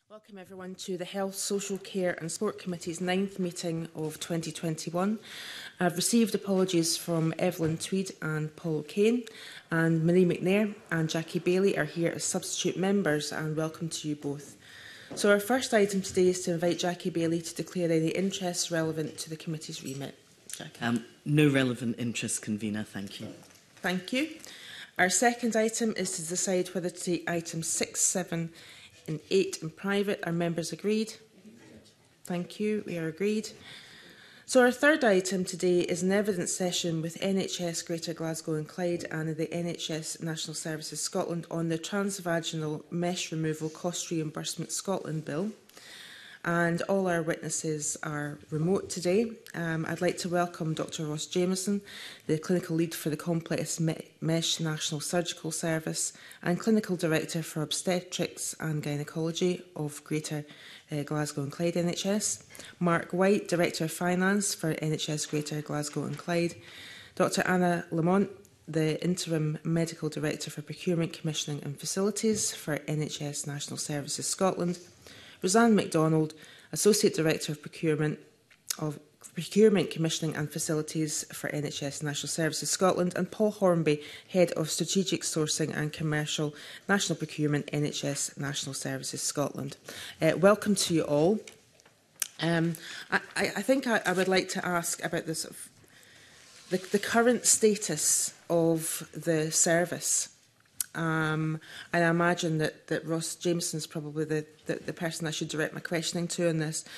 Welcome everyone to the Health, Social Care and Sport Committee's 9th meeting of 2021. I've received apologies from Evelyn Tweed and Paul Kane, and Marie McNair and Jackie Bailey are here as substitute members, and welcome to you both. So our first item today is to invite Jackie Bailey to declare any interests relevant to the committee's remit. Jackie. No relevant interest, convener. Thank you. Thank you. Our second item is to decide whether to take items 6, 7 and 8 in private. Are members agreed? Thank you. We are agreed. So our third item today is an evidence session with NHS Greater Glasgow and Clyde and the NHS National Services Scotland on the Transvaginal Mesh Removal Cost Reimbursement Scotland Bill. And all our witnesses are remote today. I'd like to welcome Dr Ross Jameson, the Clinical Lead for the Complex Mesh National Surgical Service and Clinical Director for Obstetrics and Gynaecology of Greater Glasgow and Clyde NHS, Mark White, Director of Finance for NHS Greater Glasgow and Clyde, Dr Anna Lamont, the Interim Medical Director for Procurement, Commissioning and Facilities for NHS National Services Scotland, Roseanne MacDonald, Associate Director of Procurement, Commissioning and Facilities for NHS National Services Scotland, and Paul Hornby, Head of Strategic Sourcing and Commercial National Procurement, NHS National Services Scotland. Welcome to you all. I think I would like to ask about this, the current status of the service. And I imagine that Ross Jameson is probably the person I should direct my questioning to on this.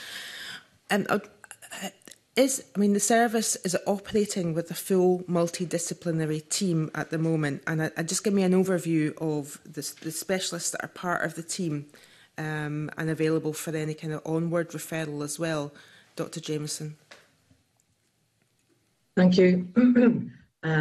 The service is operating with a full multidisciplinary team at the moment, and just give me an overview of the specialists that are part of the team and available for any kind of onward referral as well, Dr Jameson. Thank you.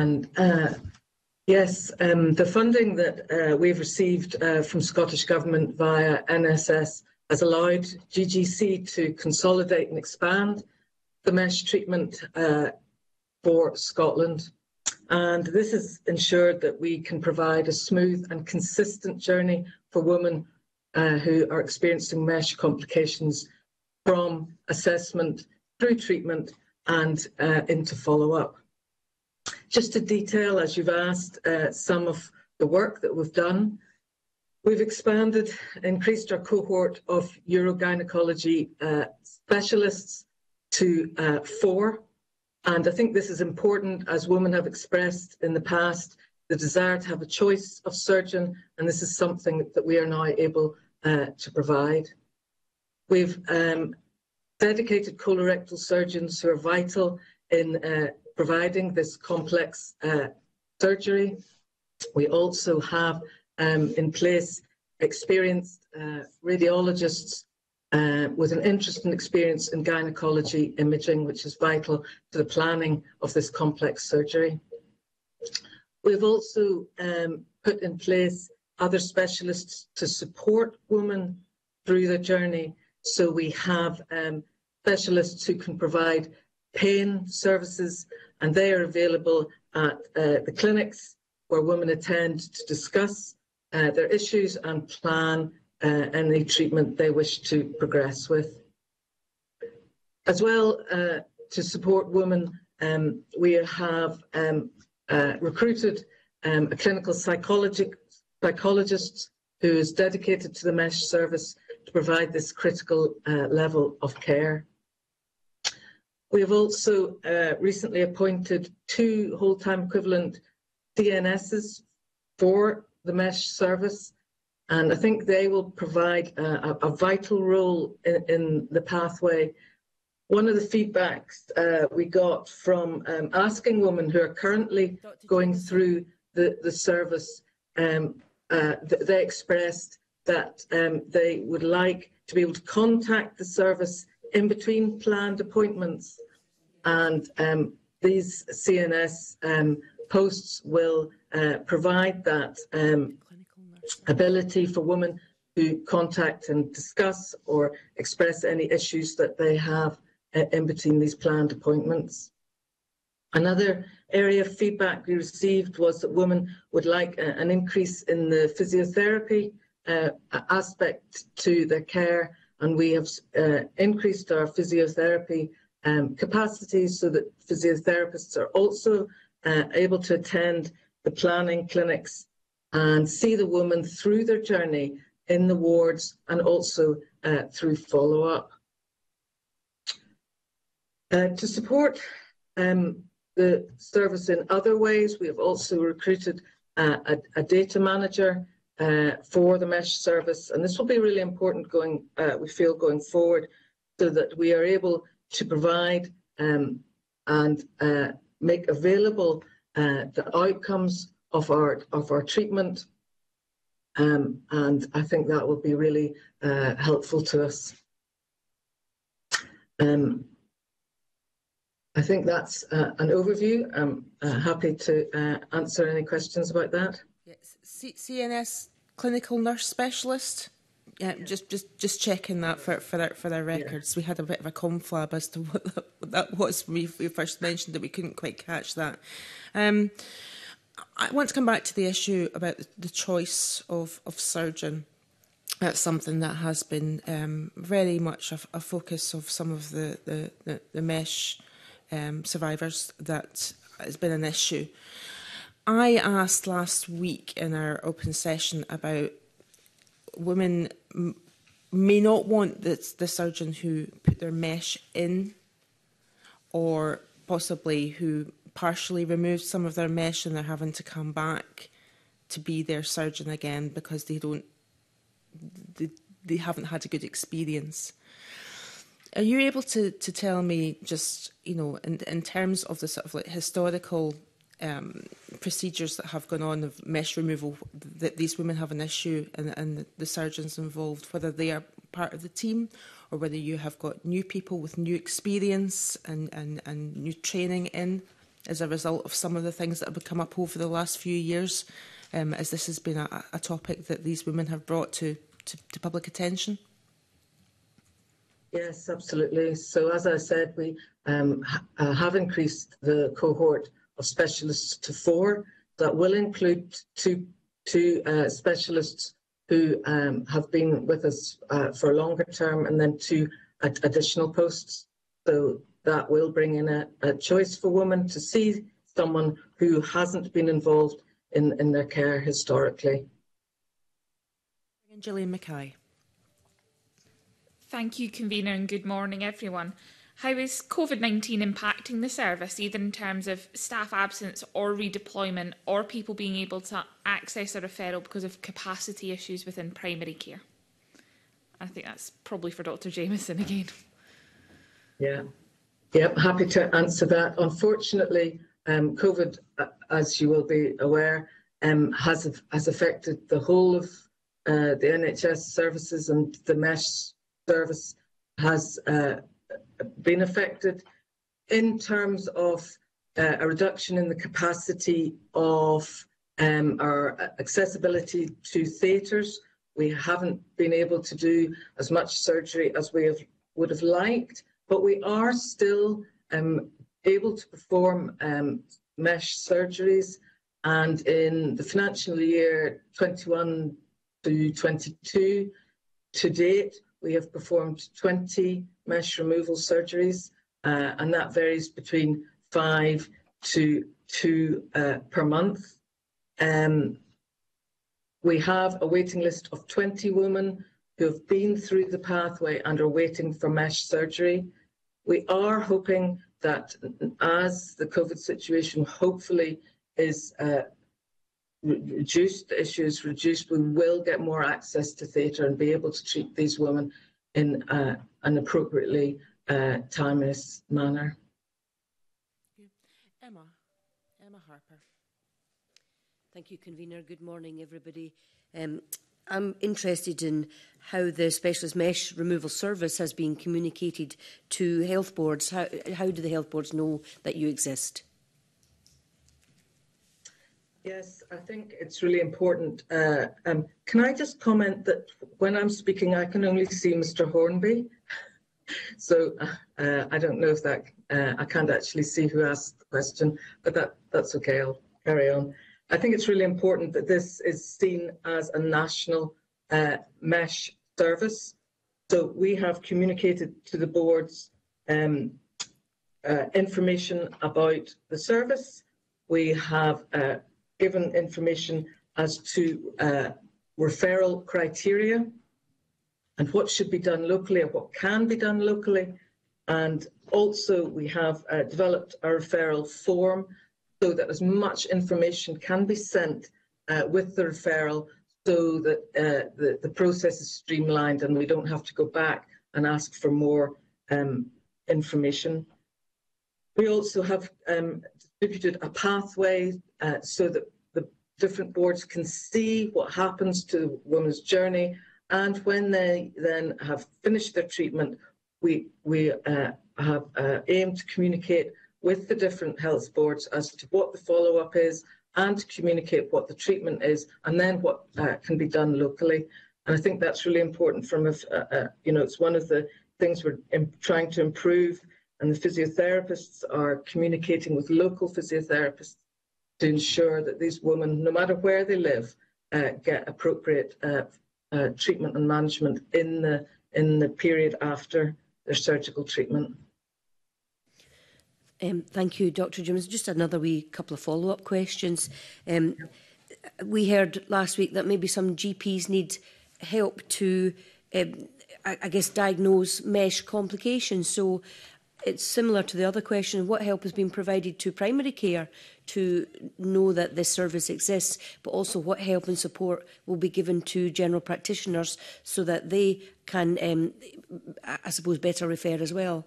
Yes, the funding that we've received from Scottish Government via NSS has allowed GGC to consolidate and expand the mesh treatment for Scotland. And this has ensured that we can provide a smooth and consistent journey for women who are experiencing mesh complications from assessment through treatment and into follow-up. Just to detail, as you've asked, some of the work that we've done, we've increased our cohort of urogynecology specialists to 4. And I think this is important, as women have expressed in the past the desire to have a choice of surgeon, and this is something that we are now able to provide. We've dedicated colorectal surgeons who are vital in providing this complex surgery. We also have in place experienced radiologists with an interest and experience in gynaecology imaging, which is vital to the planning of this complex surgery. We've also put in place other specialists to support women through their journey. So we have specialists who can provide pain services, and they are available at the clinics where women attend to discuss their issues and plan any treatment they wish to progress with. As well, to support women, we have recruited a clinical psychologist who is dedicated to the mesh service to provide this critical level of care. We have also recently appointed 2 whole-time equivalent DNSs for the mesh service, and I think they will provide a vital role in the pathway. One of the feedbacks we got from asking women who are currently going through the service, they expressed that they would like to be able to contact the service in between planned appointments, and these CNS posts will provide that ability for women to contact and discuss or express any issues that they have in between these planned appointments. Another area of feedback we received was that women would like an increase in the physiotherapy aspect to their care, and we have increased our physiotherapy capacities so that physiotherapists are also able to attend the planning clinics and see the woman through their journey in the wards and also through follow-up. To support the service in other ways, we have also recruited a data manager for the MESH service, and this will be really important we feel going forward, so that we are able to provide and make available the outcomes of our treatment, and I think that will be really helpful to us. I think that's an overview. I'm happy to answer any questions about that. Yes. CNS clinical nurse specialist. Yeah, just checking that for their records. Yeah. We had a bit of a conflab as to what that was when we first mentioned that we couldn't quite catch that. I want to come back to the issue about the choice of surgeon. That's something that has been very much a focus of some of the MESH survivors. That has been an issue. I asked last week in our open session about women may not want the surgeon who put their mesh in, or possibly who partially removed some of their mesh and they're having to come back to be their surgeon again because they haven't had a good experience. Are you able to tell me, just, you know, in terms of the sort of like historical procedures that have gone on of mesh removal, that these women have an issue, and the surgeons involved, whether they are part of the team or whether you have got new people with new experience and new training in as a result of some of the things that have come up over the last few years, as this has been a topic that these women have brought to public attention? Yes, absolutely. So as I said, we have increased the cohort of specialists to 4. That will include two specialists who have been with us for a longer term, and then 2 additional posts. So that will bring in a choice for women to see someone who hasn't been involved in their care historically. And Gillian Mackay. Thank you, Convener, and good morning, everyone. How is COVID-19 impacting the service, either in terms of staff absence or redeployment, or people being able to access a referral because of capacity issues within primary care? I think that's probably for Dr. Jamieson again. Yeah, happy to answer that. Unfortunately, COVID, as you will be aware, has affected the whole of the NHS services, and the MESH service has been affected in terms of a reduction in the capacity of our accessibility to theatres. We haven't been able to do as much surgery as we would have liked, but we are still able to perform mesh surgeries. And in the financial year 21 to 22, to date, we have performed 20 mesh removal surgeries, and that varies between 5 to 2 per month. We have a waiting list of 20 women who have been through the pathway and are waiting for mesh surgery. We are hoping that as the COVID situation hopefully is reduced, the issue is reduced, we will get more access to theatre and be able to treat these women in an appropriately timeless manner. Emma Harper. Thank you, Convener. Good morning, everybody. I'm interested in how the Specialist Mesh Removal Service has been communicated to health boards. How do the health boards know that you exist? Yes, I think it's really important. Can I just comment that when I'm speaking, I can only see Mr. Hornby. So I don't know if that, I can't actually see who asked the question, but that's okay, I'll carry on. I think it's really important that this is seen as a national mesh service. So we have communicated to the boards information about the service. We have given information as to referral criteria and what should be done locally and what can be done locally. And also we have developed a referral form so that as much information can be sent with the referral so that the process is streamlined and we don't have to go back and ask for more information. We also have distributed a pathway so that the different boards can see what happens to the woman's journey, and when they then have finished their treatment, we have aimed to communicate with the different health boards as to what the follow-up is and to communicate what the treatment is and then what can be done locally. And I think that's really important from it's one of the things we're trying to improve, and the physiotherapists are communicating with local physiotherapists to ensure that these women, no matter where they live, get appropriate treatment and management in the period after their surgical treatment. Thank you, Dr. Jones. Just another wee couple of follow-up questions. We heard last week that maybe some GPs need help to, I guess, diagnose mesh complications. So it's similar to the other question. What help has been provided to primary care to know that this service exists, but also what help and support will be given to general practitioners so that they can, I suppose, better refer as well?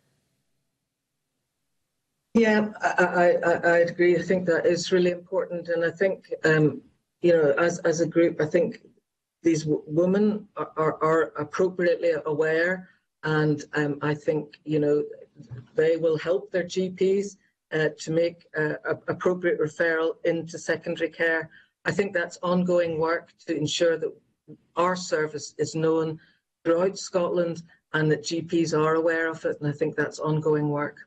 Yeah, I agree. I think that is really important, and I think as a group, I think these women are appropriately aware, and I think they will help their GPs to make appropriate referral into secondary care. I think that's ongoing work to ensure that our service is known throughout Scotland and that GPs are aware of it, and I think that's ongoing work.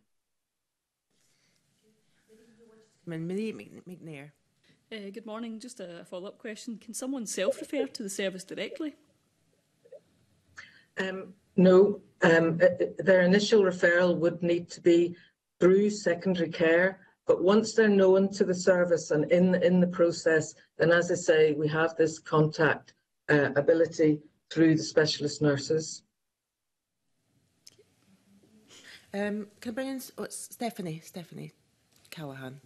McNair. Good morning. Just a follow-up question. Can someone self-refer to the service directly? No. Their initial referral would need to be through secondary care, but once they're known to the service and in the process, then, as I say, we have this contact ability through the specialist nurses. Can I bring in Stephanie Callahan?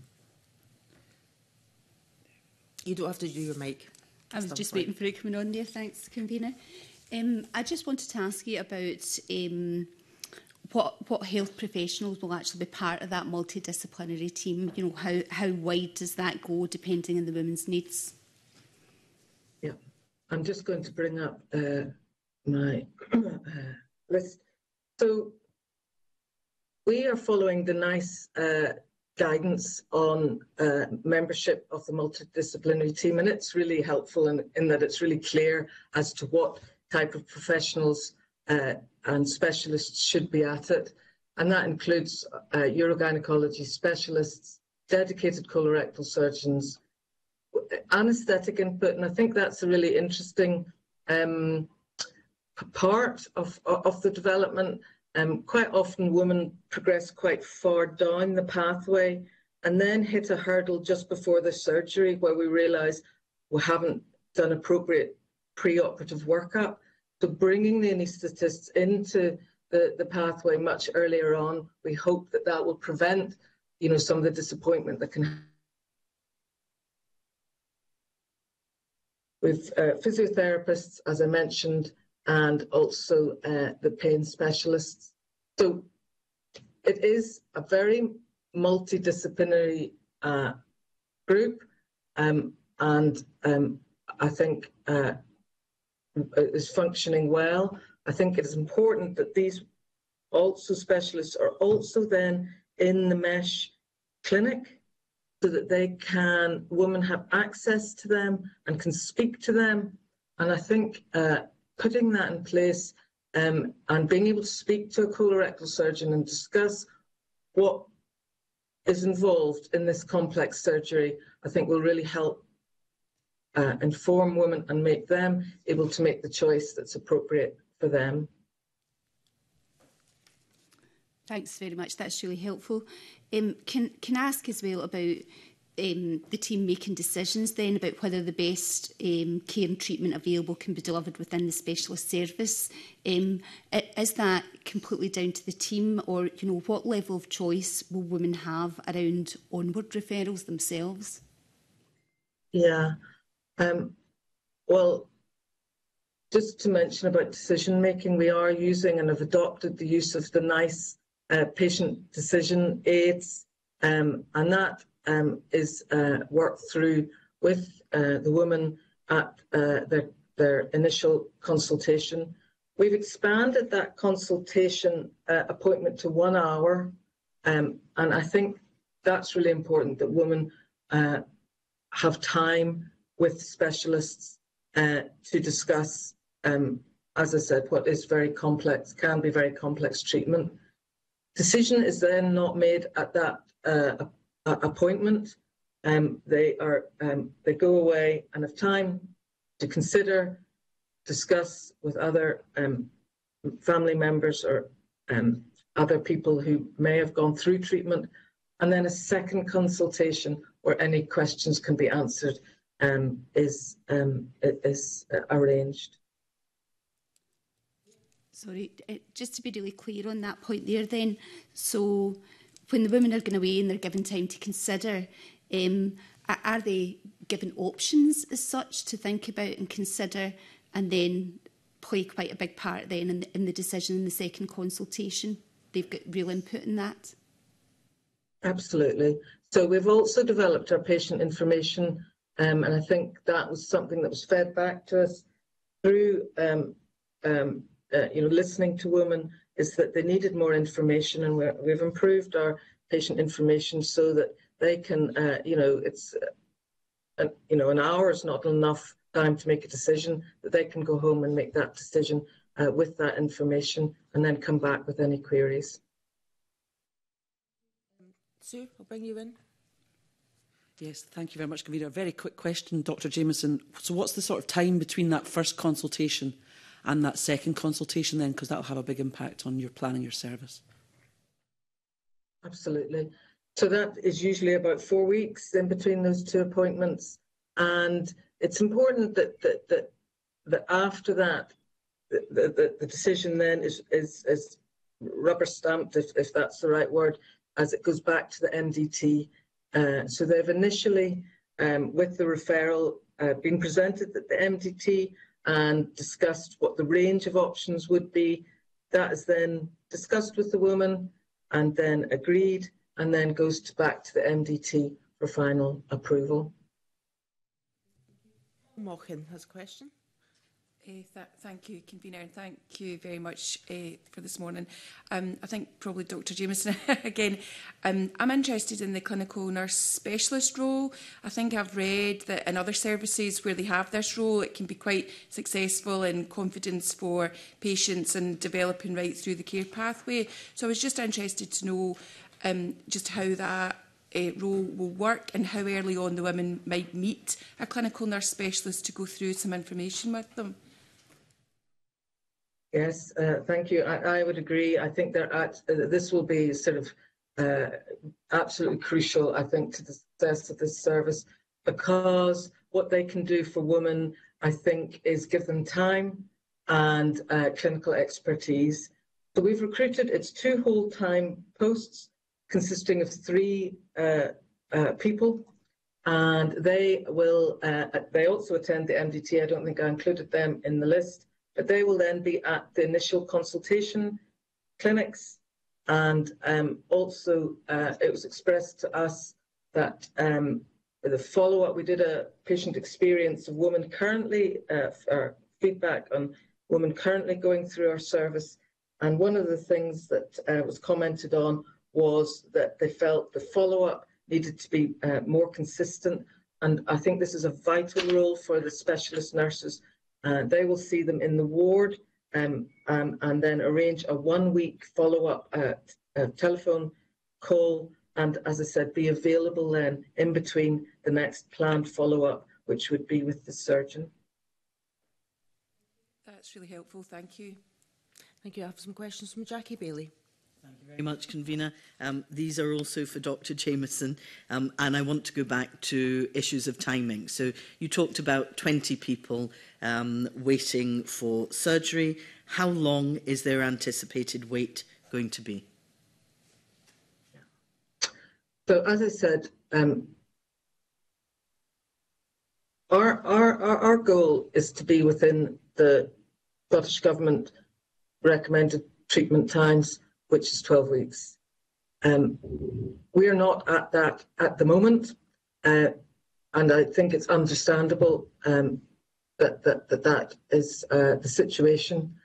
You don't have to do your mic. I was just waiting for it coming on there. Thanks, Convener. I just wanted to ask you about what health professionals will actually be part of that multidisciplinary team. How wide does that go depending on the women's needs? Yeah, I'm just going to bring up my list. So we are following the NICE guidance on membership of the multidisciplinary team, and it's really helpful in that it's really clear as to what type of professionals and specialists should be at it, and that includes urogynecology specialists, dedicated colorectal surgeons, anaesthetic input, and I think that's a really interesting part of the development. Quite often women progress quite far down the pathway and then hit a hurdle just before the surgery where we realise we haven't done appropriate pre-operative workup. So bringing the anaesthetists into the pathway much earlier on, we hope that will prevent some of the disappointment that can. With physiotherapists, as I mentioned, and also the pain specialists. So it is a very multidisciplinary group, and I think is functioning well. I think it is important that these also specialists are also then in the mesh clinic so that women have access to them and can speak to them. And I think putting that in place and being able to speak to a colorectal surgeon and discuss what is involved in this complex surgery, I think will really help inform women and make them able to make the choice that's appropriate for them. Thanks very much. That's really helpful. Can I ask as well about the team making decisions then about whether the best care and treatment available can be delivered within the specialist service? Is that completely down to the team, or what level of choice will women have around onward referrals themselves? Yeah. Well, just to mention about decision making, we are using and have adopted the use of the NICE patient decision aids, and that is worked through with the woman at their initial consultation. We've expanded that consultation appointment to 1 hour, and I think that's really important, that women have time with specialists to discuss, as I said, what is very complex, can be very complex treatment. Decision is then not made at that appointment. They go away and have time to consider, discuss with other family members or other people who may have gone through treatment, and then a second consultation where any questions can be answered is arranged. Sorry, just to be really clear on that point there then, so when the women are going away and they're given time to consider, are they given options as such to think about and consider, and then play quite a big part then in the decision in the second consultation? They've got real input in that? Absolutely. So we've also developed our patient information, and I think that was something that was fed back to us through listening to women, is that they needed more information, and we've improved our patient information so that they can, an hour is not enough time to make a decision, that they can go home and make that decision with that information and then come back with any queries. Sue, I'll bring you in. Yes, thank you very much, Convener. A very quick question, Dr. Jameson. So what's the sort of time between that first consultation and that second consultation then, because that will have a big impact on your planning your service? Absolutely. So that is usually about 4 weeks in between those two appointments, and it's important that after that, the decision then is rubber stamped, if that's the right word, as it goes back to the MDT. So they've initially, with the referral, been presented at the MDT and discussed what the range of options would be. That is then discussed with the woman and then agreed, and then goes back to the MDT for final approval. Mochin has a question. Thank you, Convener, and thank you very much for this morning. I think probably Dr. Jameson again. I'm interested in the clinical nurse specialist role. I think I've read that in other services where they have this role, it can be quite successful in confidence for patients and developing right through the care pathway. So I was just interested to know just how that role will work and how early on the women might meet a clinical nurse specialist to go through some information with them. Yes, thank you. I would agree. I think this will be sort of absolutely crucial, I think, to the success of this service, because what they can do for women, I think, is give them time and clinical expertise. So we've recruited, it's 2 whole-time posts consisting of 3 people, and they will, they also attend the MDT. I don't think I included them in the list. But they will then be at the initial consultation clinics, and also it was expressed to us that the follow-up, we did a patient experience of women currently, feedback on women currently going through our service, and one of the things that was commented on was that they felt the follow-up needed to be more consistent, and I think this is a vital role for the specialist nurses. They will see them in the ward and then arrange a 1-week follow-up telephone call, and as I said, be available then in between the next planned follow-up which would be with the surgeon. That's really helpful. Thank you. Thank you. I have some questions from Jackie Bailey. Thank you very much, Convener. These are also for Dr Jameson, and I want to go back to issues of timing. So you talked about 20 people waiting for surgery. How long is their anticipated wait going to be? So, as I said, our goal is to be within the Scottish Government recommended treatment times, which is 12 weeks. We are not at that at the moment, and I think it's understandable that is the situation.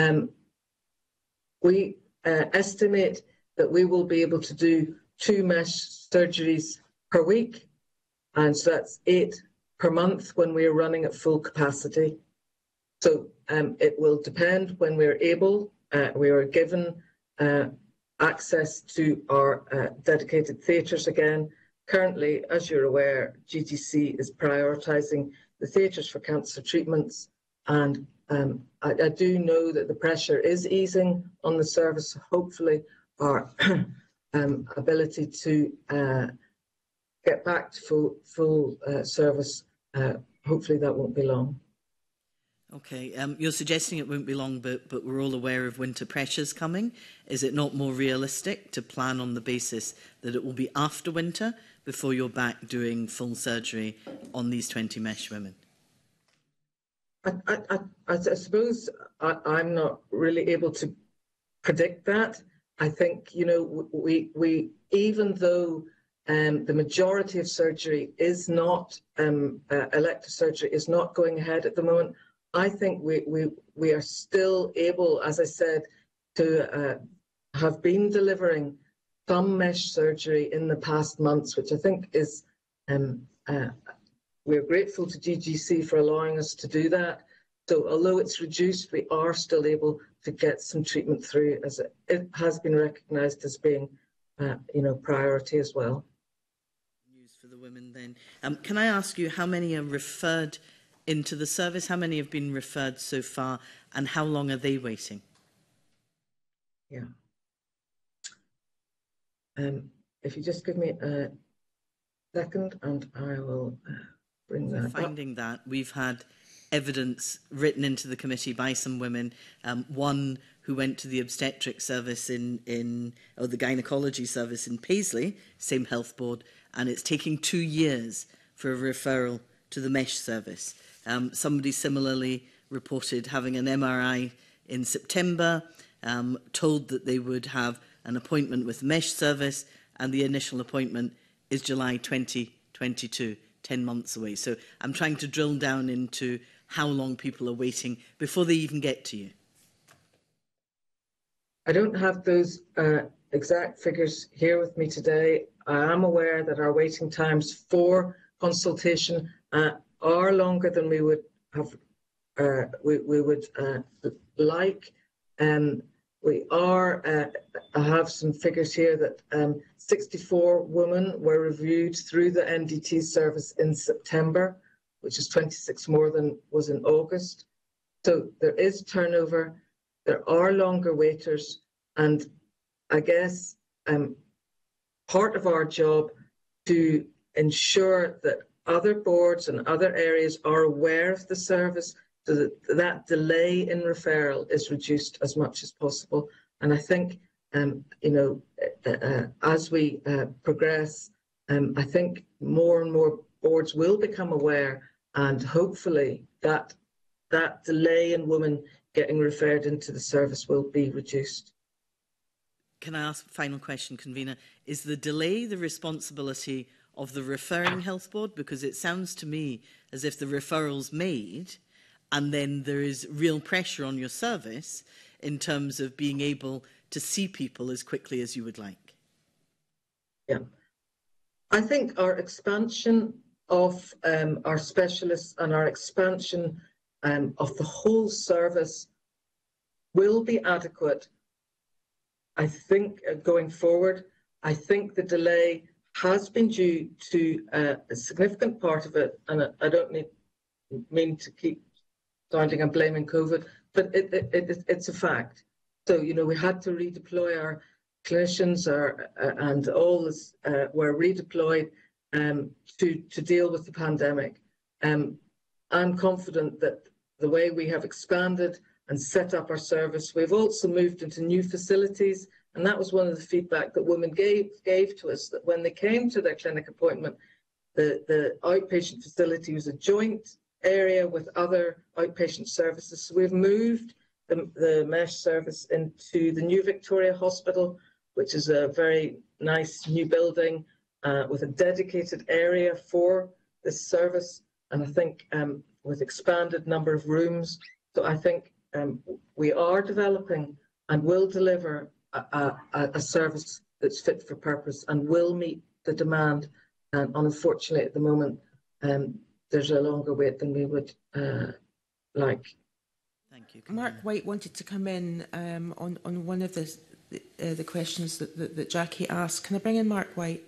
We estimate that we will be able to do 2 mesh surgeries per week, and so that's 8 per month when we are running at full capacity. So it will depend when we're able. We are given access to our dedicated theatres again. Currently, as you're aware, GGC is prioritising the theatres for cancer treatments, and I do know that the pressure is easing on the service. Hopefully, our ability to get back to full service, hopefully that won't be long. Okay, you're suggesting it won't be long, but we're all aware of winter pressures coming. Is it not more realistic to plan on the basis that it will be after winter before you're back doing full surgery on these 20 mesh women? I suppose I'm not really able to predict that. I think, you know, we even though the majority of surgery is not, elective surgery is not going ahead at the moment, I think we are still able, as I said, to have been delivering some mesh surgery in the past months, which I think is, we're grateful to GGC for allowing us to do that. So although it's reduced, we are still able to get some treatment through, as it has been recognised as being, you know, priority as well. News for the women then. Can I ask you how many are referred into the service? How many have been referred so far, and how long are they waiting? Yeah. If you just give me a second, and I will bring that up. Finding that, we've had evidence written into the committee by some women, one who went to the obstetric service or the gynaecology service in Paisley, same health board, and it's taking 2 years for a referral to the mesh service. Somebody similarly reported having an MRI in September, told that they would have an appointment with the mesh service, and the initial appointment is July 2022, 10 months away. So I'm trying to drill down into how long people are waiting before they even get to you. I don't have those exact figures here with me today. I am aware that our waiting times for consultation are longer than we would have. We would like. We are. I have some figures here that 64 women were reviewed through the NDT service in September, which is 26 more than was in August. So there is turnover. There are longer waiters, and I guess part of our job to ensure that other boards and other areas are aware of the service, so that that delay in referral is reduced as much as possible. And I think, you know, as we progress, I think more and more boards will become aware, and hopefully that delay in women getting referred into the service will be reduced. Can I ask a final question, Convener? Is the delay the responsibility of the referring health board? Because it sounds to me as if the referral's made and then there is real pressure on your service in terms of being able to see people as quickly as you would like. Yeah. I think our expansion of our specialists and our expansion of the whole service will be adequate. I think going forward, I think the delay has been due to a significant part of it, and I don't mean to keep sounding and blaming COVID, but it's a fact. So, you know, we had to redeploy our clinicians, and all this were redeployed to deal with the pandemic. I'm confident that the way we have expanded and set up our service, we've also moved into new facilities, and that was one of the feedback that women gave to us, that when they came to their clinic appointment, the outpatient facility was a joint area with other outpatient services. So we've moved the mesh service into the new Victoria Hospital, which is a very nice new building with a dedicated area for this service, and I think with expanded number of rooms. So I think we are developing and will deliver a service that's fit for purpose and will meet the demand. And unfortunately, at the moment, there's a longer wait than we would like. Thank you. Mark White wanted to come in on one of the questions that Jackie asked. Can I bring in Mark White?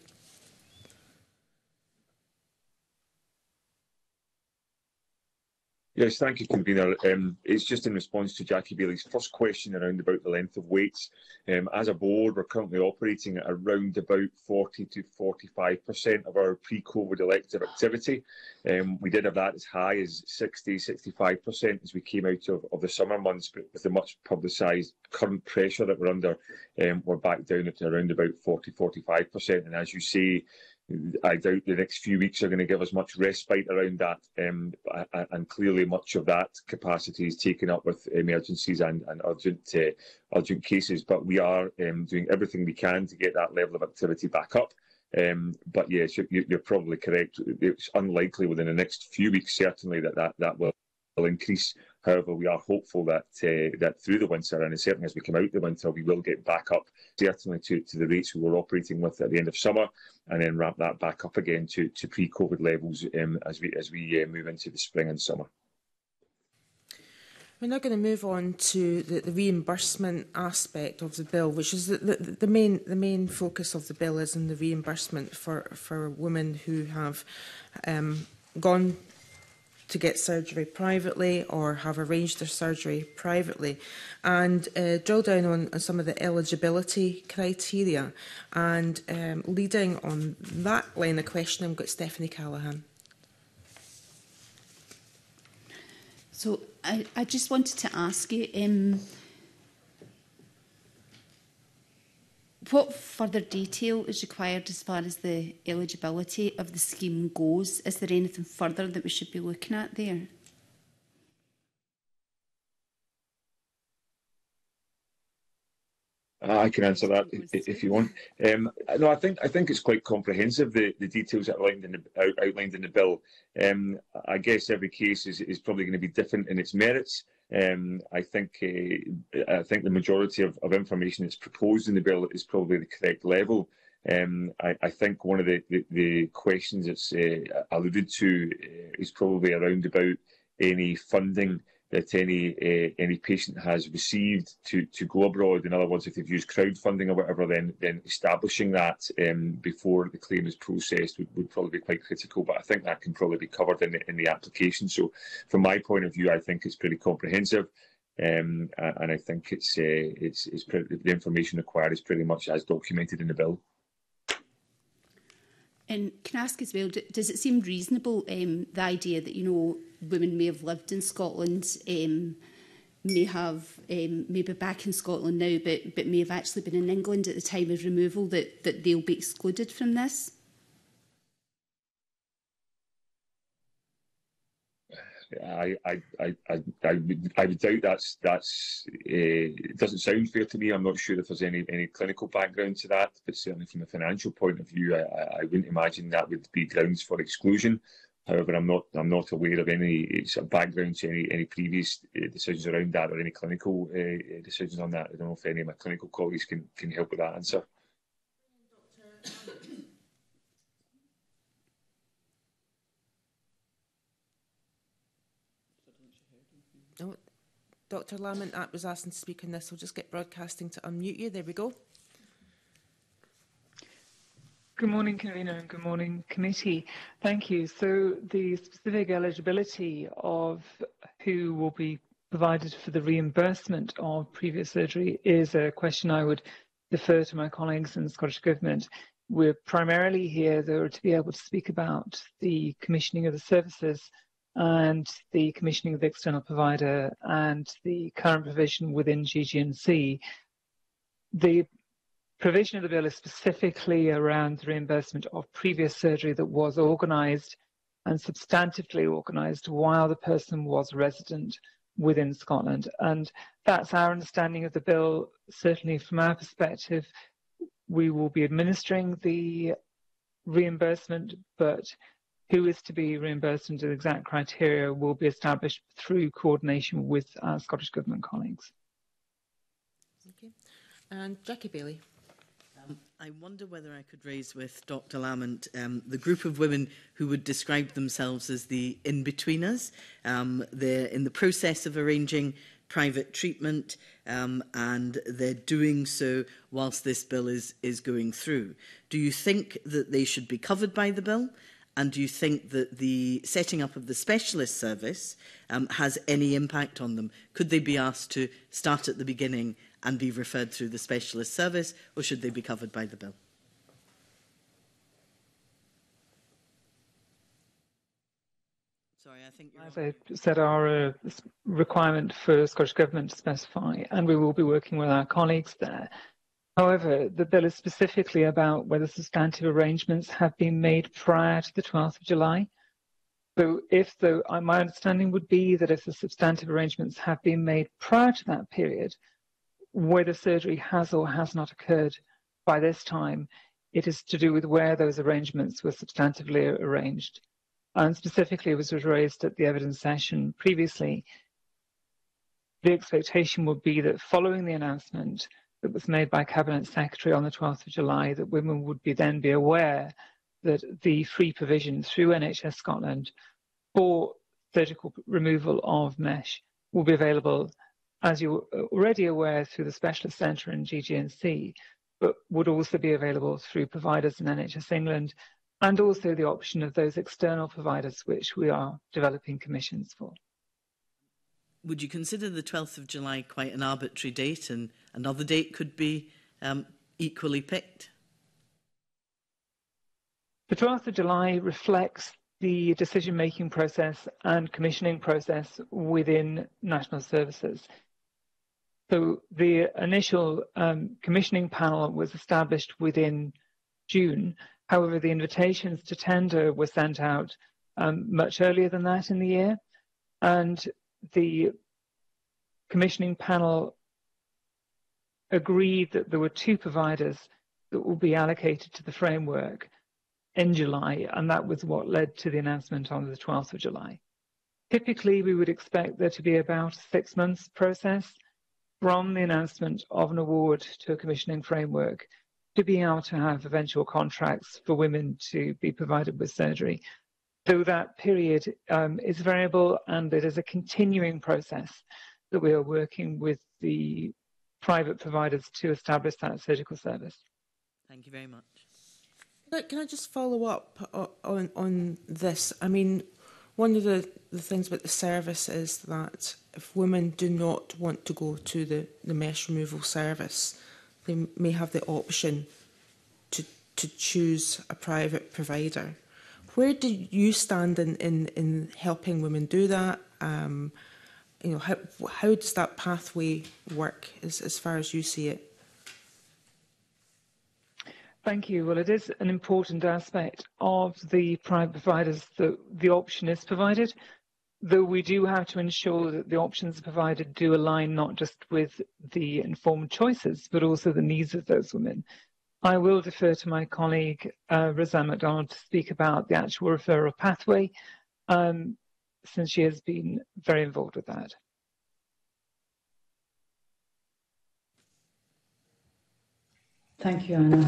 Yes, thank you, Convener. It's just in response to Jackie Bailey's first question around about the length of waits. As a board, we're currently operating at around about 40 to 45% of our pre-COVID elective activity. We did have that as high as 60, 65% as we came out of the summer months, but with the much publicised current pressure that we're under, we're back down at around about 40, 45%. And as you say, I doubt the next few weeks are going to give us much respite around that, and clearly much of that capacity is taken up with emergencies and urgent cases. But we are doing everything we can to get that level of activity back up. But yes, you're probably correct. It's unlikely within the next few weeks, certainly, that will increase. However, we are hopeful that that through the winter, and certainly as we come out the winter, we will get back up certainly to the rates we were operating with at the end of summer, and then ramp that back up again to pre-COVID levels as we move into the spring and summer. We're now going to move on to the reimbursement aspect of the bill, which is the main focus of the bill is in the reimbursement for women who have gone to get surgery privately or have arranged their surgery privately, and drill down on some of the eligibility criteria. And leading on that line of questioning, we've got Stephanie Callaghan. So I just wanted to ask you, what further detail is required as far as the eligibility of the scheme goes? Is there anything further that we should be looking at there? I can answer that if you want. No, I think it's quite comprehensive, the details outlined in the bill. I guess every case is probably going to be different in its merits. I think the majority of information that's proposed in the bill is probably the correct level. I think one of the questions that's alluded to is probably around about any funding that any patient has received to go abroad. In other words, if they've used crowdfunding or whatever, then establishing that before the claim is processed would probably be quite critical. But I think that can probably be covered in the application. So from my point of view, I think it's pretty comprehensive. And I think it's the information required is pretty much as documented in the bill. And can I ask as well, does it seem reasonable, the idea that, you know, women may have lived in Scotland, may be back in Scotland now, but may have actually been in England at the time of removal, that they'll be excluded from this? I would doubt that's it doesn't sound fair to me. I'm not sure if there's any clinical background to that, but certainly from a financial point of view, I wouldn't imagine that would be grounds for exclusion. However, I'm not aware of any sort of background to any previous decisions around that or any clinical decisions on that. I don't know if any of my clinical colleagues can help with that answer. Oh, Dr. Lamont was asking to speak on this. We'll just get broadcasting to unmute you. There we go. Good morning, Convener, and good morning, Committee. Thank you. So the specific eligibility of who will be provided for the reimbursement of previous surgery is a question I would defer to my colleagues in the Scottish Government. We're primarily here, though, to be able to speak about the commissioning of the services and the commissioning of the external provider and the current provision within GGNC. The provision of the bill is specifically around the reimbursement of previous surgery that was organised and substantively organised while the person was resident within Scotland. And that's our understanding of the bill. Certainly from our perspective, we will be administering the reimbursement, but who is to be reimbursed and the exact criteria will be established through coordination with our Scottish Government colleagues. Okay. And Jackie Bailey. I wonder whether I could raise with Dr. Lamont the group of women who would describe themselves as the in-betweeners. They're in the process of arranging private treatment and they're doing so whilst this bill is going through. Do you think that they should be covered by the bill? And do you think that the setting up of the specialist service has any impact on them? Could they be asked to start at the beginning and be referred through the specialist service, or should they be covered by the bill? Sorry, I think as I said, our requirement for Scottish Government to specify, and we will be working with our colleagues there. However, the bill is specifically about whether substantive arrangements have been made prior to the 12th of July. So my understanding would be that if the substantive arrangements have been made prior to that period, whether surgery has or has not occurred by this time, it is to do with where those arrangements were substantively arranged. And specifically, it was raised at the evidence session previously. The expectation would be that following the announcement that was made by Cabinet Secretary on the 12th of July, that women would then be aware that the free provision through NHS Scotland for surgical removal of mesh will be available, as you're already aware, through the Specialist Centre in GGNC, but would also be available through providers in NHS England, and also the option of those external providers which we are developing commissions for. Would you consider the 12th of July quite an arbitrary date, and another date could be equally picked? The 12th of July reflects the decision-making process and commissioning process within national services. So the initial commissioning panel was established within June. However, the invitations to tender were sent out much earlier than that in the year, and the commissioning panel agreed that there were 2 providers that will be allocated to the framework in July, and that was what led to the announcement on the 12th of July. Typically, we would expect there to be about a 6 months process from the announcement of an award to a commissioning framework to being able to have eventual contracts for women to be provided with surgery. So that period is variable, and it is a continuing process that we are working with the private providers to establish that surgical service. Thank you very much. Can I just follow up on this? I mean, one of the things about the service is that if women do not want to go to the mesh removal service, they may have the option to choose a private provider. Where do you stand in helping women do that? You know, how does that pathway work as far as you see it? Thank you. Well, it is an important aspect of the private providers that the option is provided, though we do have to ensure that the options provided do align not just with the informed choices, but also the needs of those women. I will defer to my colleague, Roseanne MacDonald, to speak about the actual referral pathway, since she has been very involved with that. Thank you, Anna.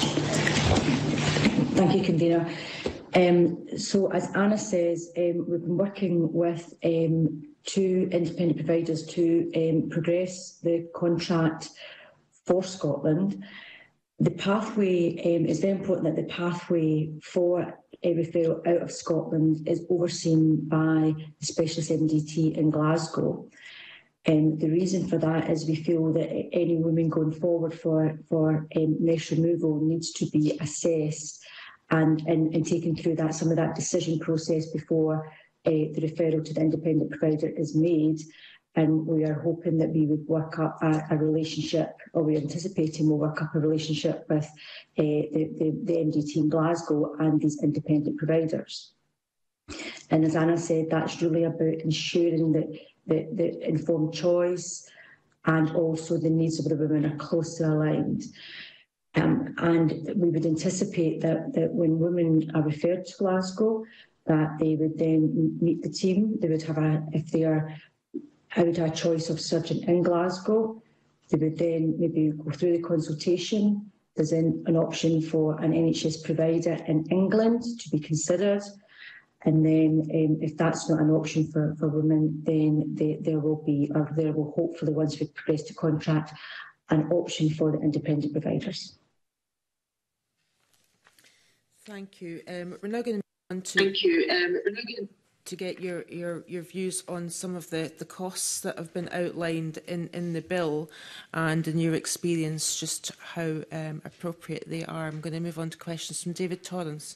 Thank you, Convener. So, as Anna says, we've been working with 2 independent providers to progress the contract for Scotland. The pathway is very important that the pathway for a referral out of Scotland is overseen by the specialist MDT in Glasgow. The reason for that is we feel that any woman going forward for mesh removal needs to be assessed and taken through that some of that decision process before the referral to the independent provider is made. And we are hoping that we would work up a relationship, or we're anticipating we'll work up a relationship with the MDT in Glasgow and these independent providers. And as Anna said, that's really about ensuring that the informed choice and also the needs of the women are closely aligned. And we would anticipate that when women are referred to Glasgow, that they would then meet the team. They would have I would have a choice of surgeon in Glasgow. They would then maybe go through the consultation. There's an option for an NHS provider in England to be considered. And then if that's not an option for women, then there will hopefully, once we progress to contract, an option for the independent providers. Thank you. We're now going to move on to get your views on some of the costs that have been outlined in the bill, and in your experience, just how appropriate they are. I'm going to move on to questions from David Torrance.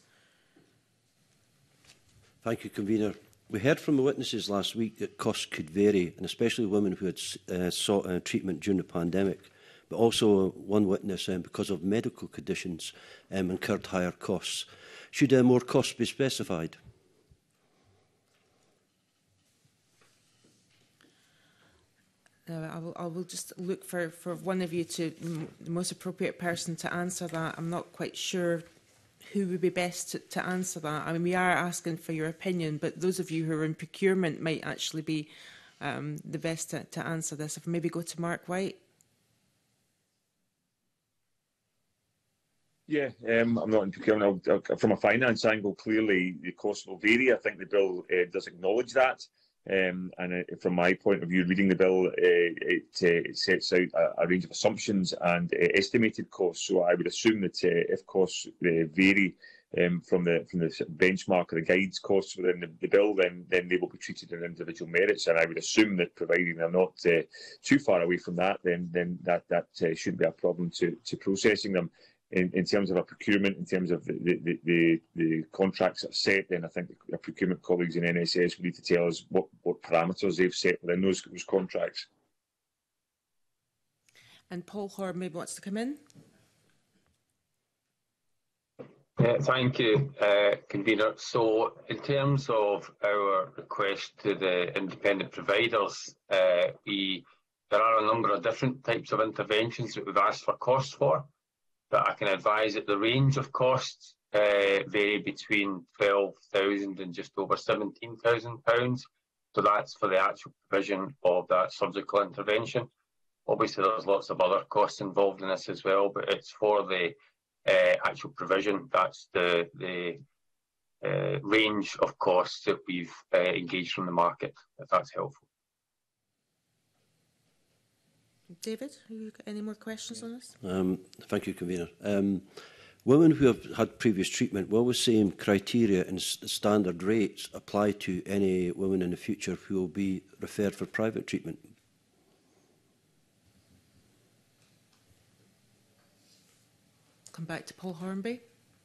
Thank you, Convener. We heard from the witnesses last week that costs could vary, and especially women who had sought treatment during the pandemic. But also one witness, because of medical conditions, incurred higher costs. Should more costs be specified? I will just look for one of you to the most appropriate person to answer that. I'm not quite sure who would be best to answer that. I mean, we are asking for your opinion, but those of you who are in procurement might actually be the best to answer this. If we maybe go to Mark White. Yeah, I'm not in procurement. From a finance angle, clearly the costs will vary. I think the bill does acknowledge that. And from my point of view, reading the bill, it sets out a range of assumptions and estimated costs. So I would assume that if costs vary from the benchmark or the guides costs within the bill, then they will be treated on individual merits. And I would assume that providing they're not too far away from that, then that shouldn't be a problem to processing them. In terms of a procurement, in terms of the contracts that are set, then I think the procurement colleagues in NSS will need to tell us what parameters they've set within those contracts. And Paul Horn maybe wants to come in. Thank you, Convener. So in terms of our request to the independent providers, there are a number of different types of interventions that we've asked for costs for. But I can advise that the range of costs vary between £12,000 and just over £17,000. So that's for the actual provision of that surgical intervention. Obviously, there's lots of other costs involved in this as well, but it's for the actual provision. That's the range of costs that we've engaged from the market, if that's helpful. David, have you got any more questions on this? Thank you, Convener. Women who have had previous treatment, will the same criteria and standard rates apply to any women in the future who will be referred for private treatment? Come back to Paul Hornby.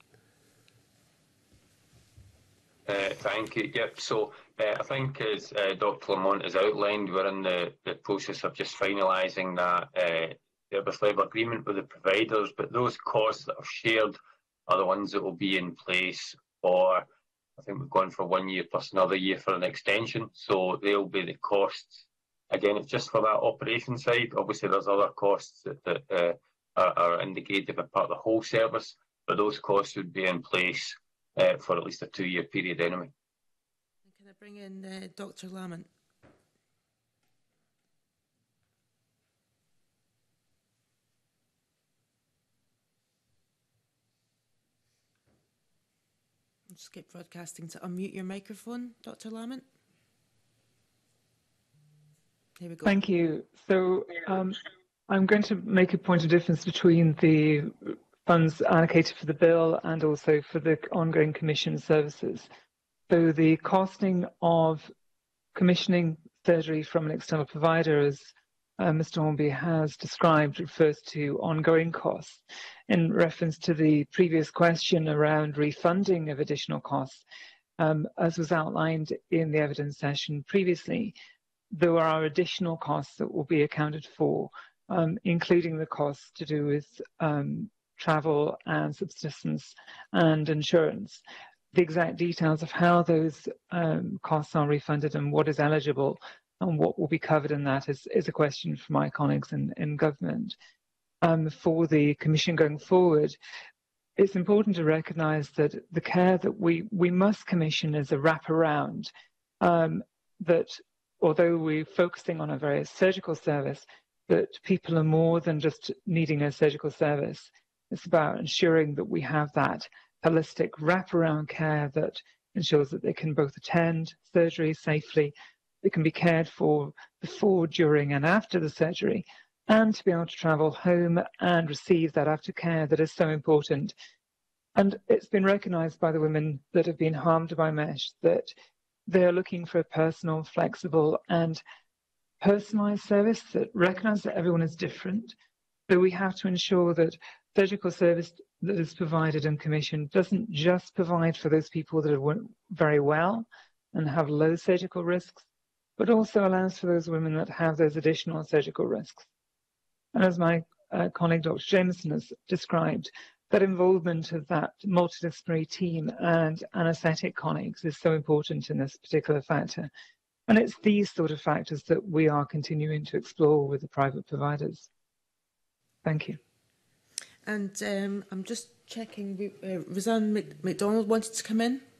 Thank you. Yep. So I think as Dr. Lamont has outlined, we're in the process of just finalising that service level agreement with the providers, but those costs that are shared are the ones that will be in place for, I think we've gone for 1 year plus another year for an extension. So they'll be the costs. Again, it's just for that operation side. Obviously, there's other costs that are indicated as part of the whole service, but those costs would be in place for at least a 2 year period anyway. Can I bring in Dr. Lamont? I'll just get broadcasting to unmute your microphone, Dr. Lamont. Here we go. Thank you. So I'm going to make a point of difference between the funds allocated for the bill and also for the ongoing commission services. So the costing of commissioning surgery from an external provider, as Mr Hornby has described, refers to ongoing costs. In reference to the previous question around refunding of additional costs, as was outlined in the evidence session previously, there are additional costs that will be accounted for, including the costs to do with travel and subsistence and insurance. The exact details of how those costs are refunded and what is eligible and what will be covered in that is a question for my colleagues in government. For the Commission going forward, it's important to recognise that the care that we must commission is a wraparound, that although we're focusing on a very surgical service, that people are more than just needing a surgical service. It's about ensuring that we have that holistic wraparound care that ensures that they can both attend surgery safely, they can be cared for before, during and after the surgery, and to be able to travel home and receive that aftercare that is so important. And it's been recognised by the women that have been harmed by mesh that they're looking for a personal, flexible and personalised service that recognises that everyone is different. So we have to ensure that surgical service that is provided and commissioned doesn't just provide for those people that are very well and have low surgical risks, but also allows for those women that have those additional surgical risks. And as my colleague Dr. Jameson has described, that involvement of that multidisciplinary team and anaesthetic colleagues is so important in this particular factor. And it's these sort of factors that we are continuing to explore with the private providers. Thank you. And I'm just checking, Roseanne MacDonald wanted to come in.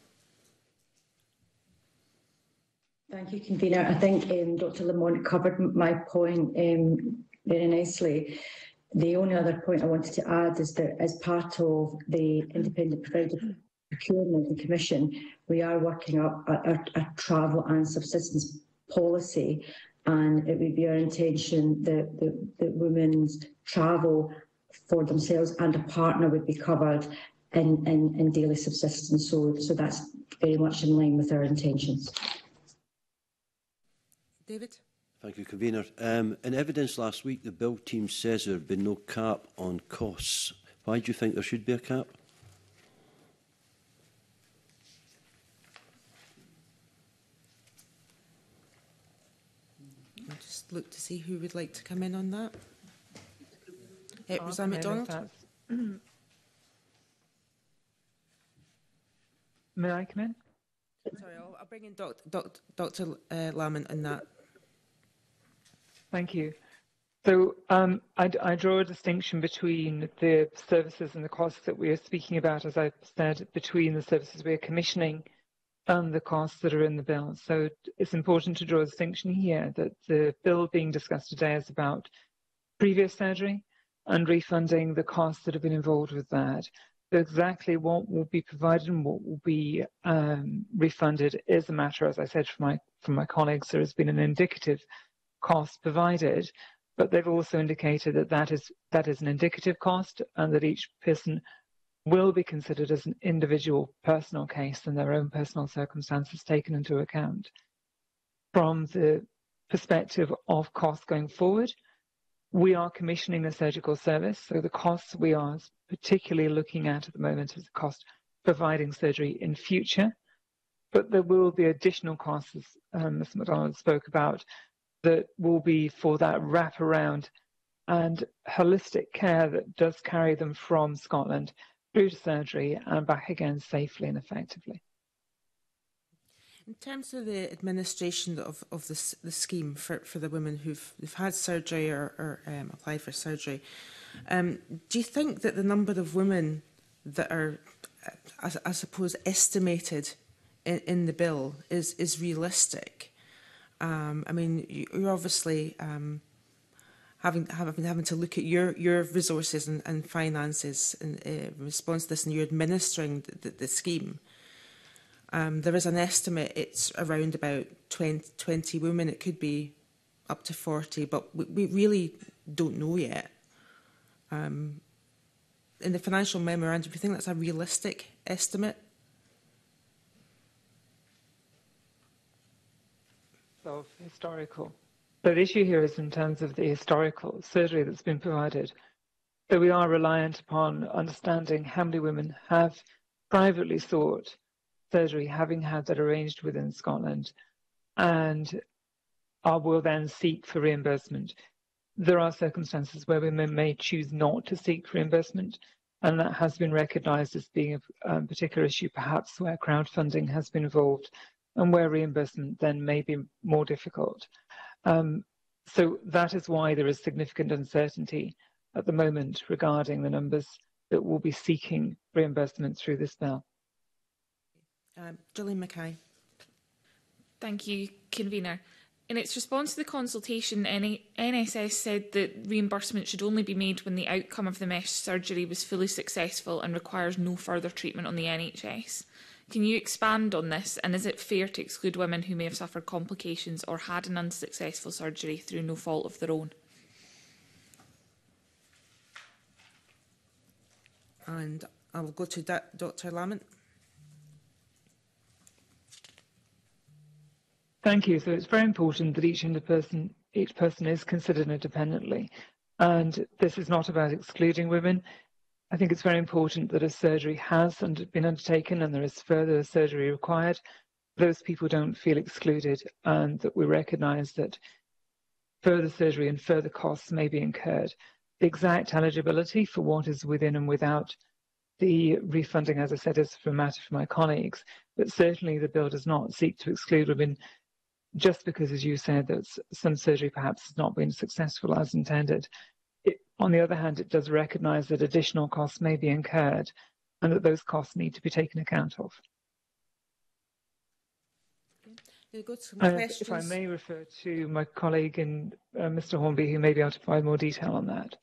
Thank you, Convener. I think Dr Lamont covered my point very nicely. The only other point I wanted to add is that as part of the Independent Provider Procurement and Commission, we are working up a travel and subsistence policy, and it would be our intention that women's travel for themselves and a partner would be covered in daily subsistence. So that's very much in line with our intentions. David? Thank you, Convener. In evidence last week, the Bill team says there have been no cap on costs. Why do you think there should be a cap? I'll just look to see who would like to come in on that. Roseanne MacDonald? May I come in? Sorry, I'll bring in Dr. Lamont on that. Thank you. So I draw a distinction between the services and the costs that we are speaking about, as I said, between the services we are commissioning and the costs that are in the bill. So it's important to draw a distinction here that the bill being discussed today is about previous surgery and refunding the costs that have been involved with that. So exactly what will be provided and what will be refunded is a matter, as I said from my colleagues, there has been an indicative cost provided, but they've also indicated that that is an indicative cost and that each person will be considered as an individual personal case and their own personal circumstances taken into account. From the perspective of cost going forward, we are commissioning the surgical service, so the costs we are particularly looking at the moment is the cost providing surgery in future, but there will be additional costs, as Mr MacDonald spoke about, that will be for that wraparound and holistic care that does carry them from Scotland through to surgery and back again safely and effectively. In terms of the administration of the scheme for the women who've had surgery or applied for surgery, do you think that the number of women that are, I suppose, estimated in the bill is realistic? I mean, you're obviously having to look at your resources and finances in response to this, and you're administering the scheme. There is an estimate, it's around about 20 women. It could be up to 40, but we really don't know yet. in the financial memorandum, do you think that's a realistic estimate? Of historical. So the issue here is in terms of the historical surgery that's been provided. So we are reliant upon understanding how many women have privately sought surgery, having had that arranged within Scotland, and will then seek for reimbursement. There are circumstances where women may choose not to seek reimbursement, and that has been recognised as being a particular issue, perhaps where crowdfunding has been involved and where reimbursement then may be more difficult. So that is why there is significant uncertainty at the moment regarding the numbers that will be seeking reimbursement through this bill. Gillian Mackay. Thank you, Convener. In its response to the consultation, NSS said that reimbursement should only be made when the outcome of the mesh surgery was fully successful and requires no further treatment on the NHS. Can you expand on this, and is it fair to exclude women who may have suffered complications or had an unsuccessful surgery through no fault of their own? And I will go to Dr. Lamont. Thank you. So it's very important that each person is considered independently, and this is not about excluding women. I think it's very important that if surgery has been undertaken and there is further surgery required, those people don't feel excluded, and that we recognise that further surgery and further costs may be incurred. The exact eligibility for what is within and without the refunding, as I said, is for a matter for my colleagues, but certainly the bill does not seek to exclude women just because, as you said, that some surgery perhaps has not been successful as intended. On the other hand, it does recognise that additional costs may be incurred and that those costs need to be taken account of. If I may refer to my colleague and Mr. Hornby, who may be able to provide more detail on that.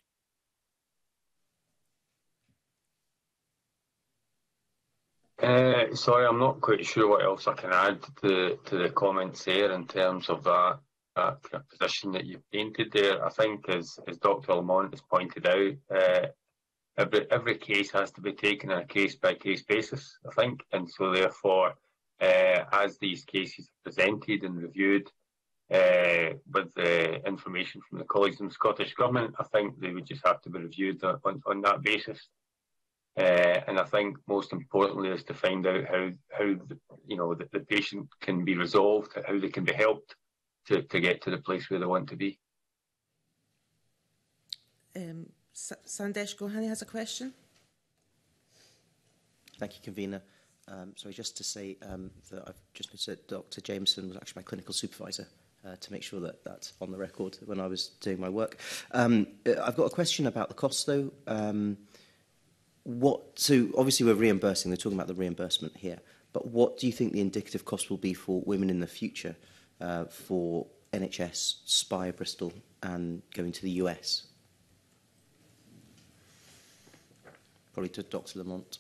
Sorry, I'm not quite sure what else I can add to the comments there in terms of that position that you've painted there. I think, as Dr. Lamont has pointed out, every case has to be taken on a case-by-case basis, I think, and so therefore, as these cases are presented and reviewed with the information from the colleagues in the Scottish Government, I think they would just have to be reviewed on that basis. And I think most importantly is to find out how the patient can be resolved, how they can be helped to get to the place where they want to be. Sandesh Gohani has a question. Thank you, Convener. Sorry, just to say that I've just noticed that Dr. Jameson was actually my clinical supervisor, to make sure that that's on the record when I was doing my work. I've got a question about the costs, though. So obviously we're reimbursing, they're talking about the reimbursement here, but what do you think the indicative cost will be for women in the future for NHS, Spire, Bristol, and going to the US? Probably to Dr. Lamont.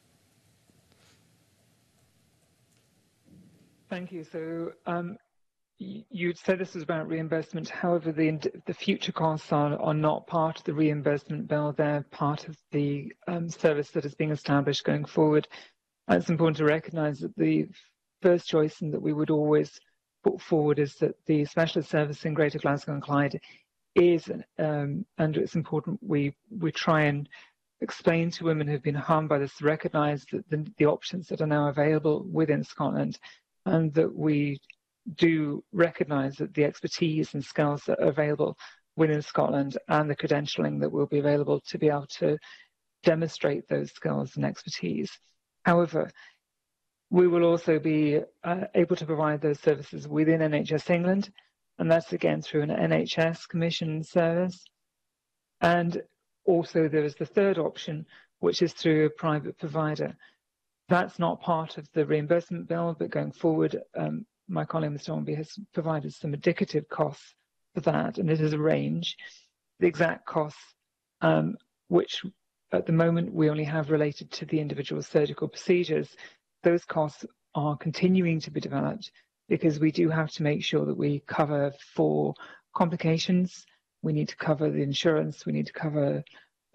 Thank you. So you'd said this was about reimbursement. However, the future costs are not part of the reimbursement bill. They're part of the service that is being established going forward. And it's important to recognise that the first choice and that we would always put forward is that the specialist service in Greater Glasgow and Clyde is, and it's important we try and explain to women who've been harmed by this, recognise that the options that are now available within Scotland, and that we do recognise that the expertise and skills that are available within Scotland and the credentialing that will be available to be able to demonstrate those skills and expertise. However, we will also be able to provide those services within NHS England, and that's again through an NHS commissioned service. And also there is the third option, which is through a private provider. That's not part of the reimbursement bill, but going forward, my colleague Mr. Hornby has provided some indicative costs for that, and it is a range. The exact costs, which at the moment we only have related to the individual surgical procedures, those costs are continuing to be developed because we do have to make sure that we cover for complications, we need to cover the insurance, we need to cover the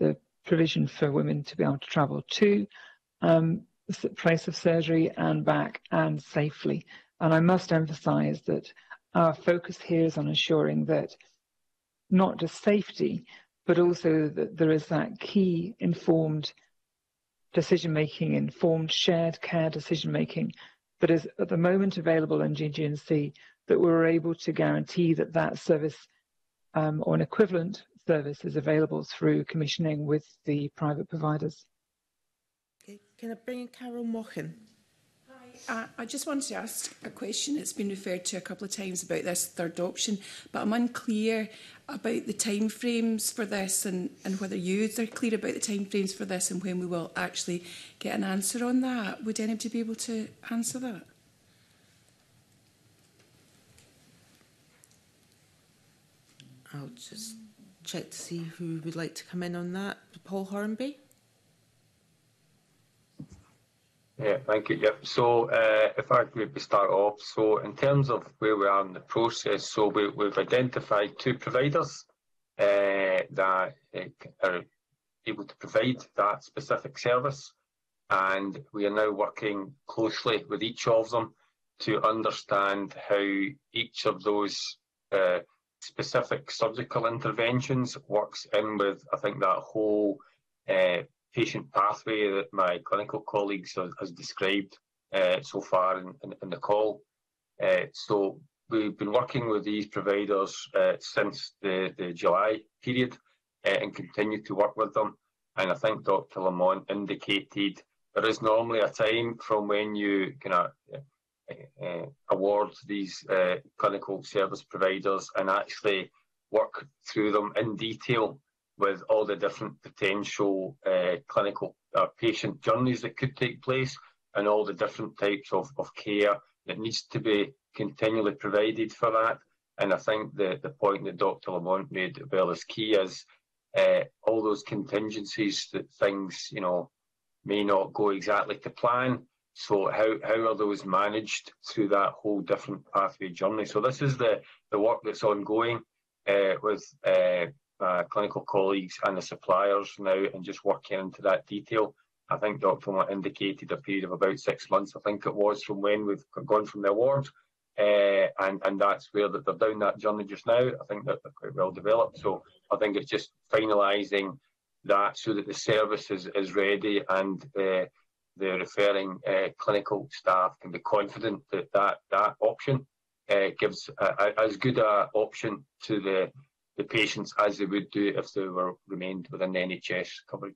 provision for women to be able to travel to the place of surgery and back, and safely. And I must emphasise that our focus here is on ensuring that not just safety, but also that there is that key informed decision-making, informed shared care decision-making that is at the moment available in GGNC, that we're able to guarantee that that service or an equivalent service is available through commissioning with the private providers. Okay. Can I bring in Carol Mochan? I just wanted to ask a question. It's been referred to a couple of times about this third option, but I'm unclear about the timeframes for this and whether you are clear about the timeframes for this and when we will actually get an answer on that. Would anybody be able to answer that? I'll just check to see who would like to come in on that. Paul Hornby? Yeah, thank you. Yeah. So if I could start off, so in terms of where we are in the process, so we've identified 2 providers that are able to provide that specific service, and we are now working closely with each of them to understand how each of those specific surgical interventions works in with, I think, that whole patient pathway that my clinical colleagues has described so far in the call. So we've been working with these providers since the July period and continue to work with them. And I think Dr. Lamont indicated there is normally a time from when you award these clinical service providers and actually work through them in detail with all the different potential clinical patient journeys that could take place and all the different types of care that needs to be continually provided for that. And I think the point that Dr. Lamont made well is key is all those contingencies that things, may not go exactly to plan. So how are those managed through that whole different pathway journey? So this is the work that's ongoing with clinical colleagues and the suppliers now, and just working into that detail. I think Dr. Lamont indicated a period of about 6 months, I think it was, from when we've gone from the award. And that's where they're down that journey just now. I think that they're quite well developed. So I think it's just finalising that so that the service is ready and the referring clinical staff can be confident that option gives as good an option to the patients as they would do if they were remained within the NHS coverage.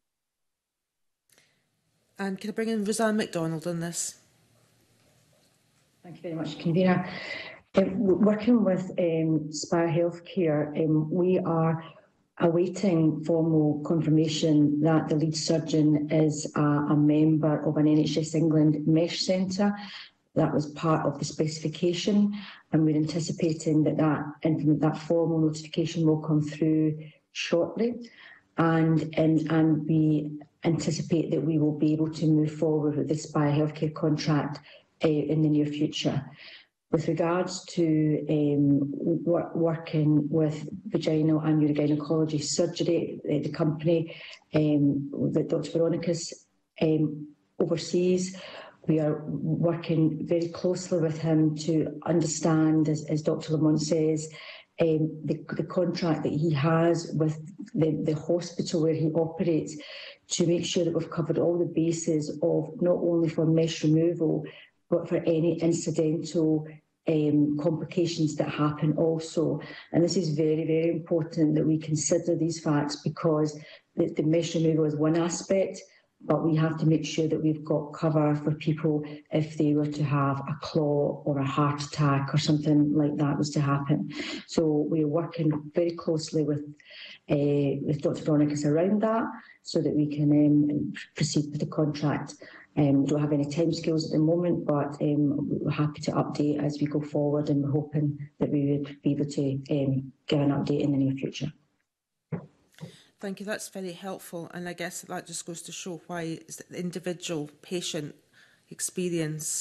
And can I bring in Roseanne MacDonald on this? Thank you very much, Convener. Working with Spire Healthcare, we are awaiting formal confirmation that the lead surgeon is a member of an NHS England mesh centre. That was part of the specification, and we're anticipating that formal notification will come through shortly, and we anticipate that we will be able to move forward with the Spire Healthcare contract in the near future. With regards to working with vaginal and urogynecology surgery, the company that Dr. Veronicas oversees, we are working very closely with him to understand, as Dr. Lamont says, the contract that he has with the hospital where he operates, to make sure that we've covered all the bases of not only for mesh removal, but for any incidental complications that happen also. And this is very, very important that we consider these facts, because the mesh removal is one aspect, but we have to make sure that we've got cover for people if they were to have a claw or a heart attack or something like that was to happen. So we're working very closely with Dr. Veronicas around that, so that we can proceed with the contract. We don't have any timescales at the moment, but we're happy to update as we go forward, and we're hoping that we would be able to give an update in the near future. Thank you, that's very helpful, and I guess that just goes to show why the individual patient experience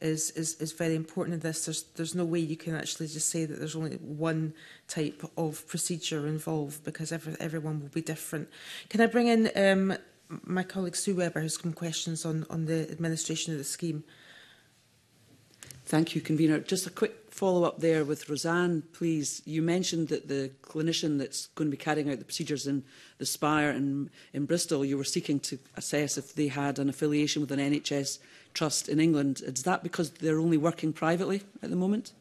is very important in this. There's no way you can actually just say that there's only one type of procedure involved, because everyone will be different. Can I bring in my colleague Sue Webber, who's some questions on the administration of the scheme? Thank you, Convener. Just a quick follow-up there with Roseanne, please. You mentioned that the clinician that's going to be carrying out the procedures in the Spire and in Bristol, you were seeking to assess if they had an affiliation with an NHS trust in England. Is that because they're only working privately at the moment?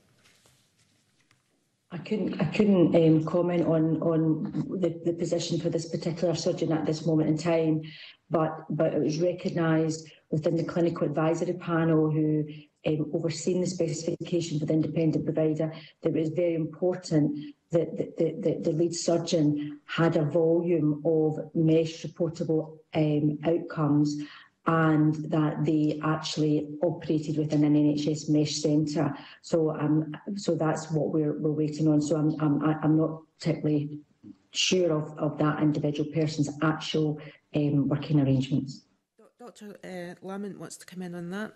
I couldn't comment on the position for this particular surgeon at this moment in time, but it was recognised within the clinical advisory panel who overseen the specification for the independent provider that it was very important that the lead surgeon had a volume of mesh reportable outcomes, and that they actually operated within an NHS mesh centre. So that's what we're waiting on. So I'm not particularly sure of that individual person's actual working arrangements. Dr. Lamont wants to come in on that.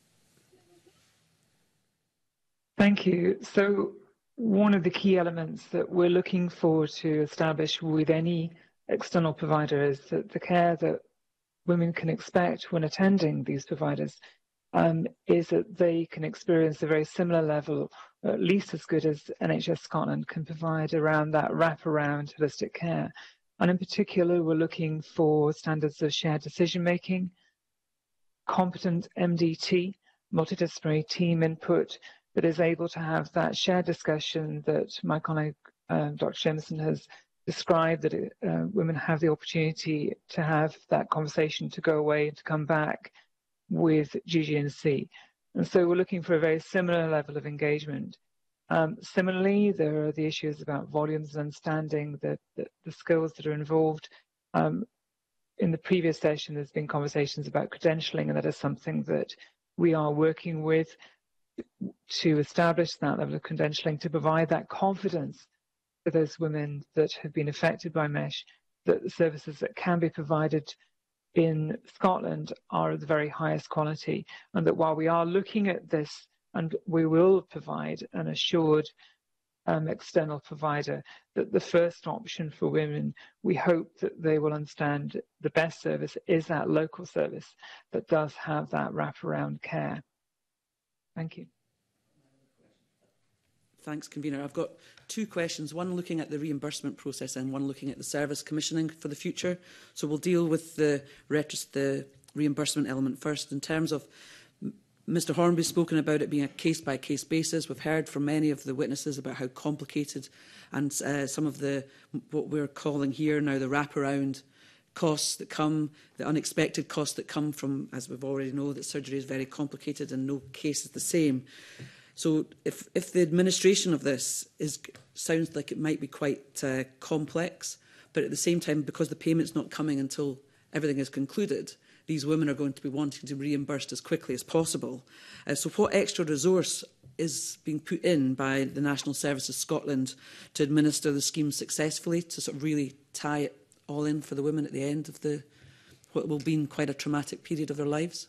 Thank you. So one of the key elements that we're looking for to establish with any external provider is that the care that women can expect when attending these providers is that they can experience a very similar level, at least as good as NHS Scotland can provide around that wraparound holistic care. And in particular, we're looking for standards of shared decision-making, competent MDT, multidisciplinary team input that is able to have that shared discussion that my colleague Dr. Jameson has described, that women have the opportunity to have that conversation, to go away and to come back with GGNC. And so we're looking for a very similar level of engagement. Similarly, there are the issues about volumes and understanding the skills that are involved. In the previous session, there's been conversations about credentialing, and that is something that we are working with to establish that level of credentialing, to provide that confidence for those women that have been affected by mesh, that the services that can be provided in Scotland are of the very highest quality, and that while we are looking at this, and we will provide an assured external provider, that the first option for women, we hope that they will understand the best service is that local service that does have that wraparound care. Thank you. Thanks, Convener. I've got two questions, one looking at the reimbursement process and one looking at the service commissioning for the future. So we'll deal with the reimbursement element first. In terms of Mr Hornby's spoken about it being a case-by-case basis. We've heard from many of the witnesses about how complicated and some of the, what we're calling here now, the wraparound costs that come, the unexpected costs that come from, as we've already know, that surgery is very complicated and no case is the same. So if the administration of this sounds like it might be quite complex, but at the same time, because the payment's not coming until everything is concluded, these women are going to be wanting to be reimbursed as quickly as possible. So what extra resource is being put in by the National Services Scotland to administer the scheme successfully, to sort of really tie it all in for the women at the end of what will be quite a traumatic period of their lives?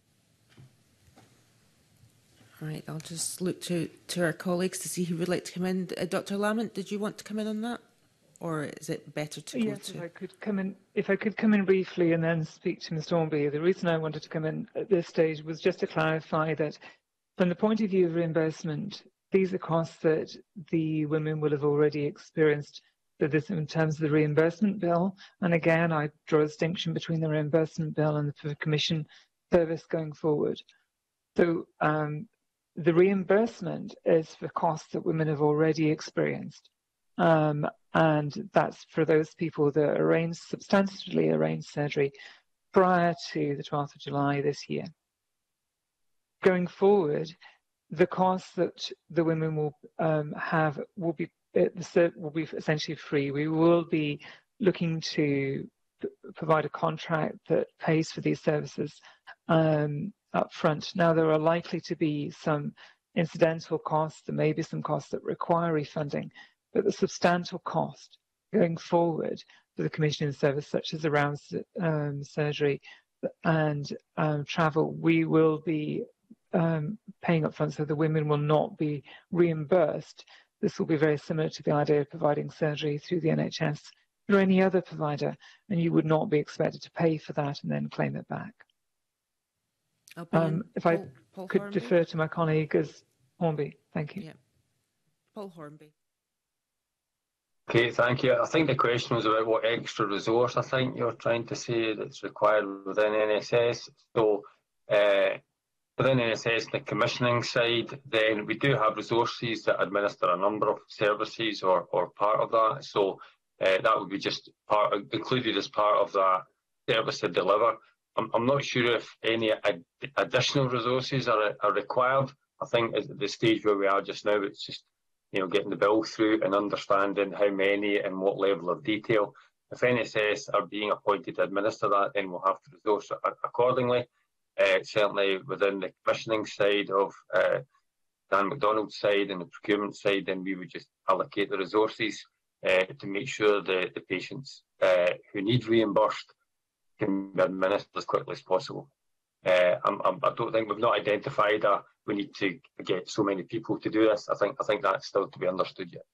Right, I'll just look to our colleagues to see who would like to come in. Dr. Lamont, did you want to come in on that, or is it better to go to? If I could come in briefly and then speak to Mr. Hornby. The reason I wanted to come in at this stage was just to clarify that, from the point of view of reimbursement, these are costs that the women will have already experienced. So this in terms of the reimbursement bill, and again, I draw a distinction between the reimbursement bill and the commission service going forward. So the reimbursement is for costs that women have already experienced. And that's for those people that substantially arranged surgery prior to the 12th of July this year. Going forward, the costs that the women will have will be essentially free. We will be looking to provide a contract that pays for these services up front. Now, there are likely to be some incidental costs, there may be some costs that require refunding, but the substantial cost going forward for the commissioning service, such as around surgery and travel, we will be paying upfront, so the women will not be reimbursed. This will be very similar to the idea of providing surgery through the NHS through any other provider, and you would not be expected to pay for that and then claim it back. If I could Hornby? defer to my colleague as Hornby, thank you. Yeah. Paul Hornby. Okay, thank you. I think the question was about what extra resource I think you're trying to say that's required within NSS. So within NSS, the commissioning side, then we do have resources that administer a number of services or part of that. So that would be just included as part of that service to deliver. I'm not sure if any additional resources are required. I think at the stage where we are just now, it's just getting the bill through and understanding how many and what level of detail. If NSS are being appointed to administer that, then we'll have to resource it accordingly. Certainly within the commissioning side of Dan MacDonald's side and the procurement side, then we would just allocate the resources to make sure the patients who need reimbursed can be administered as quickly as possible. I don't think we've not identified we need to get so many people to do this. I think that's still to be understood yet.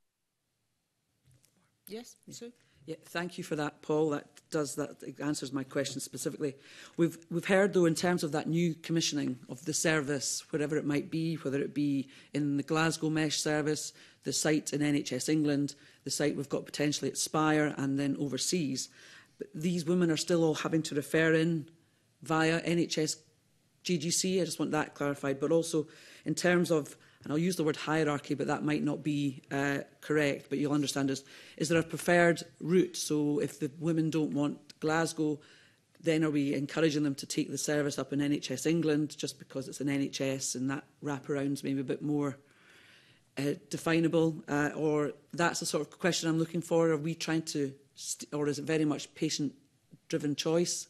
Yes, Sue? Yeah, thank you for that, Paul. That answers my question specifically. We've heard, though, in terms of that new commissioning of the service, wherever it might be, whether it be in the Glasgow Mesh service, the site in NHS England, the site we've got potentially at Spire, and then overseas. But these women are still all having to refer in via NHS GGC. I just want that clarified. But also in terms of, and I'll use the word hierarchy, but that might not be correct, but you'll understand this. Is there a preferred route? So if the women don't want Glasgow, then are we encouraging them to take the service up in NHS England just because it's an NHS and that wraparound's maybe a bit more definable? Or that's the sort of question I'm looking for. Are we trying to, or is it very much patient-driven choice?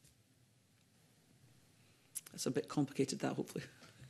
That's a bit complicated, that, hopefully.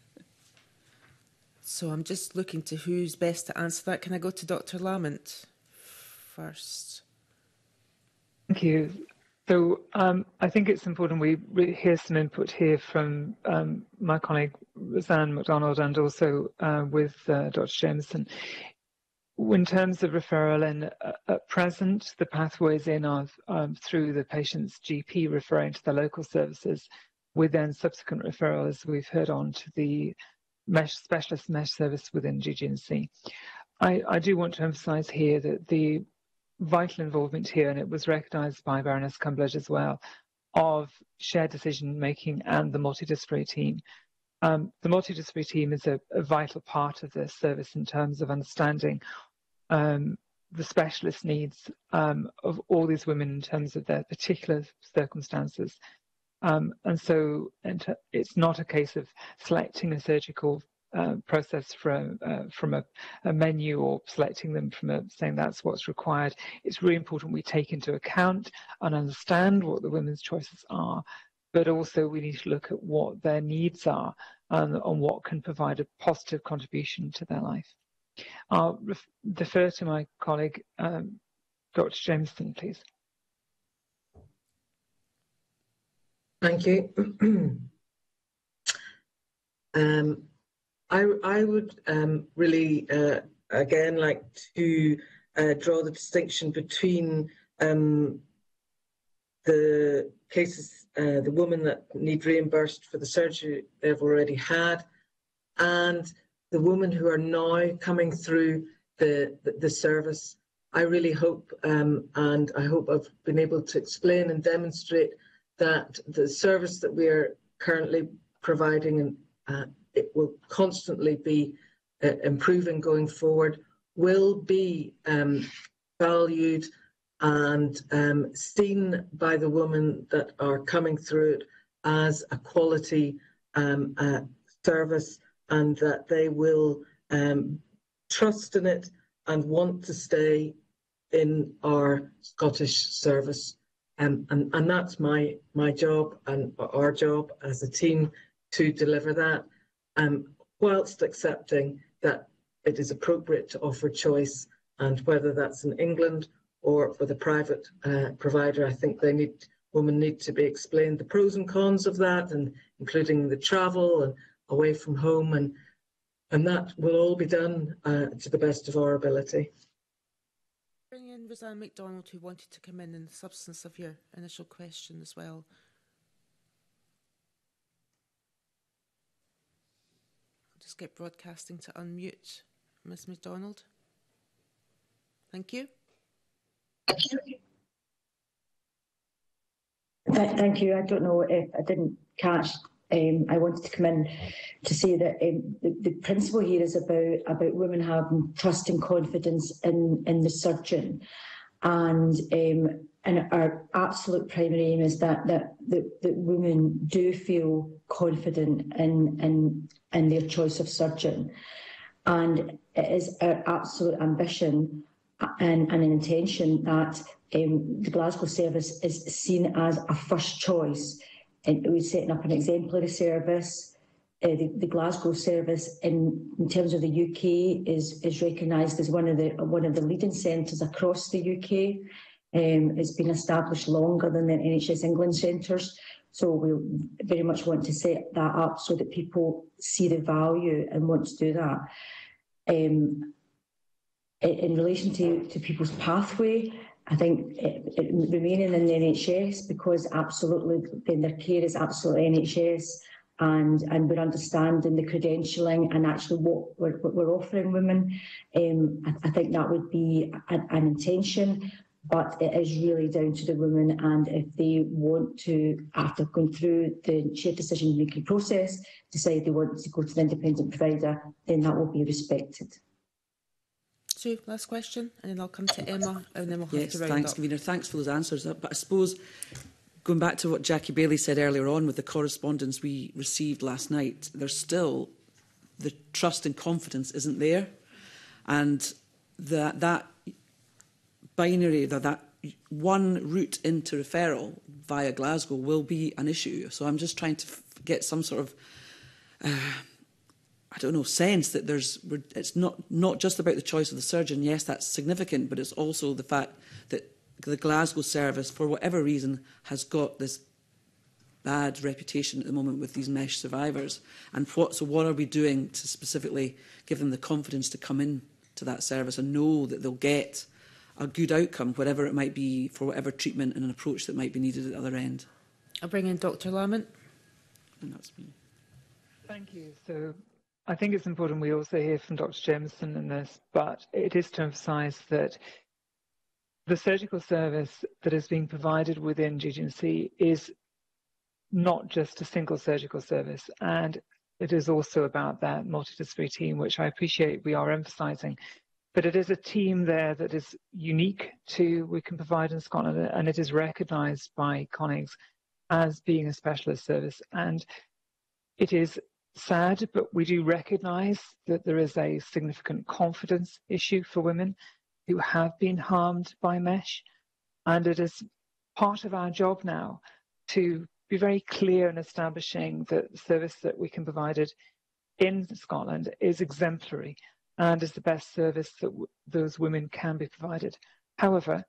So I'm just looking to who's best to answer that. Can I go to Dr. Lamont first? Thank you. So I think it's important we hear some input here from my colleague Roseanne MacDonald and also with Dr. Jameson. In terms of referral, and at present, the pathways in are through the patient's GP referring to the local services, with then subsequent referral, as we've heard, on to the specialist mesh service within GGNC. I do want to emphasise here that the vital involvement here, and it was recognised by Baroness Cumberledge as well, of shared decision making and the multidisciplinary team. The multidisciplinary team is a vital part of this service in terms of understanding the specialist needs of all these women in terms of their particular circumstances. And so it's not a case of selecting a surgical process from a menu or selecting them from saying that's what's required. It's really important we take into account and understand what the women's choices are, but also we need to look at what their needs are and what can provide a positive contribution to their life. I'll defer to my colleague, Dr. Jameson, please. Thank you. I would really, again, like to draw the distinction between the cases, the women that need reimbursed for the surgery they've already had, and the women who are now coming through the service. I really hope, and I hope I've been able to explain and demonstrate that the service that we are currently providing, and it will constantly be improving going forward, will be valued and seen by the women that are coming through it as a quality service, and that they will trust in it and want to stay in our Scottish service. And that's my job and our job as a team to deliver that, whilst accepting that it is appropriate to offer choice, and whether that's in England or for the private provider, I think women need to be explained the pros and cons of that, and including the travel and away from home, and that will all be done to the best of our ability. Bring in Roseanne MacDonald, who wanted to come in the substance of your initial question as well. I'll just get broadcasting to unmute Ms MacDonald. Thank you. Thank you. I don't know if I didn't catch. I wanted to come in to say that the principle here is about women having trust and confidence in the surgeon, and our absolute primary aim is that women do feel confident in their choice of surgeon, and it is our absolute ambition and an intention that the Glasgow service is seen as a first choice. And we're setting up an exemplary service. The Glasgow service, in terms of the UK, is recognised as one of the leading centres across the UK. It's been established longer than the NHS England centres. So we very much want to set that up so that people see the value and want to do that. In relation to people's pathway, I think remaining in the NHS, because absolutely then their care is absolutely NHS, and we're understanding the credentialing and actually what we're offering women. I think that would be an intention, but it is really down to the women, and if they want to, after going through the shared decision making process, decide they want to go to the independent provider, then that will be respected. Sue, last question, and then I'll come to Emma, and then we'll have to round thanks, up. Convener. Thanks for those answers. But I suppose, going back to what Jackie Bailey said earlier on with the correspondence we received last night, there's still the trust and confidence isn't there, and that binary, that one route into referral via Glasgow will be an issue. So I'm just trying to get some sort of I don't know, sense that it's not just about the choice of the surgeon. Yes, that's significant, but it's also the fact that the Glasgow service, for whatever reason, has got this bad reputation at the moment with these MESH survivors. And so what are we doing to specifically give them the confidence to come in to that service and know that they'll get a good outcome, whatever it might be, for whatever treatment and an approach that might be needed at the other end? I'll bring in Dr. Lamont. And that's me. Thank you. So I think it's important we also hear from Dr. Jameson in this, but it is to emphasise that the surgical service that is being provided within GGC is not just a single surgical service, and it is also about that multidisciplinary team, which I appreciate we are emphasising, but it is a team there that is unique to we can provide in Scotland, and it is recognised by colleagues as being a specialist service. And it is sad, but we do recognise that there is a significant confidence issue for women who have been harmed by MESH, and it is part of our job now to be very clear in establishing that the service that we can provide in Scotland is exemplary and is the best service that those women can be provided. However,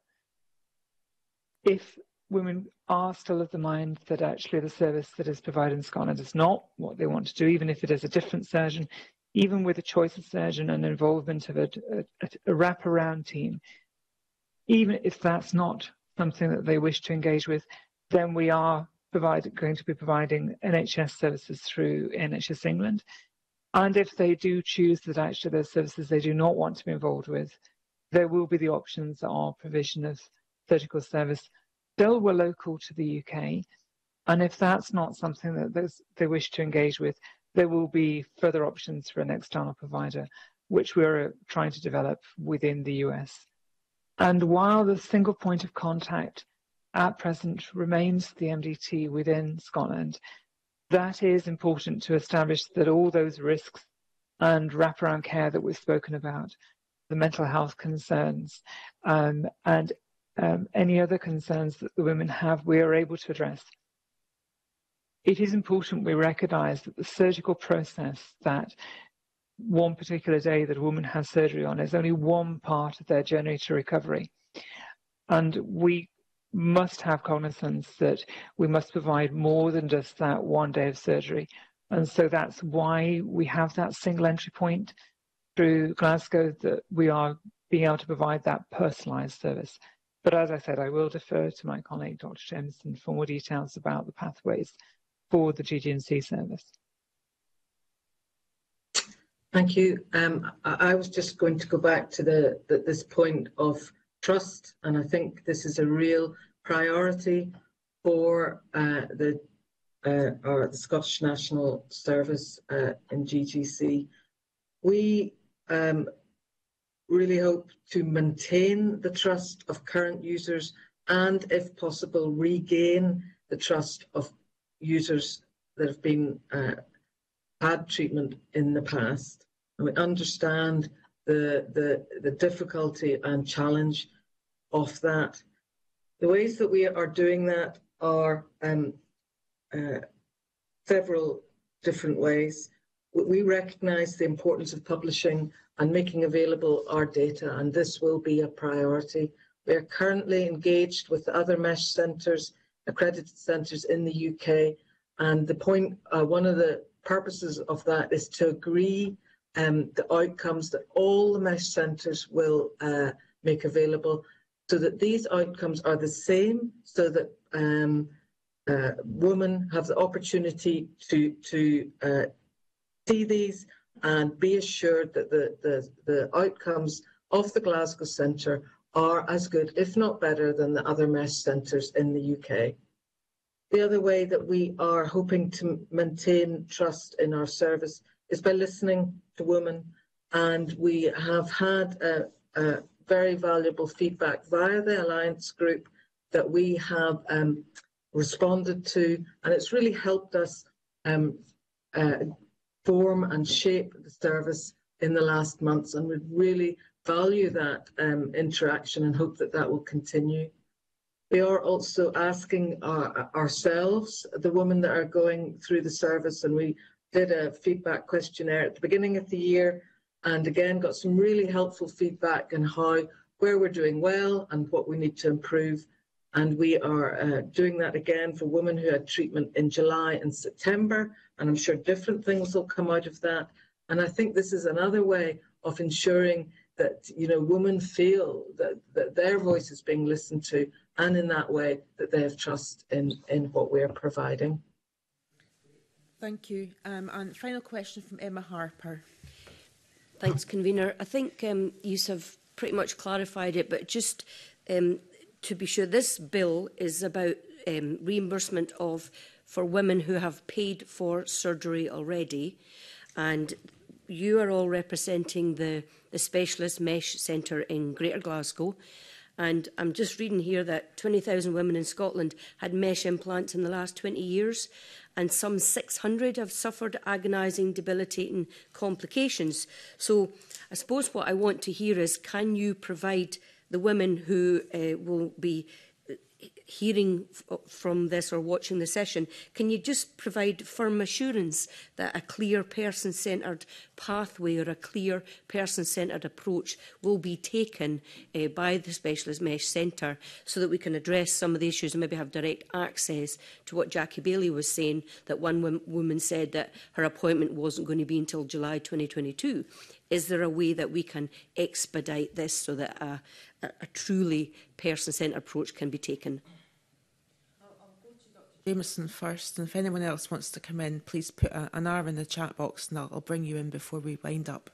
if women are still of the mind that actually the service that is provided in Scotland is not what they want to do, even if it is a different surgeon, even with a choice of surgeon and involvement of a wraparound team, even if that's not something that they wish to engage with, then we are going to be providing NHS services through NHS England. And if they do choose that actually those services they do not want to be involved with, there will be the options of provision of surgical service still were local to the UK, and if that's not something that they wish to engage with, there will be further options for an external provider, which we're trying to develop within the US. And while the single point of contact at present remains the MDT within Scotland, that is important to establish that all those risks and wraparound care that we've spoken about, the mental health concerns, and any other concerns that the women have, we are able to address. It is important we recognise that the surgical process, that one particular day that a woman has surgery on, is only one part of their journey to recovery. And we must have cognizance that we must provide more than just that one day of surgery. And so that's why we have that single entry point through Glasgow, that we are being able to provide that personalised service. But as I said, I will defer to my colleague, Dr. Jameson, for more details about the pathways for the GD&C service. Thank you. I was just going to go back to this point of trust, and I think this is a real priority for the Scottish National Service in GGC. We really hope to maintain the trust of current users and, if possible, regain the trust of users that have been had treatment in the past. And we understand the difficulty and challenge of that. The ways that we are doing that are several different ways. We recognise the importance of publishing and making available our data, and this will be a priority. We are currently engaged with other MESH centres, accredited centres in the UK, and the point, one of the purposes of that is to agree the outcomes that all the MESH centres will make available, so that these outcomes are the same, so that women have the opportunity to see these and be assured that the outcomes of the Glasgow Centre are as good, if not better, than the other MESH centres in the UK. The other way that we are hoping to maintain trust in our service is by listening to women, and we have had very valuable feedback via the Alliance Group that we have responded to, and it's really helped us form and shape the service in the last months, and we really value that interaction and hope that that will continue. We are also asking ourselves, the women that are going through the service, and we did a feedback questionnaire at the beginning of the year, and again got some really helpful feedback on where we're doing well and what we need to improve. And we are doing that again for women who had treatment in July and September, and I'm sure different things will come out of that. And I think this is another way of ensuring that, you know, women feel that their voice is being listened to, and in that way that they have trust in what we are providing. Thank you. And final question from Emma Harper. Thanks, Convener. I think you have pretty much clarified it, but just to be sure, this bill is about reimbursement for women who have paid for surgery already, and you are all representing the Specialist Mesh Centre in Greater Glasgow. And I'm just reading here that 20,000 women in Scotland had mesh implants in the last 20 years, and some 600 have suffered agonising, debilitating complications. So I suppose what I want to hear is, can you provide the women who will be hearing from this or watching the session, can you just provide firm assurance that a clear person-centred pathway or a clear person-centred approach will be taken by the Specialist Mesh Centre, so that we can address some of the issues and maybe have direct access to what Jackie Bailey was saying, that one woman said that her appointment wasn't going to be until July 2022. Is there a way that we can expedite this so that a truly person-centred approach can be taken? Jameson first, and if anyone else wants to come in, please put an R in the chat box and I'll bring you in before we wind up.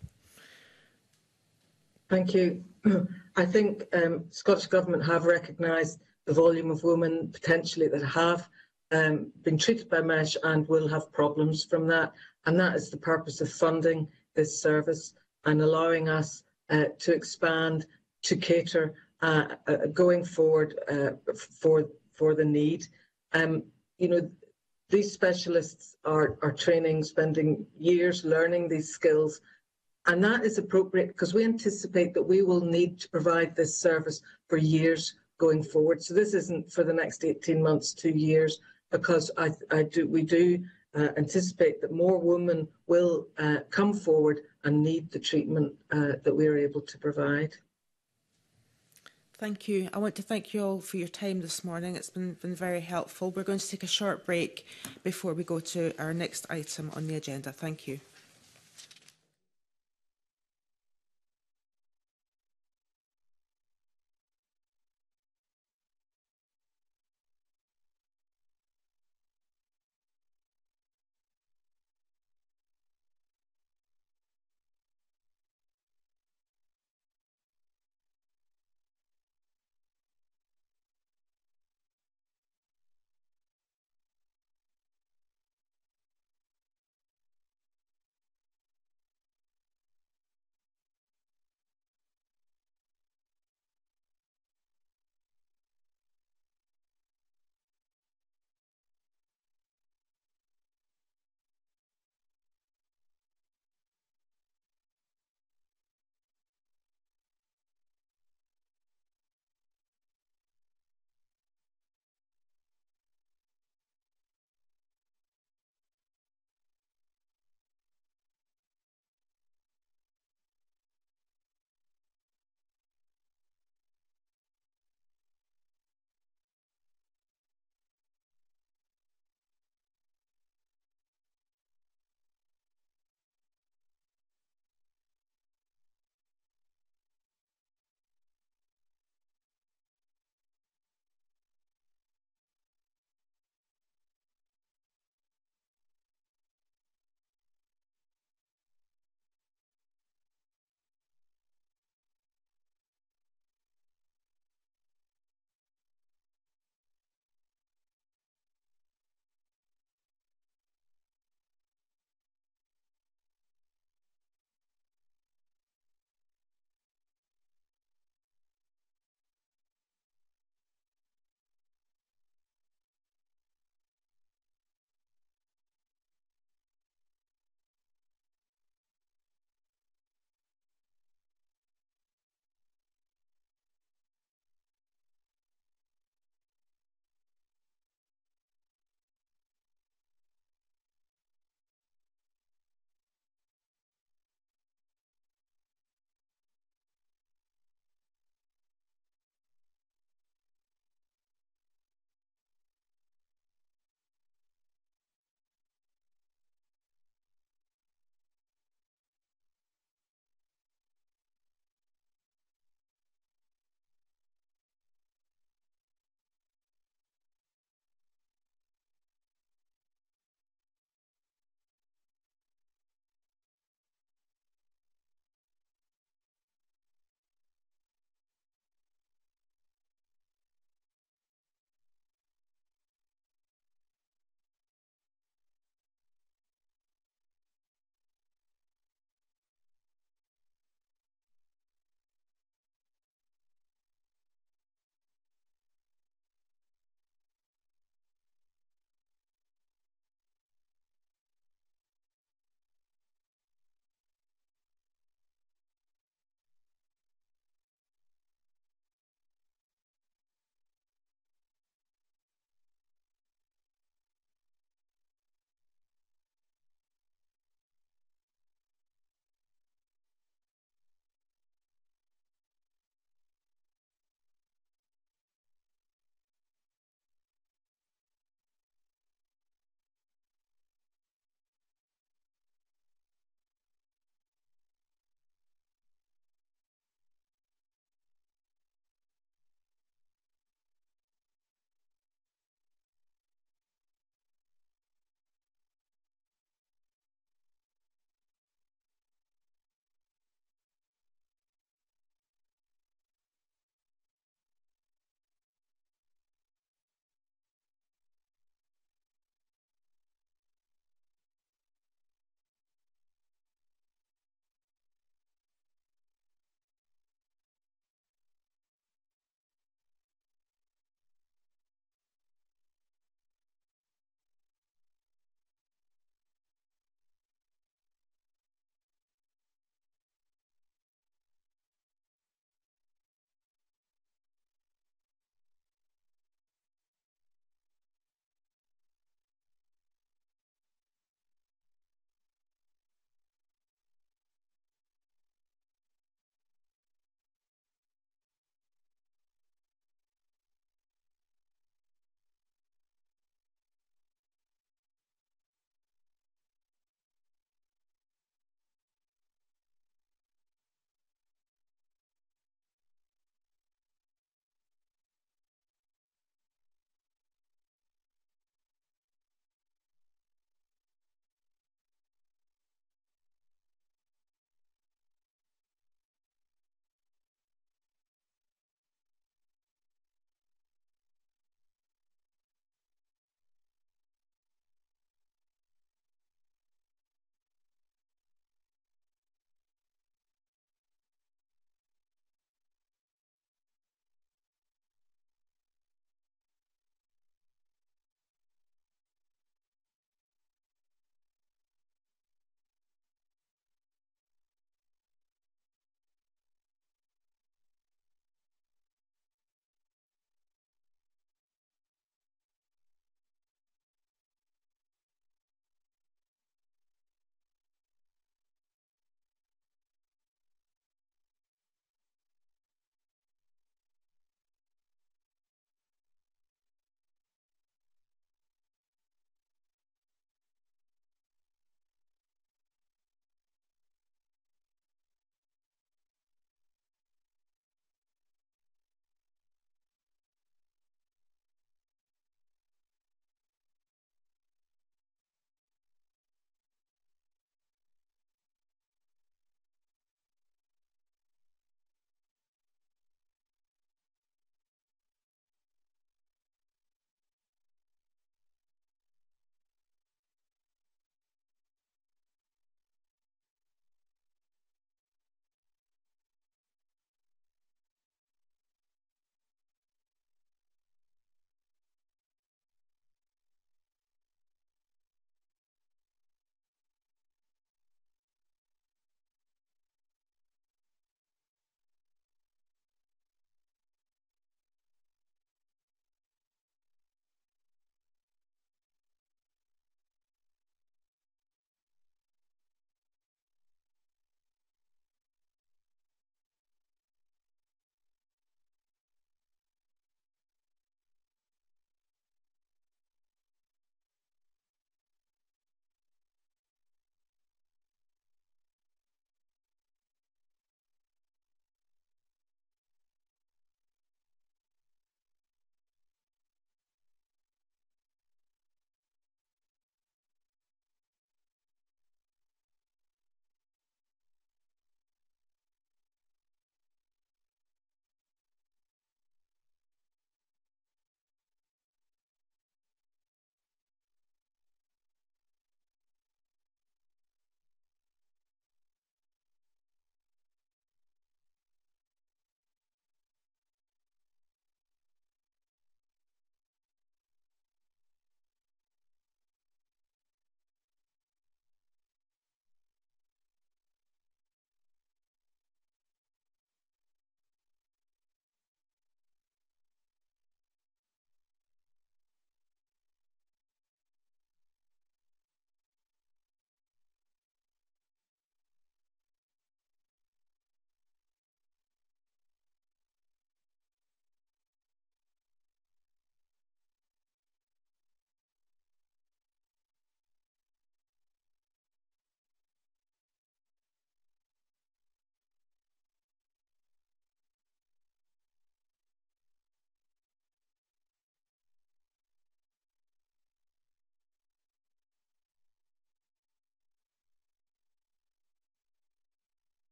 Thank you. I think Scottish Government have recognised the volume of women potentially that have been treated by MESH and will have problems from that, and that is the purpose of funding this service and allowing us to expand, to cater going forward for the need. You know, these specialists are training, spending years learning these skills, and that is appropriate because we anticipate that we will need to provide this service for years going forward. So this isn't for the next 18 months, 2 years, because we do anticipate that more women will come forward and need the treatment that we are able to provide. Thank you. I want to thank you all for your time this morning. It's been very helpful. We're going to take a short break before we go to our next item on the agenda. Thank you.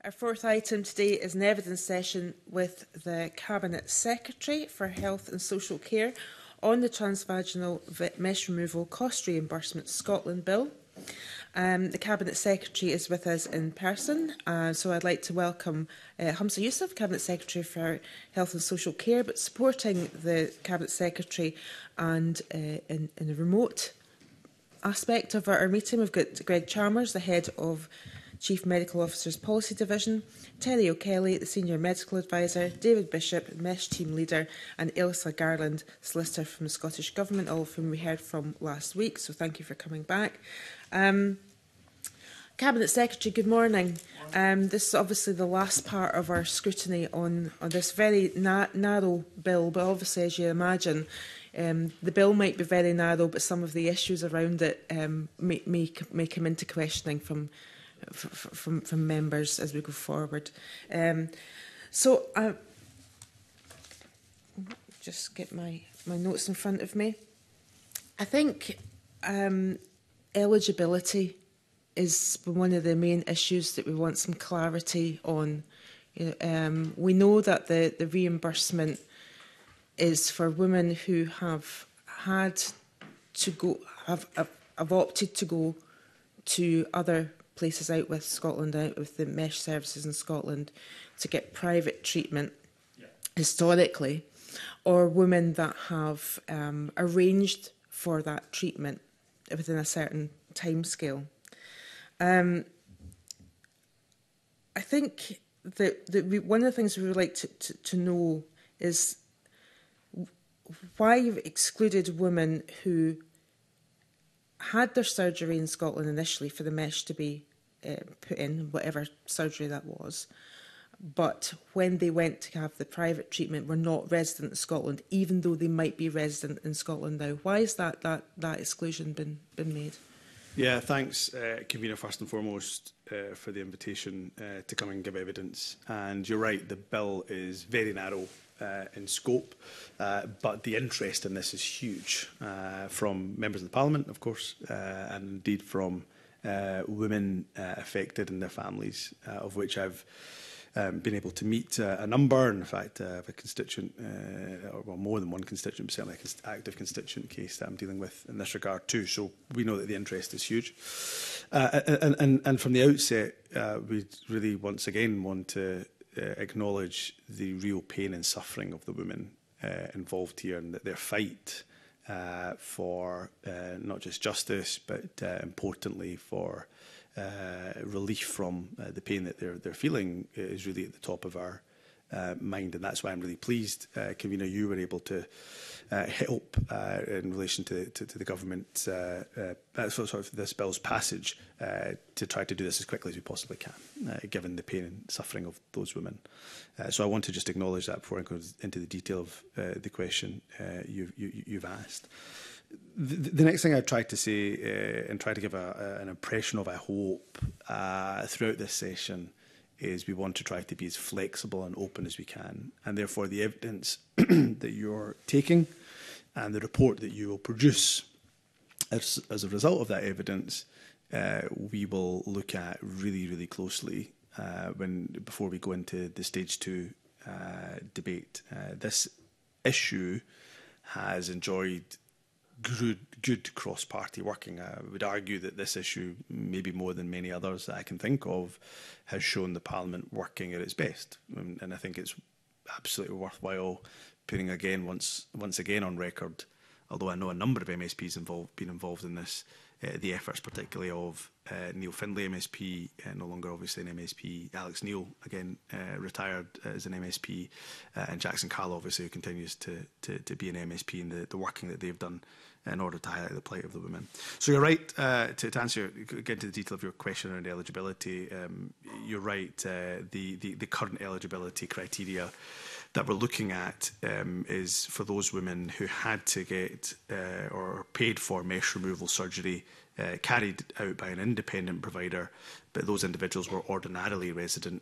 Our fourth item today is an evidence session with the Cabinet Secretary for Health and Social Care on the transvaginal mesh removal cost reimbursement Scotland Bill. The Cabinet Secretary is with us in person, so I'd like to welcome Hamza Youssef, Cabinet Secretary for Health and Social Care, but supporting the Cabinet Secretary and in a remote aspect of our meeting, we've got Greg Chalmers, the Head of Chief Medical Officer's Policy Division, Terry O'Kelly, the Senior Medical Advisor, David Bishop, MESH Team Leader, and Ailsa Garland, Solicitor from the Scottish Government, all of whom we heard from last week, so thank you for coming back. Cabinet Secretary, good morning. This is obviously the last part of our scrutiny on this very narrow bill, but obviously, as you imagine, the bill might be very narrow, but some of the issues around it may come into questioning from members as we go forward. Just get my notes in front of me. I think eligibility is one of the main issues that we want some clarity on. We know that the reimbursement is for women who have had to go, have opted to go to other places out with Scotland, out with the mesh services in Scotland, to get private treatment historically, or women that have arranged for that treatment within a certain timescale. I think that one of the things we would like to know is why you've excluded women who had their surgery in Scotland initially for the mesh to be put in, whatever surgery that was, but when they went to have the private treatment were not resident in Scotland, even though they might be resident in Scotland now. Why has that exclusion been made? Yeah, thanks, Convener, first and foremost, for the invitation to come and give evidence. And you're right, the bill is very narrow in scope, but the interest in this is huge from members of the Parliament, of course, and indeed from women affected and their families, of which I've been able to meet a number. In fact, I have a constituent, or more than one constituent, but certainly an active constituent case that I'm dealing with in this regard too. So we know that the interest is huge. And from the outset, we really once again want to acknowledge the real pain and suffering of the women involved here, and that their fight for not just justice, but importantly for relief from the pain that they're feeling is really at the top of our mind, and that's why I'm really pleased, Convener, you were able to help in relation to the government sort of this bill's passage to try to do this as quickly as we possibly can, given the pain and suffering of those women. So I want to just acknowledge that before I go into the detail of the question you've asked. The next thing I've tried to say and try to give an impression of, I hope, throughout this session is we want to try to be as flexible and open as we can. And therefore the evidence that you're taking and the report that you will produce as a result of that evidence, we will look at really, really closely before we go into the stage 2 debate. This issue has enjoyed good cross-party working. I would argue that this issue, maybe more than many others that I can think of, has shown the Parliament working at its best. And I think it's absolutely worthwhile putting once again on record, although I know a number of MSPs been involved in this, the efforts particularly of Neil Findlay MSP, no longer obviously an MSP, Alex Neil, again retired as an MSP, and Jackson Carl obviously, who continues to be an MSP, and the working that they've done in order to highlight the plight of the women. So you're right, to answer, get into the detail of your question around eligibility, you're right, the current eligibility criteria that we're looking at is for those women who had to get or paid for mesh removal surgery carried out by an independent provider, but those individuals were ordinarily resident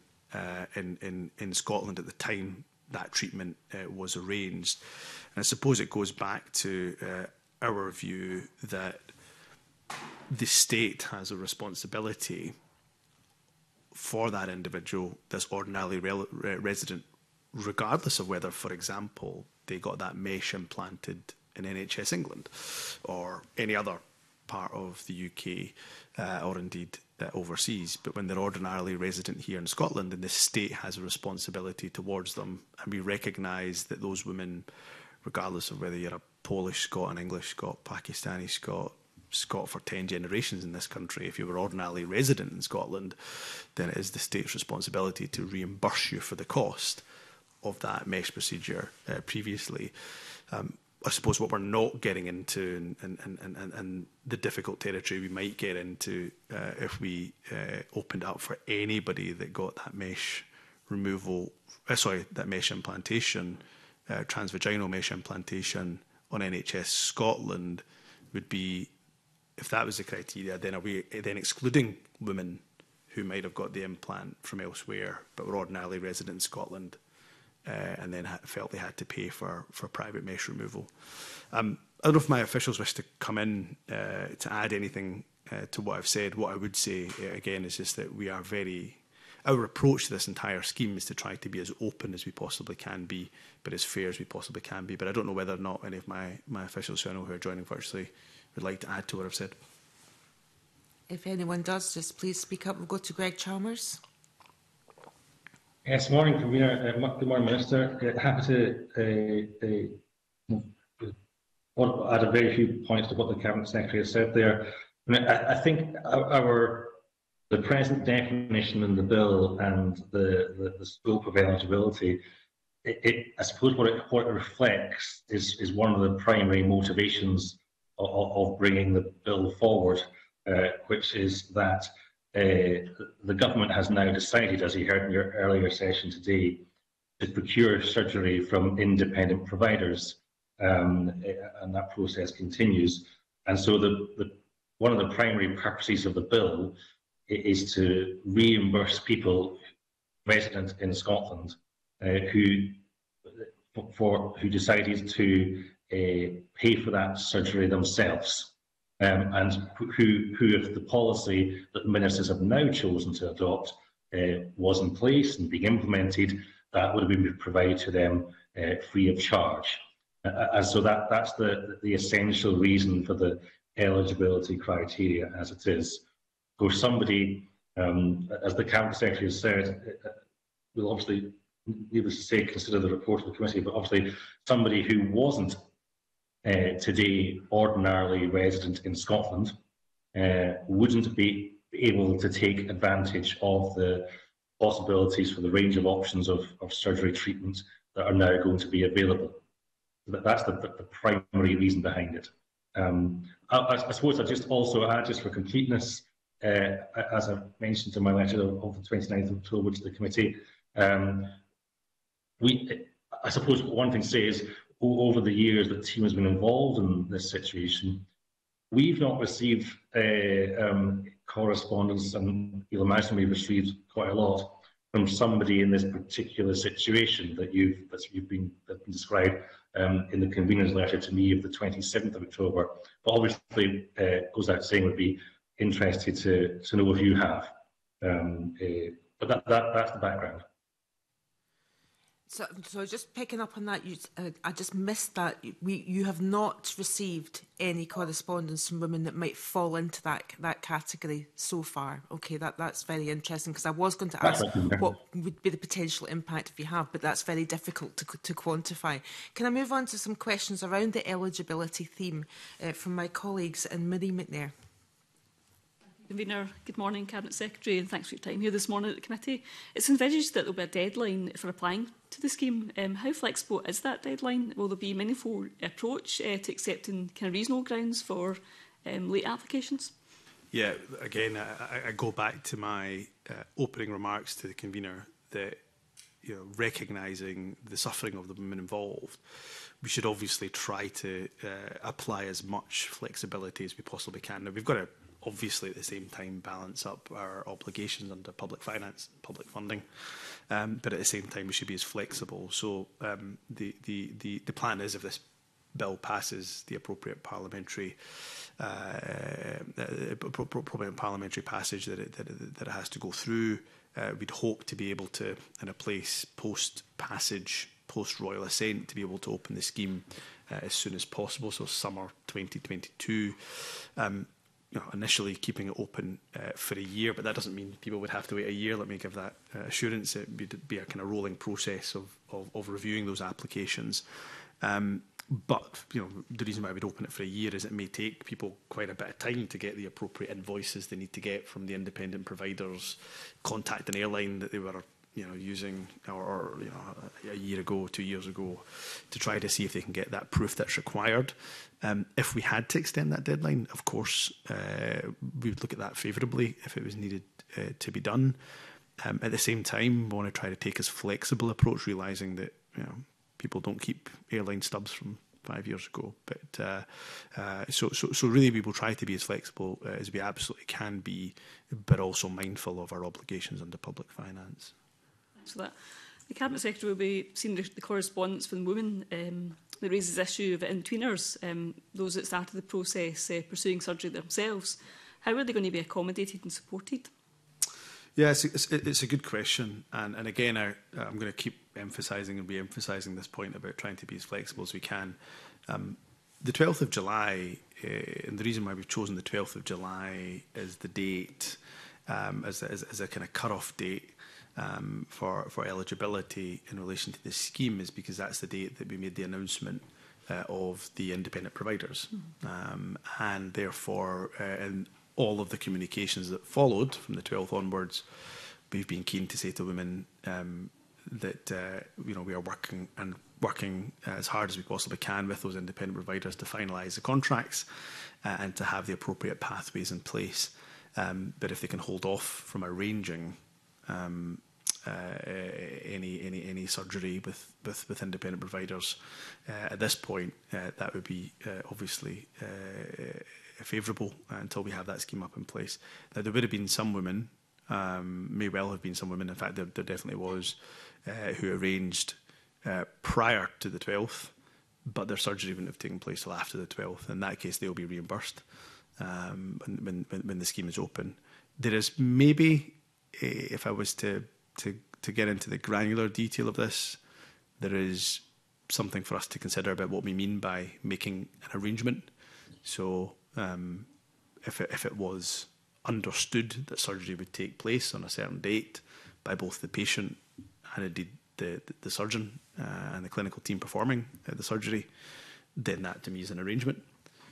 in Scotland at the time that treatment was arranged. And I suppose it goes back to our view that the state has a responsibility for that individual that's ordinarily resident, regardless of whether, for example, they got that mesh implanted in NHS England or any other part of the UK or indeed overseas. But when they're ordinarily resident here in Scotland, then the state has a responsibility towards them, and we recognise that those women, regardless of whether you're a Polish Scot, an English Scot, Pakistani Scot for 10 generations in this country, if you were ordinarily resident in Scotland, then it is the state's responsibility to reimburse you for the cost of that mesh procedure previously. I suppose what we're not getting into and the difficult territory we might get into if we opened up for anybody that got that mesh removal, that mesh implantation, transvaginal mesh implantation on NHS Scotland would be, if that was the criteria, then are we then excluding women who might have got the implant from elsewhere but were ordinarily resident in Scotland and then felt they had to pay for private mesh removal. I don't know if my officials wish to come in to add anything to what I've said. What I would say, again, is just that we are our approach to this entire scheme is to try to be as open as we possibly can be, but as fair as we possibly can be. But I don't know whether or not any of my officials who I know who are joining virtually would like to add to what I've said. If anyone does, just please speak up. We'll go to Greg Chalmers. Yes, morning, Convener. Good morning, Minister. Happy to add a very few points to what the Cabinet Secretary has said there. I think the present definition in the bill and the scope of eligibility, I suppose what it reflects is one of the primary motivations of bringing the bill forward, which is that the government has now decided, as you heard in your earlier session today, to procure surgery from independent providers, and that process continues. And so one of the primary purposes of the bill is to reimburse people resident in Scotland who decided to pay for that surgery themselves. And who, if the policy that ministers have now chosen to adopt was in place and being implemented, that would have been provided to them free of charge. And so that's the essential reason for the eligibility criteria as it is. Of course, somebody, as the Cabinet Secretary has said, will obviously, needless to say, consider the report of the committee, but obviously somebody who wasn't today ordinarily resident in Scotland wouldn't be able to take advantage of the possibilities for the range of options of surgery treatment that are now going to be available. That's the primary reason behind it. I suppose I just also add, just for completeness, as I mentioned in my letter of the 29th of October to the committee, I suppose one thing to say is, over the years that the team has been involved in this situation, we've not received correspondence, and you'll imagine we've received quite a lot from somebody in this particular situation that's been described in the convener's letter to me of the 27th of October. But obviously, goes without saying, would be interested to know if you have. But that's the background. So just picking up on that, I just missed that. You have not received any correspondence from women that might fall into that category so far. Okay, that's very interesting, because I was going to ask what would be the potential impact if you have, but that's very difficult to quantify. Can I move on to some questions around the eligibility theme from my colleagues, and Marie McNair? Convener, good morning, Cabinet Secretary, and thanks for your time here this morning at the committee. It's envisaged that there will be a deadline for applying to the scheme. How flexible is that deadline? Will there be a meaningful approach to accepting kind of reasonable grounds for late applications? Yeah, again, I go back to my opening remarks to the convener that, recognising the suffering of the women involved, we should obviously try to apply as much flexibility as we possibly can. Now, we've got to obviously at the same time balance up our obligations under public finance, public funding, but at the same time we should be as flexible. So the plan is, if this bill passes the appropriate parliamentary passage that it has to go through, we'd hope to be able to, in a place post-passage, post-royal assent, to be able to open the scheme as soon as possible, so summer 2022. Initially keeping it open for a year, but that doesn't mean people would have to wait a year. Let me give that assurance. It would be a kind of rolling process of reviewing those applications. But the reason why I would open it for a year is it may take people quite a bit of time to get the appropriate invoices they need to get from the independent providers, contact an airline that they were using or a year ago, 2 years ago, to try to see if they can get that proof that's required. If we had to extend that deadline, of course, we would look at that favourably if it was needed to be done. At the same time, we want to try to take a flexible approach, realising that people don't keep airline stubs from 5 years ago. But so really we will try to be as flexible as we absolutely can be, but also mindful of our obligations under public finance. Thanks for that. The Cabinet Secretary will be seeing the correspondence from women that raises the issue of in-tweeners, those that started the process pursuing surgery themselves. How are they going to be accommodated and supported? Yeah, it's a good question. And again, I'm going to keep emphasising and re-emphasising this point about trying to be as flexible as we can. The 12th of July, and the reason why we've chosen the 12th of July as the date, as a kind of cut-off date for eligibility in relation to this scheme, is because that's the date that we made the announcement of the independent providers. And therefore, in all of the communications that followed from the 12th onwards, we've been keen to say to women that we are working as hard as we possibly can with those independent providers to finalise the contracts and to have the appropriate pathways in place. But if they can hold off from arranging any surgery with independent providers at this point, that would be obviously favourable until we have that scheme up in place. Now, there would have been some women, may well have been some women, in fact there definitely was, who arranged prior to the 12th, but their surgery wouldn't have taken place till after the 12th. In that case, they'll be reimbursed when the scheme is open. There is maybe, if I was to get into the granular detail of this, there is something for us to consider about what we mean by making an arrangement. So if it was understood that surgery would take place on a certain date by both the patient and indeed the surgeon and the clinical team performing the surgery, then that to me is an arrangement.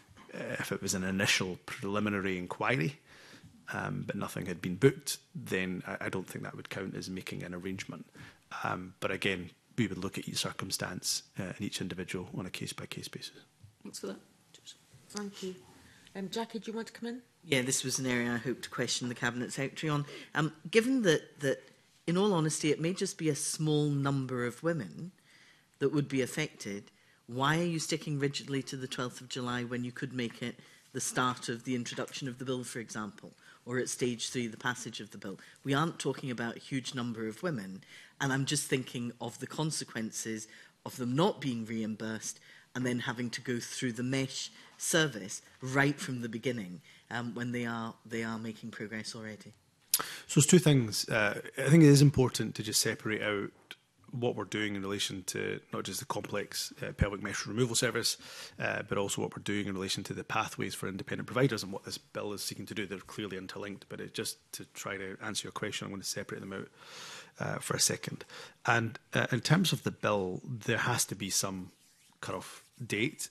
If it was an initial preliminary inquiry, but nothing had been booked, then I don't think that would count as making an arrangement. But again, we would look at each circumstance and each individual on a case-by-case basis. Thanks for that. Thank you. Jackie, do you want to come in? Yeah, this was an area I hoped to question the Cabinet Secretary on. Given that, in all honesty, it may just be a small number of women that would be affected, why are you sticking rigidly to the 12th of July when you could make it the start of the introduction of the bill, for example, or at stage 3, the passage of the bill? We aren't talking about a huge number of women, and I'm just thinking of the consequences of them not being reimbursed and then having to go through the mesh service right from the beginning when they are making progress already. So there's two things. I think it is important to just separate out what we're doing in relation to not just the complex pelvic mesh removal service, but also what we're doing in relation to the pathways for independent providers and what this bill is seeking to do. They're clearly interlinked, but just to try to answer your question, I'm going to separate them out for a second. And in terms of the bill, there has to be some cut-off date.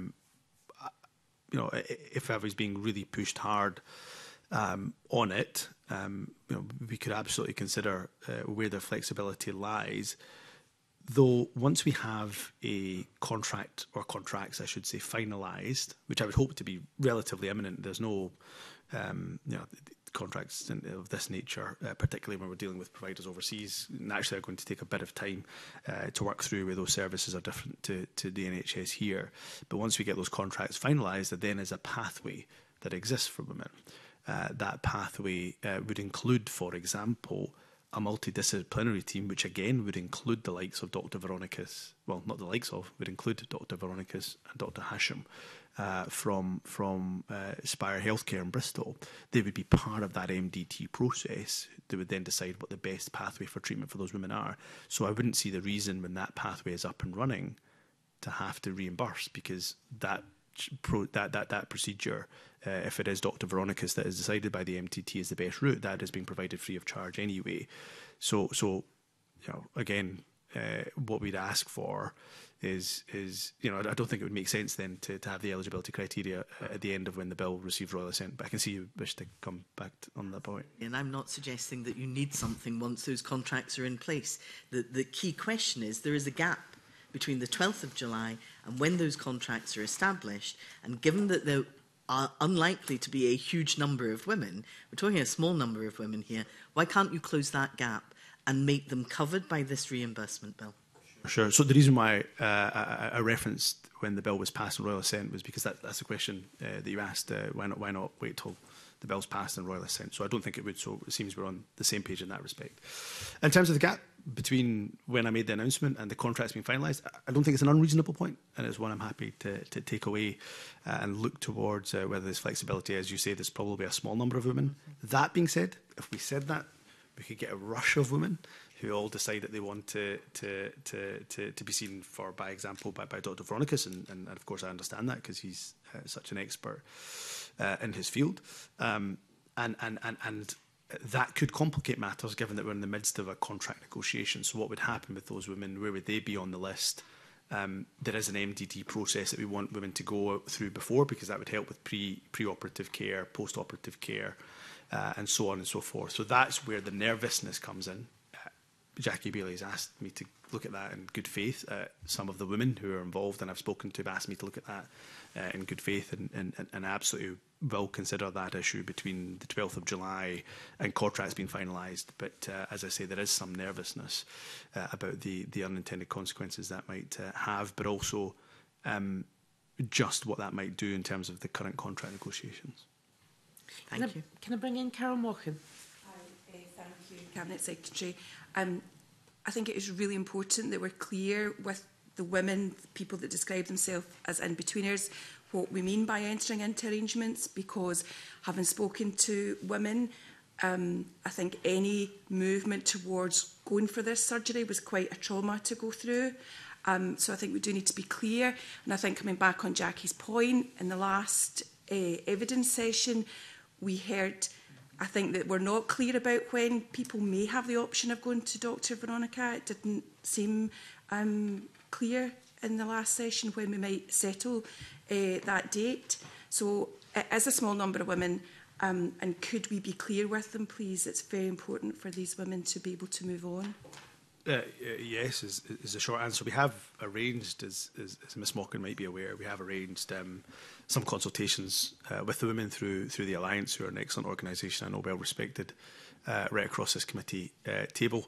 If I was being really pushed hard on it, we could absolutely consider where the flexibility lies. Though once we have a contract, or contracts, I should say, finalised, which I would hope to be relatively imminent, there's no contracts of this nature, particularly when we're dealing with providers overseas, naturally are going to take a bit of time to work through where those services are different to the NHS here. But once we get those contracts finalised, there then is a pathway that exists for women. That pathway would include, for example, a multidisciplinary team, which again would include the likes of Dr. Veronicas, well, not the likes of, would include Dr. Veronicas and Dr. Hashim from Spire Healthcare in Bristol. They would be part of that MDT process. They would then decide what the best pathway for treatment for those women are. So I wouldn't see the reason when that pathway is up and running to have to reimburse, because that procedure, if it is Dr. Veronicas that is decided by the MTT is the best route, that is being provided free of charge anyway. So again, what we'd ask for is I don't think it would make sense then to have the eligibility criteria at the end of when the bill receives royal assent. But I can see you wish to come back on that point. And I'm not suggesting that you need something once those contracts are in place. The key question is there is a gap between the 12th of July and when those contracts are established, and given that there are unlikely to be a huge number of women, we're talking a small number of women here, why can't you close that gap and make them covered by this reimbursement bill? Sure. So the reason why I referenced when the bill was passed in royal assent was because that's the question that you asked, why not wait till the bill's passed in royal assent? So I don't think it would, so it seems we're on the same page in that respect. In terms of the gap between when I made the announcement and the contracts being finalised, I don't think it's an unreasonable point, and it's one I'm happy to take away and look towards whether there's flexibility. As you say, there's probably a small number of women. That being said, if we said that, we could get a rush of women who all decide that they want to be seen for, by example, by Dr. Veronicas, and of course I understand that because he's such an expert in his field, and that could complicate matters given that we're in the midst of a contract negotiation. So what would happen with those women? Where would they be on the list? There is an MDT process that we want women to go through before, because that would help with pre-operative care, post-operative care, and so on and so forth. So that's where the nervousness comes in. Jackie Bailey has asked me to look at that in good faith. Some of the women who are involved, and I've spoken to, have asked me to look at that in good faith, and absolutely will consider that issue between the 12th of July and contracts being finalised. But as I say, there is some nervousness about the unintended consequences that might have, but also just what that might do in terms of the current contract negotiations. Thank you. Can I bring in Carol Mochan? Thank you, Cabinet Secretary. I think it is really important that we're clear with the women, the people that describe themselves as in-betweeners, what we mean by entering into arrangements, because having spoken to women, I think any movement towards going for this surgery was quite a trauma to go through. So I think we do need to be clear. And I think coming back on Jackie's point, in the last evidence session, we heard, I think, that we're not clear about when people may have the option of going to Dr. Veronica. It didn't seem clear in the last session when we might settle that date. So it is a small number of women, and could we be clear with them, please? It's very important for these women to be able to move on. Yes, is the short answer. We have arranged, as Ms Mochan might be aware, we have arranged some consultations with the women through the Alliance, who are an excellent organisation, I know, well respected right across this committee table,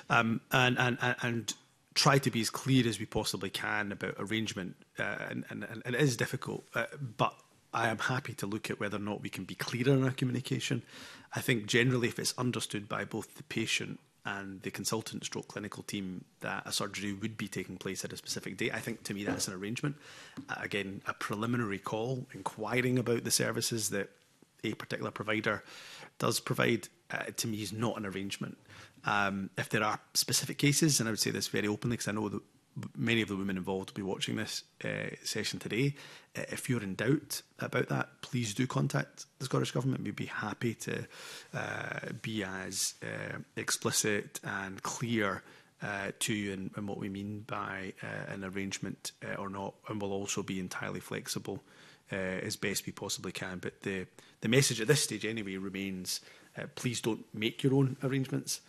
and try to be as clear as we possibly can about arrangement, and it is difficult, but I am happy to look at whether or not we can be clearer in our communication. I think generally, if it's understood by both the patient and the consultant stroke clinical team that a surgery would be taking place at a specific date, I think to me that's an arrangement. Again, a preliminary call inquiring about the services that a particular provider does provide, to me is not an arrangement. If there are specific cases, and I would say this very openly because I know that many of the women involved will be watching this session today, if you're in doubt about that, please do contact the Scottish Government. We'd be happy to be as explicit and clear to you in what we mean by an arrangement or not, and we'll also be entirely flexible as best we possibly can. But the message at this stage anyway remains, please don't make your own arrangements.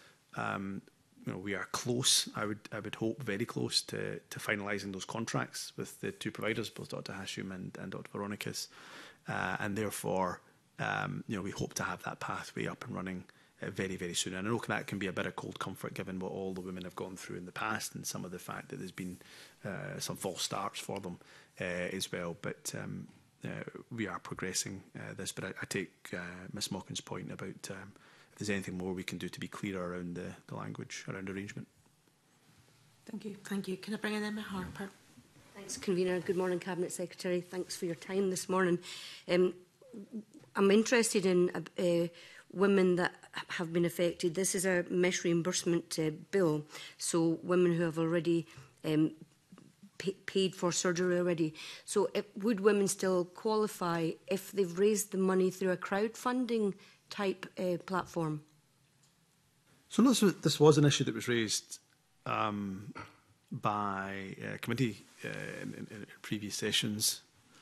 We are close, I would hope, very close to finalising those contracts with the two providers, both Dr Hashim and Dr Veronicas, and therefore we hope to have that pathway up and running very, very soon. And I know that can be a bit of cold comfort given what all the women have gone through in the past and some of the fact that there's been some false starts for them as well. But we are progressing this. But I take Ms Mochan's point about if there's anything more we can do to be clearer around the language around arrangement. Thank you. Thank you. Can I bring in Emma Harper? Thanks, Convener. Good morning, Cabinet Secretary. Thanks for your time this morning. I'm interested in women that have been affected. This is a mesh reimbursement bill, so women who have already paid for surgery already. So would women still qualify if they've raised the money through a crowdfunding type platform? So this was an issue that was raised by committee in previous sessions.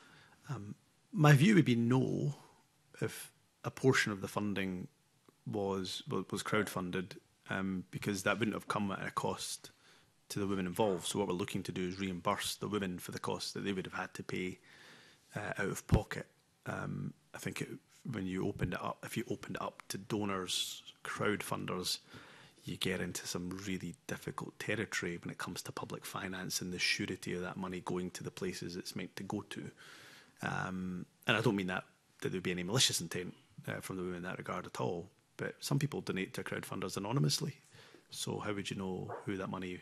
My view would be no if a portion of the funding was crowdfunded, because that wouldn't have come at a cost to the women involved. So what we're looking to do is reimburse the women for the costs that they would have had to pay out of pocket. I think when you opened it up, if you opened it up to donors, crowdfunders, you get into some really difficult territory when it comes to public finance and the surety of that money going to the places it's meant to go to. And I don't mean that there would be any malicious intent from the women in that regard at all, but some people donate to crowdfunders anonymously. So how would you know who that money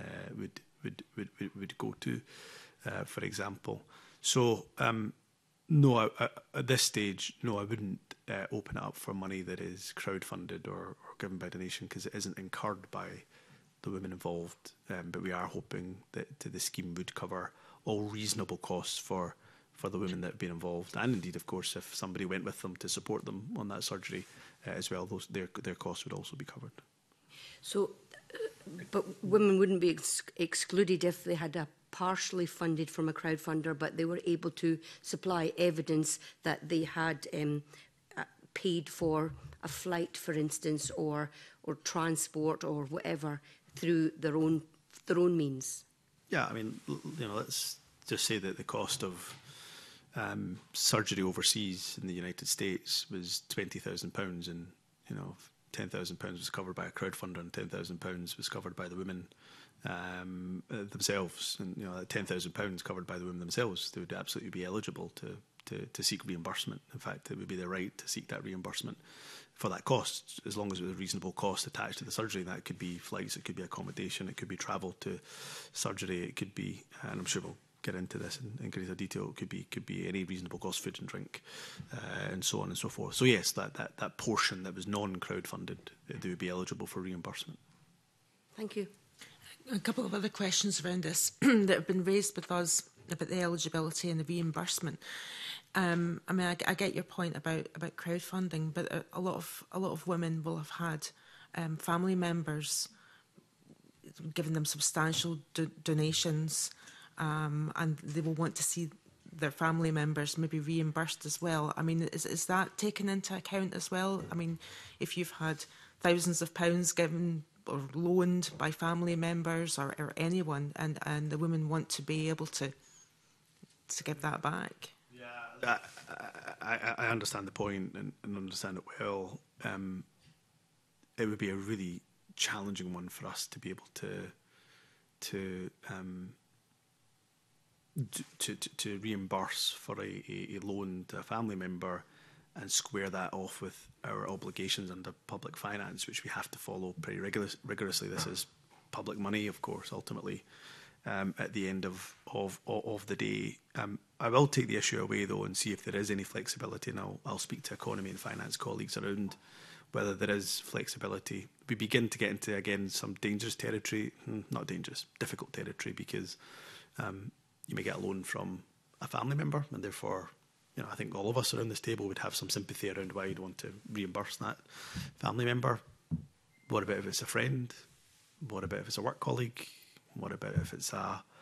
would go to, for example? So no, at this stage, no, I wouldn't open it up for money that is crowdfunded or given by donation, because it isn't incurred by the women involved. But we are hoping that the scheme would cover all reasonable costs for the women that have been involved, and indeed, of course, if somebody went with them to support them on that surgery as well, their costs would also be covered. So, but women wouldn't be excluded if they had a partially funded from a crowdfunder, but they were able to supply evidence that they had paid for a flight, for instance, or transport or whatever through their own means. Yeah, I mean, let's just say that the cost of surgery overseas in the United States was £20,000, and £10,000 was covered by a crowdfunder and £10,000 was covered by the women themselves. And that £10,000 covered by the women themselves, they would absolutely be eligible to seek reimbursement. In fact, it would be their right to seek that reimbursement for that cost, as long as it was a reasonable cost attached to the surgery. That could be flights, it could be accommodation, it could be travel to surgery, it could be, and I'm sure we'll get into this in greater detail, it could be any reasonable cost, food and drink, and so on and so forth. So yes, that portion that was non-crowdfunded, they would be eligible for reimbursement. Thank you. A couple of other questions around this that have been raised with us about the eligibility and the reimbursement. I mean, I get your point about crowdfunding, but a lot of women will have had family members giving them substantial donations, and they will want to see their family members maybe reimbursed as well. I mean, is that taken into account as well? I mean, if you've had thousands of pounds given or loaned by family members or anyone, and the women want to be able to give that back. Yeah, I understand the point and understand it well. It would be a really challenging one for us to be able to reimburse for a loan to a family member and square that off with our obligations under public finance, which we have to follow pretty rigorously. This is public money, of course, ultimately, at the end of the day. I will take the issue away, though, and see if there is any flexibility, and I'll speak to economy and finance colleagues around whether there is flexibility. We begin to get into, again, some dangerous territory, not dangerous, difficult territory, because you may get a loan from a family member, and therefore, I think all of us around this table would have some sympathy around why you'd want to reimburse that family member. What about if it's a friend? What about if it's a work colleague? What about if it's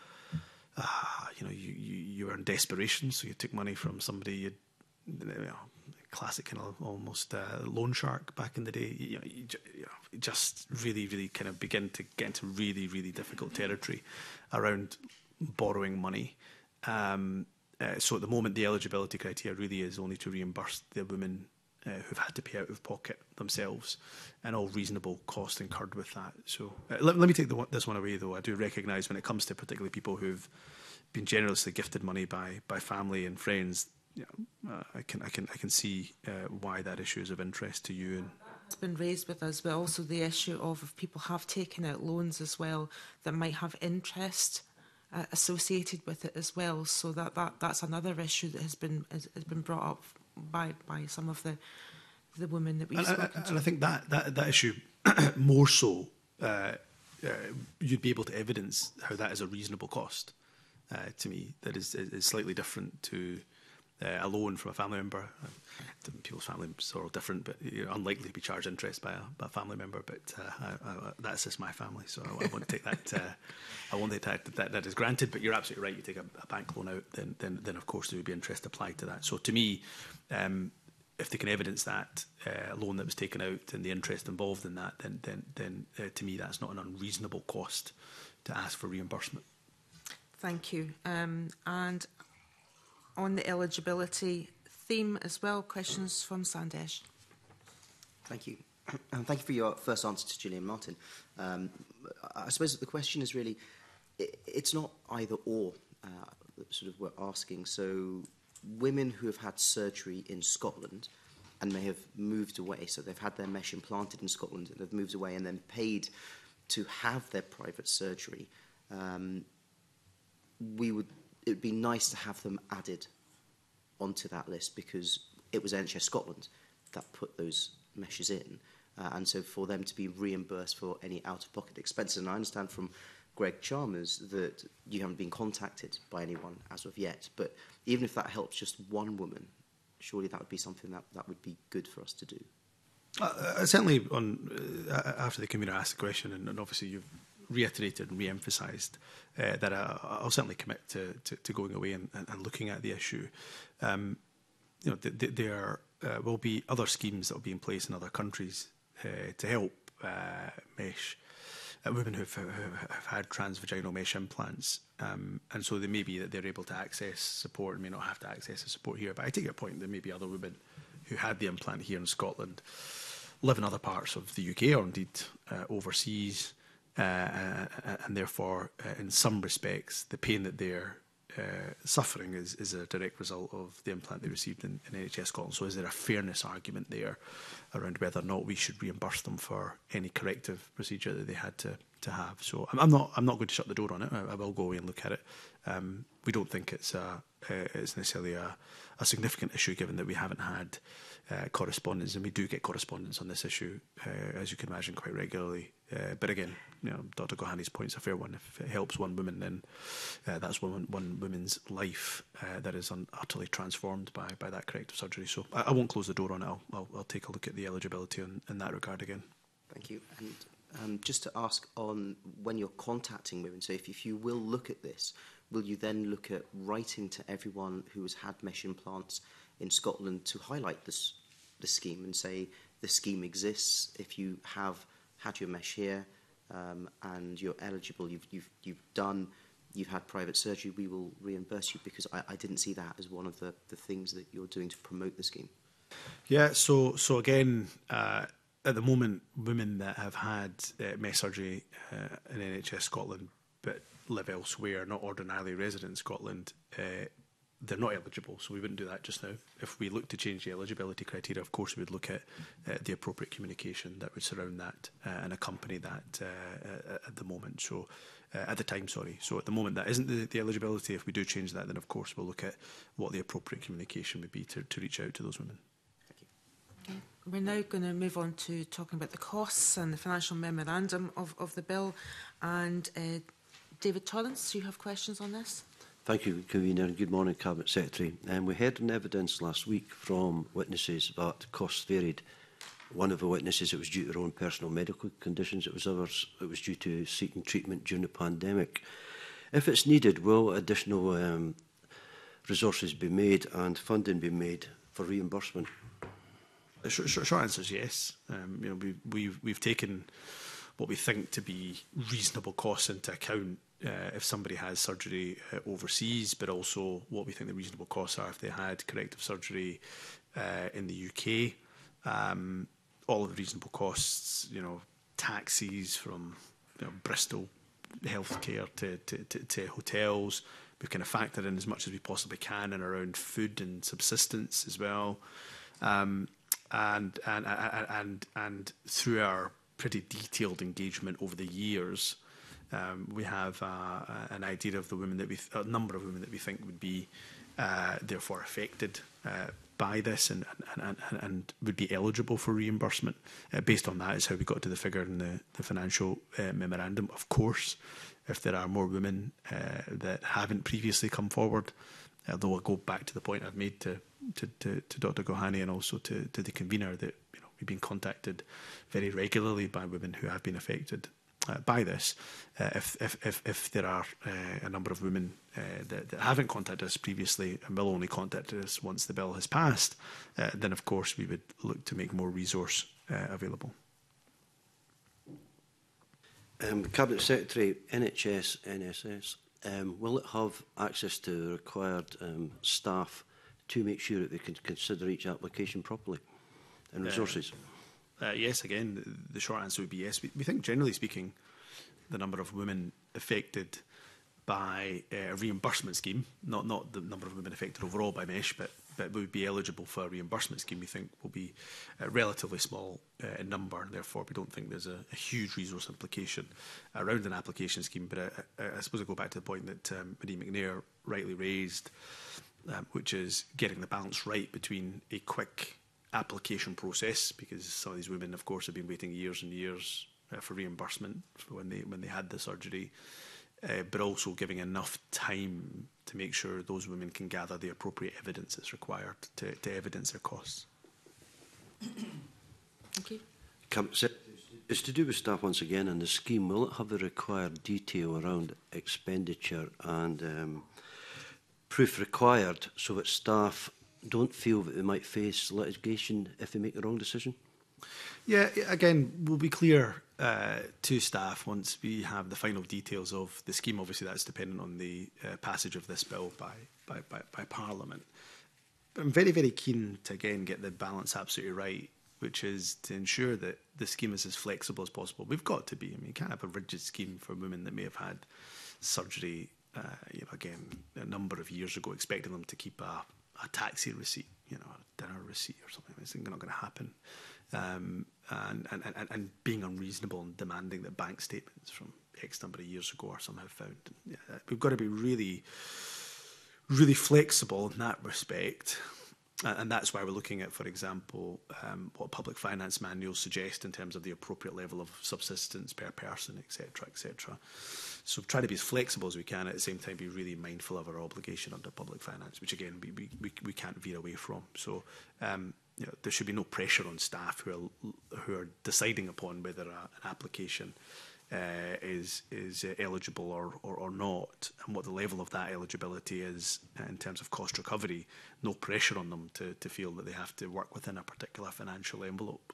you were in desperation, so you took money from somebody, classic kind of almost loan shark back in the day. You just really, really kind of begin to get into really, really difficult territory around borrowing money. So at the moment, the eligibility criteria really is only to reimburse the women who've had to pay out of pocket themselves, and all reasonable cost incurred with that. So let me take this one away, though. I do recognise when it comes to particularly people who've been generously gifted money by family and friends, I can see why that issue is of interest to you It's been raised with us, but also the issue of if people have taken out loans as well that might have interest associated with it as well. So that's another issue that has been brought up by some of the women that we've spoken to. And I think that issue more so, you'd be able to evidence how that is a reasonable cost. To me, that is slightly different to a loan from a family member. People's families are all different, but you're unlikely to be charged interest by a family member. But that's just my family, so I won't take that. I won't take that is granted. But you're absolutely right. You take a bank loan out, then of course there would be interest applied to that. So to me, if they can evidence that loan that was taken out and the interest involved in that, then to me that's not an unreasonable cost to ask for reimbursement. Thank you. And on the eligibility theme as well, questions from Sandesh. Thank you. And thank you for your first answer to Gillian Martin. I suppose the question is really, it's not either or that sort of we're asking. So women who have had surgery in Scotland and may have moved away, so they've had their mesh implanted in Scotland and they've moved away and then paid to have their private surgery, it would be nice to have them added onto that list because it was NHS Scotland that put those meshes in. And so for them to be reimbursed for any out-of-pocket expenses. And I understand from Greg Chalmers that you haven't been contacted by anyone as of yet. But even if that helps just one woman, surely that would be something that would be good for us to do. Certainly, after the convener asked the question, and obviously you've reiterated and re-emphasised that I'll certainly commit to going away and looking at the issue. There will be other schemes that will be in place in other countries to help mesh women who have had transvaginal mesh implants, and so they may be that they're able to access support and may not have to access the support here. But I take your point. There may be other women who had the implant here in Scotland, live in other parts of the UK or indeed overseas. And therefore, in some respects, the pain that they're suffering is a direct result of the implant they received in NHS Scotland. So is there a fairness argument there around whether or not we should reimburse them for any corrective procedure that they had to have? So I'm not going to shut the door on it. I will go away and look at it. We don't think it's necessarily a significant issue, given that we haven't had correspondence, and we do get correspondence on this issue, as you can imagine, quite regularly. But again, Dr. Gohani's point is a fair one. If it helps one woman, then that's one woman's life that is utterly transformed by that corrective surgery. So I won't close the door on it. I'll take a look at the eligibility in that regard again. Thank you. And just to ask on when you're contacting women, so if you will look at this, will you then look at writing to everyone who has had mesh implants in Scotland to highlight the scheme and say the scheme exists? If you have had your mesh here and you're eligible, you've had private surgery, we will reimburse you, because I didn't see that as one of the things that you're doing to promote the scheme. Yeah, so again, at the moment, women that have had mesh surgery in NHS Scotland but live elsewhere, not ordinarily resident in Scotland, they're not eligible, so we wouldn't do that just now. If we look to change the eligibility criteria, of course we would look at the appropriate communication that would surround that and accompany that at the moment. So at the time, sorry. So at the moment that isn't the eligibility. If we do change that, then of course we'll look at what the appropriate communication would be to reach out to those women. Okay. We're now going to move on to talking about the costs and the financial memorandum of the bill. And David Torrance, you have questions on this? Thank you, Convener, and good morning, Cabinet Secretary. We heard in evidence last week from witnesses that costs varied. One of the witnesses, it was due to their own personal medical conditions. It was others, it was due to seeking treatment during the pandemic. If it's needed, will additional resources be made and funding be made for reimbursement? Short answer is yes. We've taken what we think to be reasonable costs into account if somebody has surgery overseas, but also what we think the reasonable costs are if they had corrective surgery in the UK. All of the reasonable costs, taxis from Bristol healthcare to hotels. We've kind of factored in as much as we possibly can and around food and subsistence as well. and through our pretty detailed engagement over the years, we have an idea of the women that a number of women that we think would be therefore affected by this and would be eligible for reimbursement. Based on that is how we got to the figure in the financial memorandum. Of course, if there are more women that haven't previously come forward, though I'll go back to the point I've made to Dr. Gohani and also to the convener that we've been contacted very regularly by women who have been affected by this. If there are a number of women that haven't contacted us previously and will only contact us once the bill has passed, then of course we would look to make more resource available. Cabinet Secretary, NHS, NSS, will it have access to required staff to make sure that they can consider each application properly and resources? Yes, again, the short answer would be yes. We think, generally speaking, the number of women affected by a reimbursement scheme, not the number of women affected overall by MESH, but would be eligible for a reimbursement scheme, we think will be relatively small in number. Therefore, we don't think there's a huge resource implication around an application scheme. But I suppose I go back to the point that Marie McNair rightly raised, which is getting the balance right between a quick application process, because some of these women, of course, have been waiting years and years for reimbursement when they had the surgery, but also giving enough time to make sure those women can gather the appropriate evidence that's required to evidence their costs. Thank you. It's to do with staff once again, and the scheme, will it have the required detail around expenditure and proof required so that staff don't feel that they might face litigation if they make the wrong decision? Yeah, again, we'll be clear to staff once we have the final details of the scheme. Obviously, that's dependent on the passage of this bill by Parliament. But I'm very, very keen to, again, get the balance absolutely right, which is to ensure that the scheme is as flexible as possible. We've got to be. I mean, you can't have a rigid scheme for women that may have had surgery, again, a number of years ago, expecting them to keep a taxi receipt, a dinner receipt or something. It's not going to happen. And being unreasonable and demanding that bank statements from X number of years ago are somehow found. We've got to be really, really flexible in that respect. And that's why we're looking at, for example, what public finance manuals suggest in terms of the appropriate level of subsistence per person, etc., etc. So try to be as flexible as we can, at the same time be really mindful of our obligation under public finance, which again we can't veer away from. So there should be no pressure on staff who are deciding upon whether an application is eligible or not, and what the level of that eligibility is in terms of cost recovery. No pressure on them to feel that they have to work within a particular financial envelope.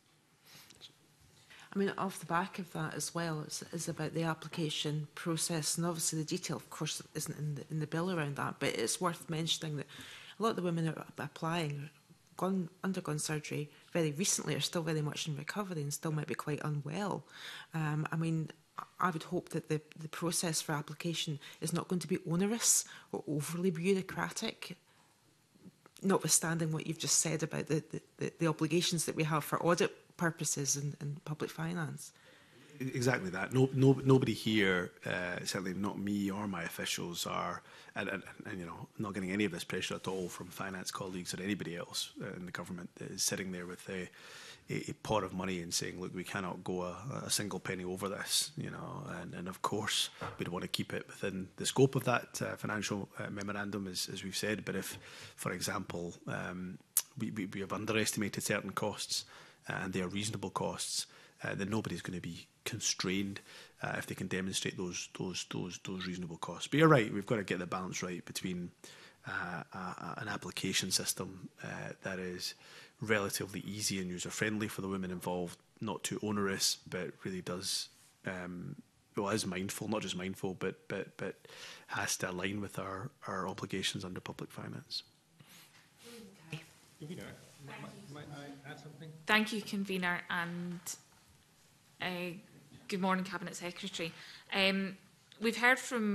I mean, off the back of that as well, is about the application process, and obviously the detail, of course, isn't in the bill around that, but it's worth mentioning that a lot of the women that are applying, undergone surgery very recently, are still very much in recovery and still might be quite unwell. I mean, I would hope that the process for application is not going to be onerous or overly bureaucratic, notwithstanding what you've just said about the obligations that we have for audit purposes and public finance. Exactly that. Nobody here, certainly not me or my officials, are, and not getting any of this pressure at all from finance colleagues or anybody else in the government that is sitting there with a pot of money and saying, look, we cannot go a single penny over this, and of course we'd want to keep it within the scope of that financial memorandum, as we've said. But if, for example, we have underestimated certain costs, and they are reasonable costs, then nobody's going to be constrained if they can demonstrate those reasonable costs. But you're right, we've got to get the balance right between an application system that is relatively easy and user-friendly for the women involved, not too onerous, but really does, is mindful, not just mindful, but has to align with our obligations under public finance. Okay. Might I add something? Thank you, Convener, and good morning, Cabinet Secretary. We've heard from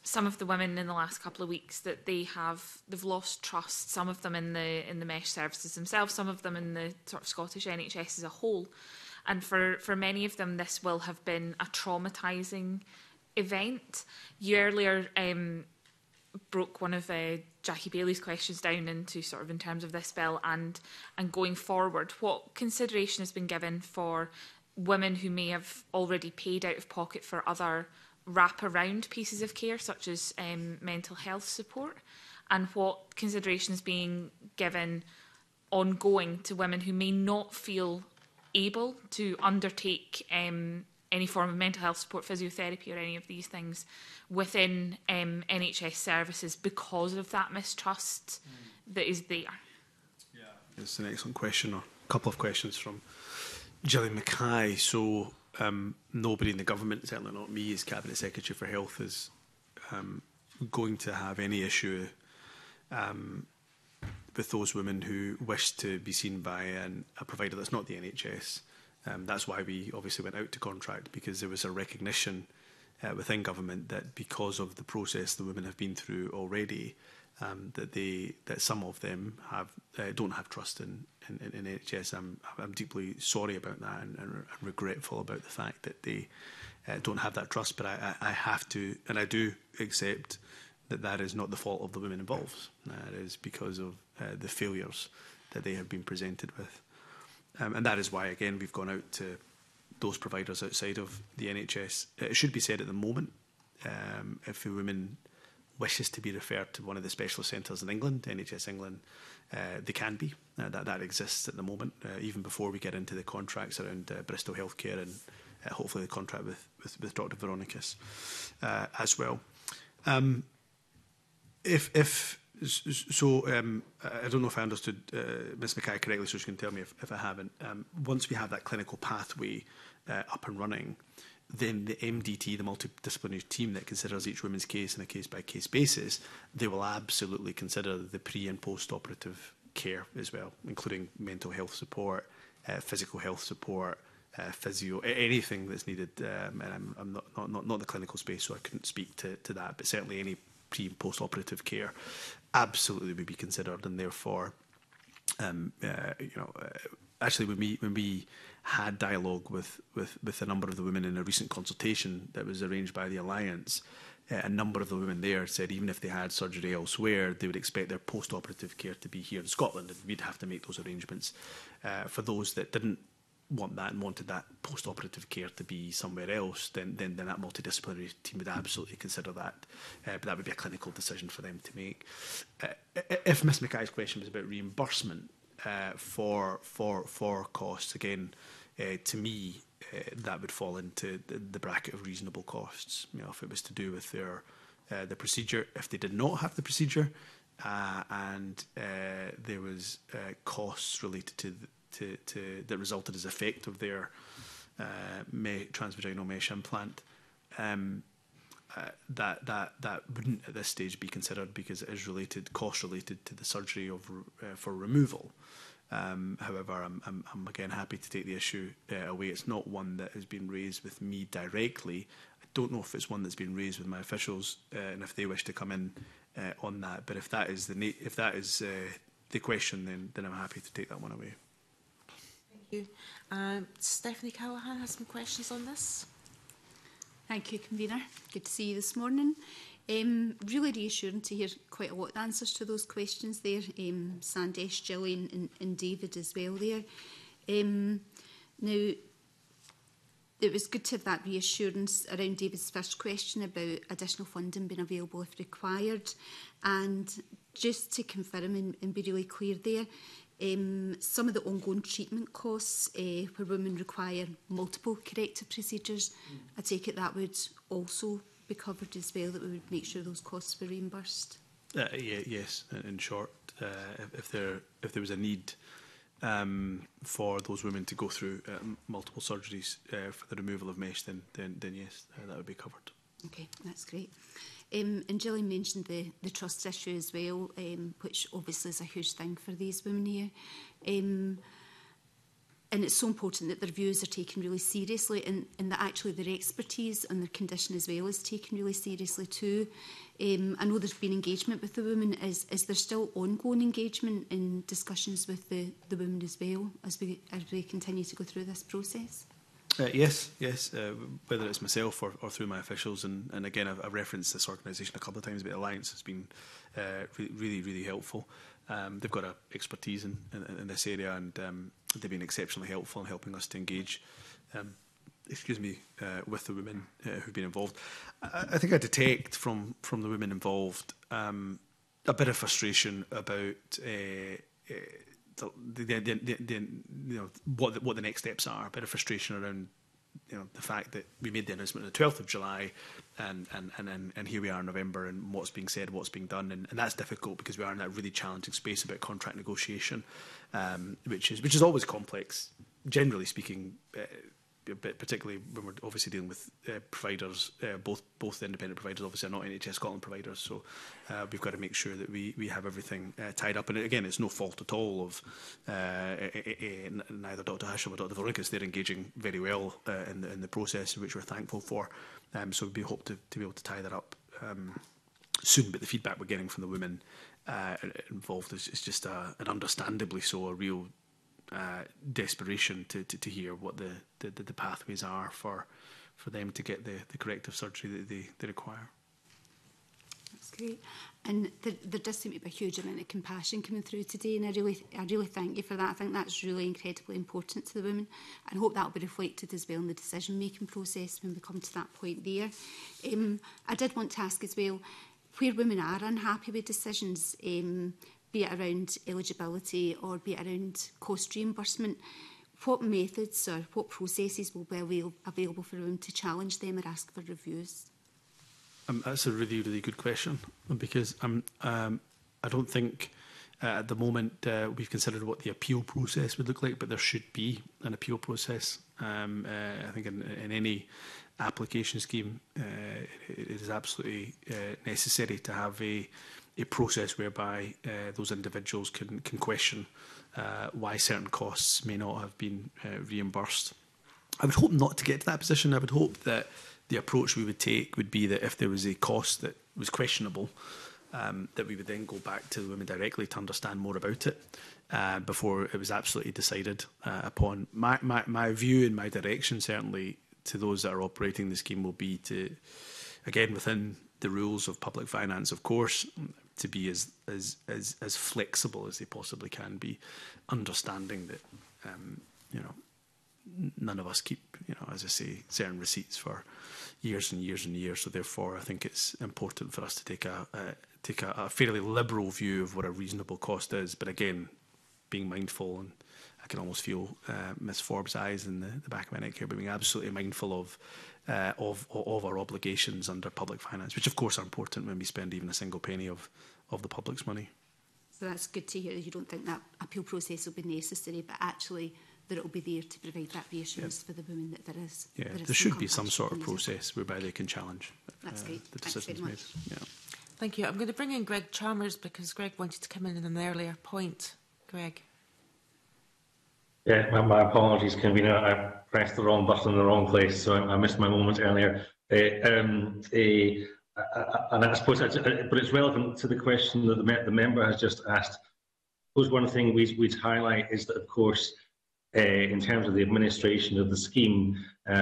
some of the women in the last couple of weeks that they've lost trust. Some of them in the mesh services themselves, some of them in the sort of Scottish NHS as a whole. And for many of them, this will have been a traumatising event. You earlier broke one of Jackie Bailey's questions down into sort of in terms of this bill and going forward. What consideration has been given for women who may have already paid out of pocket for other wrap-around pieces of care, such as mental health support, and what consideration is being given ongoing to women who may not feel able to undertake any form of mental health support, physiotherapy or any of these things within NHS services because of that mistrust that is there? Yeah, it's an excellent question, or a couple of questions from Gillian Mackay. So nobody in the government, certainly not me as Cabinet Secretary for Health, is going to have any issue with those women who wish to be seen by a provider that's not the NHS. That's why we obviously went out to contract, because there was a recognition within government that because of the process the women have been through already, that some of them don't have trust in NHS. I'm deeply sorry about that and regretful about the fact that they don't have that trust. But I have to, and I do accept that is not the fault of the women involved. That is because of the failures that they have been presented with. And that is why, again, we've gone out to those providers outside of the NHS. It should be said at the moment, if a woman wishes to be referred to one of the specialist centres in England, NHS England, they can be. That exists at the moment, even before we get into the contracts around Bristol Healthcare and hopefully the contract with Dr Veronicus as well. I don't know if I understood Ms Mackay correctly, so she can tell me if I haven't. Once we have that clinical pathway up and running, then the MDT, the multidisciplinary team that considers each woman's case on a case-by-case basis, they will absolutely consider the pre- and post-operative care as well, including mental health support, physical health support, physio, anything that's needed. And I'm not the clinical space, so I couldn't speak to that, but certainly any pre- and post-operative care absolutely would be considered, and therefore, actually, when we had dialogue with a number of the women in a recent consultation that was arranged by the Alliance, a number of the women there said even if they had surgery elsewhere, they would expect their post-operative care to be here in Scotland, and we'd have to make those arrangements. For those that didn't want that and wanted that post-operative care to be somewhere else, then that multidisciplinary team would absolutely consider that. But that would be a clinical decision for them to make. If Ms Mackay's question was about reimbursement for costs, again, to me, that would fall into the bracket of reasonable costs. If it was to do with the procedure, if they did not have the procedure, and there was costs related to that resulted as effect of their transvaginal mesh implant, that wouldn't at this stage be considered, because it is cost related to the surgery for removal. However, I'm again happy to take the issue away. It's not one that has been raised with me directly. I don't know if it's one that's been raised with my officials, and if they wish to come in on that. But if that is the question, then I'm happy to take that one away. Thank you. Stephanie Callahan has some questions on this. Thank you, Convener. Good to see you this morning. Really reassuring to hear quite a lot of answers to those questions there. Sandesh, Gillian and David as well there. Now, it was good to have that reassurance around David's first question about additional funding being available if required. And just to confirm and be really clear there, some of the ongoing treatment costs where women require multiple corrective procedures, I take it that would also be covered as well, that we would make sure those costs were reimbursed? Yes, in short, if there was a need for those women to go through multiple surgeries for the removal of mesh, then yes, that would be covered. Okay, that's great. And Gillian mentioned the trust issue as well, which obviously is a huge thing for these women here. And it's so important that their views are taken really seriously, and that actually their expertise and their condition as well is taken really seriously too. I know there's been engagement with the women. Is there still ongoing engagement in discussions with the women as well as we continue to go through this process? Yes, whether it's myself or through my officials, and again I've referenced this organisation a couple of times, but Alliance has been really helpful. They've got expertise in this area, and they've been exceptionally helpful in helping us to engage with the women who've been involved. I think I detect from the women involved a bit of frustration about what the next steps are. A bit of frustration around the fact that we made the announcement on the 12th of July, and here we are in November, and what's being said, what's being done, and that's difficult because we are in that really challenging space about contract negotiation, which is always complex, generally speaking. But particularly when we're obviously dealing with providers, both the independent providers obviously are not NHS Scotland providers, so we've got to make sure that we have everything tied up. And again, it's no fault at all of neither Dr Hasham or Dr Varounkis. They're engaging very well in the process, which we're thankful for. So we hope to be able to tie that up soon. But the feedback we're getting from the women involved is just and understandably so, a real desperation to hear what the pathways are for them to get the corrective surgery that they require. That's great. And there does seem to be a huge amount of compassion coming through today, and I really thank you for that. I think that's really incredibly important to the women, and I hope that will be reflected as well in the decision-making process when we come to that point there. I did want to ask as well, where women are unhappy with decisions, be it around eligibility or be it around cost reimbursement, what methods or what processes will be available for them to challenge them or ask for reviews? That's a really good question, because I don't think at the moment we've considered what the appeal process would look like, but there should be an appeal process. I think in any application scheme it is absolutely necessary to have a process whereby those individuals can question why certain costs may not have been reimbursed. I would hope not to get to that position. I would hope that the approach we would take would be that if there was a cost that was questionable, that we would then go back to the women directly to understand more about it before it was absolutely decided upon. My view and my direction, certainly, to those that are operating the scheme will be to, again, within the rules of public finance, of course, to be as flexible as they possibly can be, understanding that none of us keep, as I say, certain receipts for years and years and years. So therefore, I think it's important for us to take a fairly liberal view of what a reasonable cost is. But again, being mindful, and I can almost feel Miss Forbes' eyes in the back of my neck here, but being absolutely mindful of our obligations under public finance, which of course are important when we spend even a single penny of the public's money. So that's good to hear that you don't think that appeal process will be necessary, but actually that it will be there to provide that reassurance for the women that there is. Yeah, there should be some sort of process whereby they can challenge the decisions made. Yeah. Thank you. I'm going to bring in Greg Chalmers because Greg wanted to come in an earlier point. Greg. Yeah, my apologies, convener. I pressed the wrong button in the wrong place, so I missed my moment earlier. And I suppose, but it's relevant to the question that the member has just asked. I suppose one thing we'd highlight is that, of course, in terms of the administration of the scheme,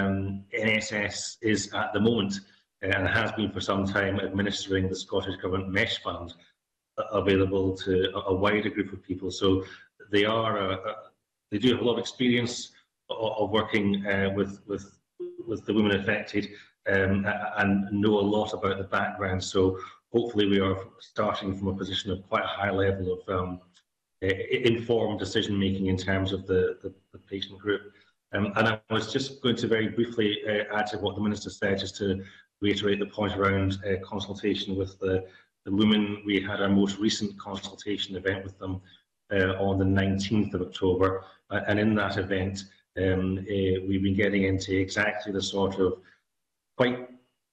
NSS is at the moment, and has been for some time, administering the Scottish Government Mesh Fund available to a wider group of people. So they are they do have a lot of experience of working with the women affected, and know a lot about the background. So hopefully we are starting from a position of quite a high level of informed decision making in terms of the patient group. And I was just going to very briefly add to what the Minister said, just to reiterate the point around consultation with the women. We had our most recent consultation event with them on the 19th of October, and in that event we've been getting into exactly the sort of quite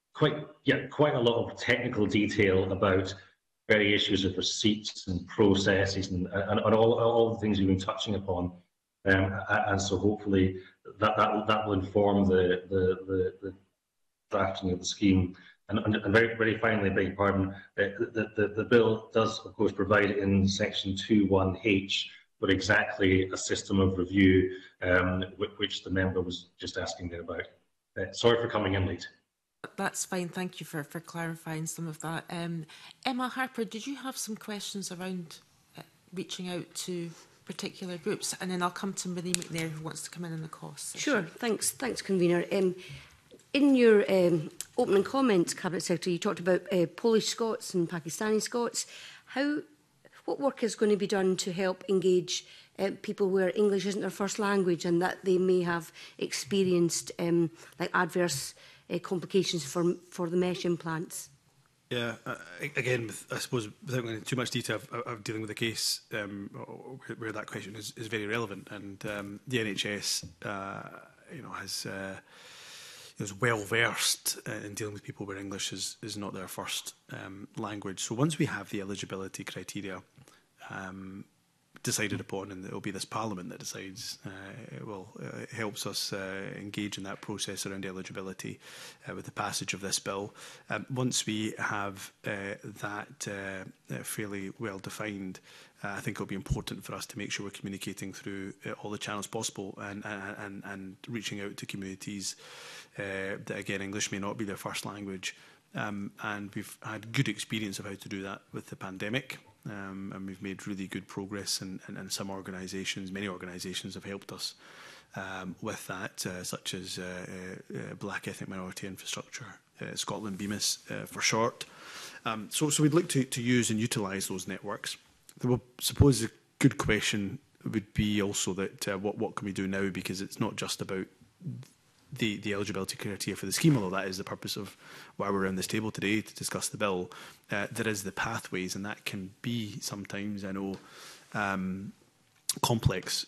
a lot of technical detail about very issues of receipts and processes and all the things we've been touching upon. And so hopefully that will inform the drafting of the scheme. And very finally, beg your pardon, the bill does, of course, provide in section 2(1)H for exactly a system of review, which the member was just asking there about. Sorry for coming in late. That's fine. Thank you for clarifying some of that. Emma Harper, did you have some questions around reaching out to particular groups? And then I'll come to Millie McNair, who wants to come in on the costs. Sure. Thanks, convener. In your opening comments, Cabinet Secretary, you talked about Polish Scots and Pakistani Scots. What work is going to be done to help engage people where English isn't their first language and that they may have experienced like adverse complications for the mesh implants? Yeah, again, I suppose without going into too much detail of dealing with a case where that question is very relevant, and the NHS, is well versed in dealing with people where English is not their first language. So once we have the eligibility criteria decided upon, and it will be this Parliament that decides, it helps us engage in that process around eligibility with the passage of this bill. Once we have that fairly well defined, I think it will be important for us to make sure we're communicating through all the channels possible and reaching out to communities that, again, English may not be their first language. And we've had good experience of how to do that with the pandemic. And we've made really good progress, and some organisations, many organisations have helped us with that, such as Black Ethnic Minority Infrastructure, Scotland BEMIS for short. So we'd look to use and utilise those networks. I suppose a good question would be also that what can we do now, because it's not just about the eligibility criteria for the scheme, although that is the purpose of why we're around this table today to discuss the bill. There is the pathways, and that can be sometimes, I know, complex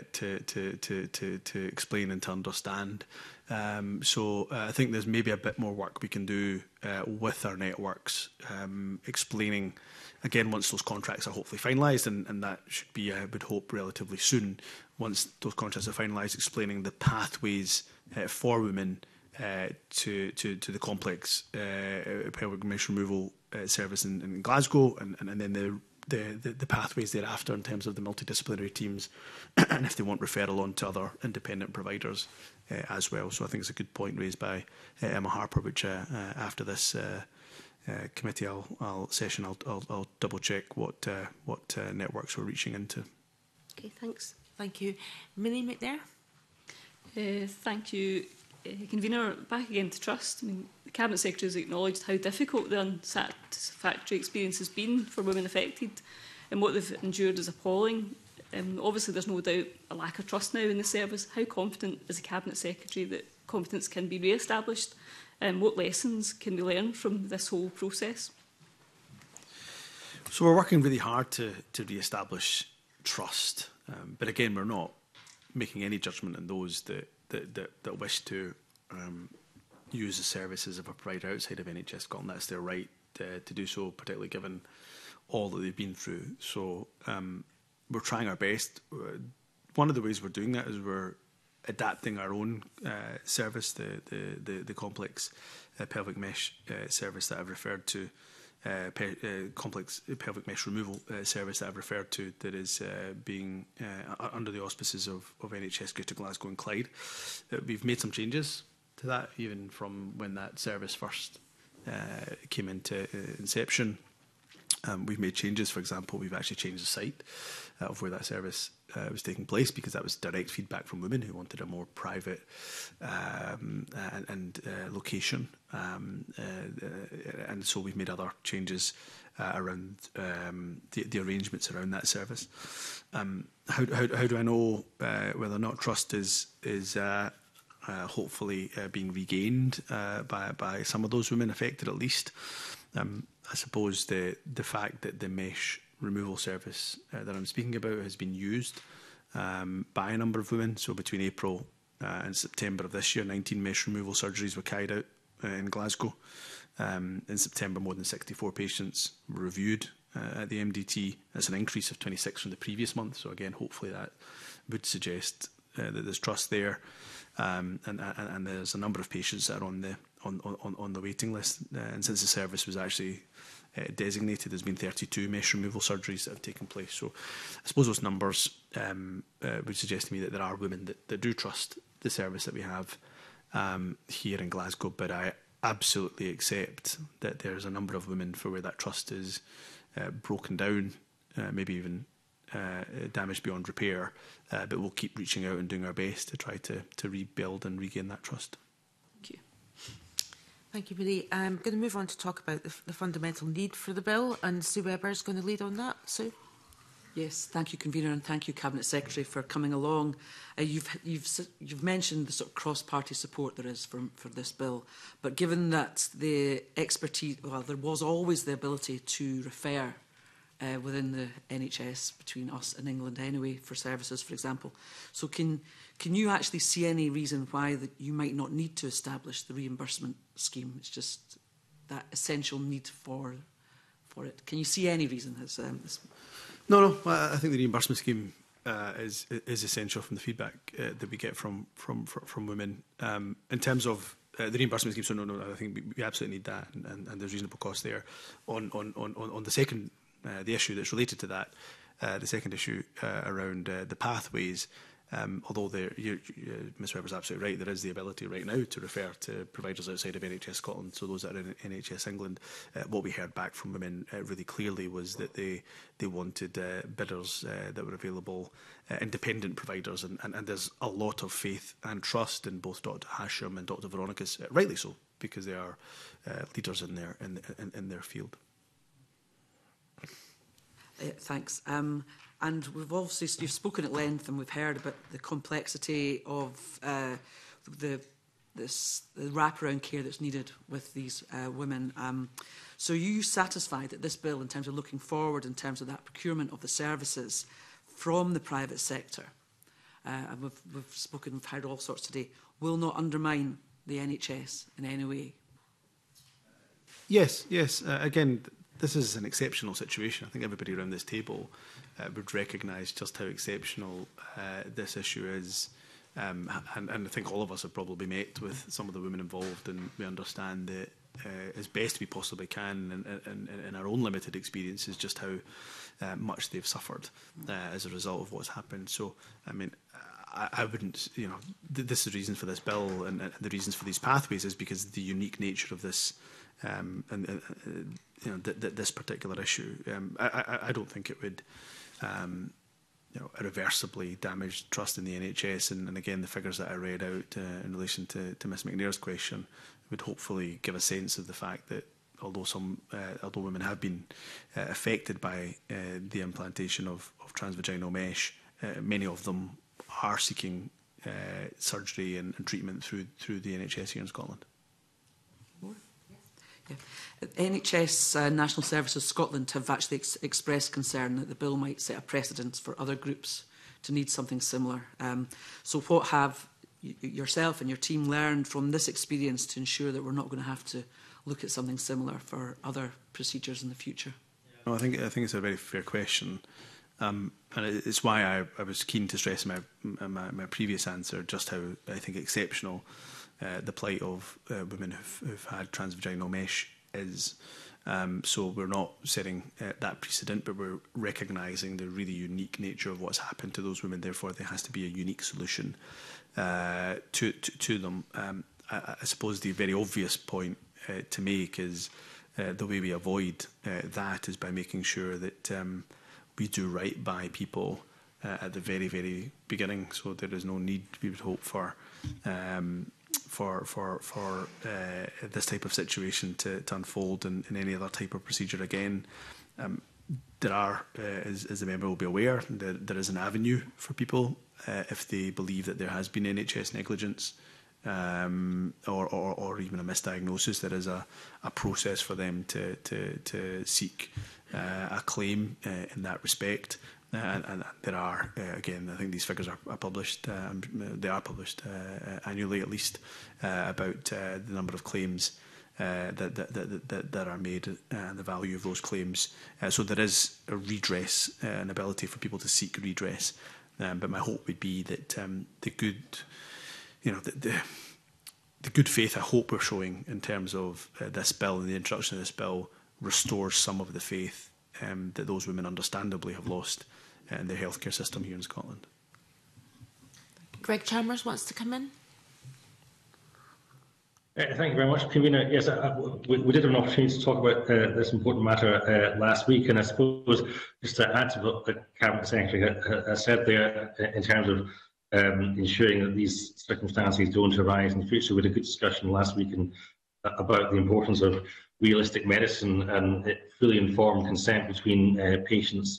to explain and to understand. So I think there's maybe a bit more work we can do with our networks, explaining, again, once those contracts are hopefully finalised, and that should be, I would hope, relatively soon, once those contracts are finalised, explaining the pathways for women to the complex pelvic mesh removal service in Glasgow, and then the pathways thereafter in terms of the multidisciplinary teams, and if they want referral on to other independent providers as well. So I think it's a good point raised by Emma Harper, which after this committee session I'll double check what networks we're reaching into. Okay, thanks. Thank you. Millie McNair. Thank you, Convener. Back again to trust. I mean, the Cabinet Secretary has acknowledged how difficult the unsatisfactory experience has been for women affected, and what they've endured is appalling. Obviously, there's no doubt a lack of trust now in the service. How confident is the Cabinet Secretary that competence can be re-established? And what lessons can we learn from this whole process? So we're working really hard to re-establish trust, but again, we're not making any judgment on those that wish to use the services of a provider outside of NHS Scotland. That's their right to do so, particularly given all that they've been through. So we're trying our best. One of the ways we're doing that is we're adapting our own service, the complex pelvic mesh service that I've referred to, complex pelvic mesh removal service that I've referred to, that is being under the auspices of NHS Greater Glasgow and Clyde. We've made some changes to that, even from when that service first came into inception. We've made changes. For example, we've actually changed the site of where that service was taking place, because that was direct feedback from women who wanted a more private and location. And so we've made other changes around the arrangements around that service. How do I know whether or not trust is hopefully being regained by some of those women affected, at least? I suppose the fact that the mesh removal service that I'm speaking about has been used by a number of women. So between April and September of this year, 19 mesh removal surgeries were carried out in Glasgow. In September, more than 64 patients were reviewed at the MDT. That's an increase of 26 from the previous month. So again, hopefully that would suggest that there's trust there, and there's a number of patients that are on the waiting list. And since the service was actually designated, there's been 32 mesh removal surgeries that have taken place. So I suppose those numbers would suggest to me that there are women that do trust the service that we have here in Glasgow, but I absolutely accept that there's a number of women for where that trust is broken down, maybe even damaged beyond repair, but we'll keep reaching out and doing our best to try to rebuild and regain that trust. Thank you. Thank you, Marie. I'm going to move on to talk about the fundamental need for the bill, and Sue Webber is going to lead on that. Sue? Yes, thank you, Convener, and thank you, Cabinet Secretary, for coming along. You've mentioned the sort of cross-party support there is for this bill, but given that the expertise, well, there was always the ability to refer within the NHS between us and England anyway for services, for example. So can you actually see any reason why that you might not need to establish the reimbursement scheme? It's just that essential need for it. Can you see any reason as No. I think the reimbursement scheme is essential from the feedback that we get from women. In terms of the reimbursement scheme, so no, I think we absolutely need that, and there's reasonable cost there. On the second, the issue that's related to that, the second issue around the pathways. Although Ms Webber's absolutely right, there is the ability right now to refer to providers outside of NHS Scotland, so those that are in NHS England. What we heard back from women really clearly was that they wanted bidders that were available, independent providers, and there's a lot of faith and trust in both Dr Hasham and Dr Veronicas, rightly so, because they are leaders in their field. Thanks. And we've obviously, you've spoken at length and we've heard about the complexity of the wraparound care that's needed with these women. So are you satisfied that this bill, in terms of looking forward, in terms of that procurement of the services from the private sector, and we've spoken, we've heard all sorts today, will not undermine the NHS in any way? Yes. Again, this is an exceptional situation. I think everybody around this table would recognise just how exceptional this issue is. And I think all of us have probably met with some of the women involved, and we understand that as best we possibly can in our own limited experiences just how much they've suffered as a result of what's happened. So, I mean, I wouldn't, this is the reason for this bill, and the reasons for these pathways is because of the unique nature of this this particular issue. I don't think it would irreversibly damage trust in the NHS, and again the figures that I read out in relation to Ms McNair's question would hopefully give a sense of the fact that although women have been affected by the implantation of transvaginal mesh, many of them are seeking surgery and treatment through the NHS here in Scotland. Yeah. NHS National Services Scotland have actually expressed concern that the bill might set a precedent for other groups to need something similar. So what have yourself and your team learned from this experience to ensure that we're not going to have to look at something similar for other procedures in the future? No, I think it's a very fair question. And it's why I was keen to stress in my previous answer just how I think exceptional the plight of women who've had transvaginal mesh is. So we're not setting that precedent, but we're recognising the really unique nature of what's happened to those women. Therefore, there has to be a unique solution to them. I suppose the very obvious point to make is the way we avoid that is by making sure that we do right by people at the very, very beginning. So there is no need, we would hope, for this type of situation to unfold in any other type of procedure again. There are, as the member will be aware, there is an avenue for people if they believe that there has been NHS negligence or even a misdiagnosis. There is a process for them to seek a claim in that respect. And there are, again, I think these figures are published, they are published annually at least, about the number of claims that are made, and the value of those claims. So there is a redress, an ability for people to seek redress. But my hope would be that the good, the good faith I hope we're showing in terms of this bill and the introduction of this bill restores some of the faith that those women understandably have lost in the healthcare system here in Scotland. Greg Chalmers wants to come in. Thank you very much, Convener. Yes, we did have an opportunity to talk about this important matter last week, and I suppose just to add to what the Cabinet Secretary has said there in terms of ensuring that these circumstances don't arise in the future. We had a good discussion last week about the importance of realistic medicine and fully informed consent between patients,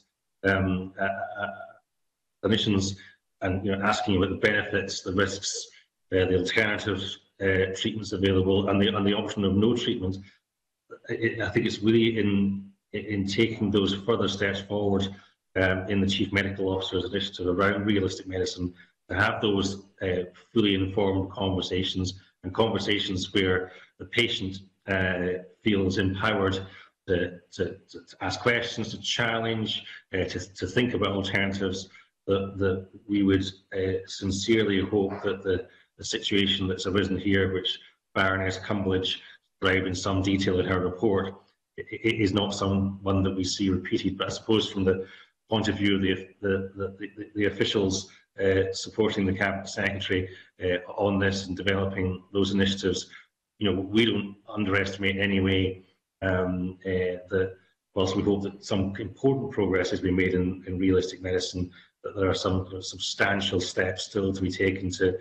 clinicians, and asking about the benefits, the risks, the alternatives. Treatments available and the option of no treatment. I think it's really in taking those further steps forward in the Chief Medical Officer's initiative around realistic medicine to have those fully informed conversations, and conversations where the patient feels empowered to ask questions, to challenge, to think about alternatives. That we would sincerely hope that the situation that's arisen here, which Baroness Cumberledge described in some detail in her report, it is not one that we see repeated. But I suppose from the point of view of the officials supporting the Cabinet Secretary on this and developing those initiatives, we don't underestimate in any way that whilst we hope that some important progress has been made in realistic medicine, that there are some substantial steps still to be taken to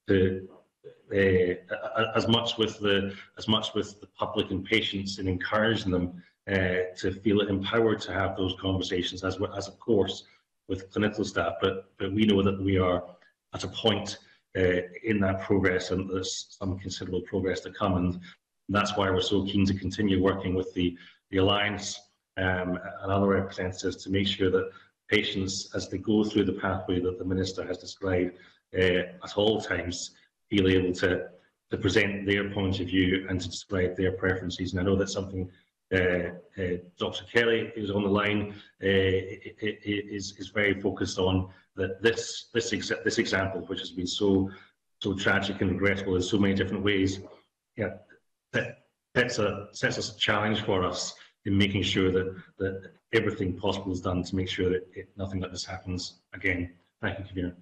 as much with the public and patients in encouraging them to feel empowered to have those conversations, as of course with clinical staff. But we know that we are at a point in that progress, and there's some considerable progress to come, and that's why we're so keen to continue working with the Alliance and other representatives to make sure that patients, as they go through the pathway that the Minister has described, at all times feel able to present their point of view and to describe their preferences. And I know that's something Dr. Kelly, who's on the line, is very focused on, that this example, which has been so tragic and regrettable in so many different ways, that sets a challenge for us in making sure that everything possible is done to make sure that nothing like this happens again. Thank you, Convener.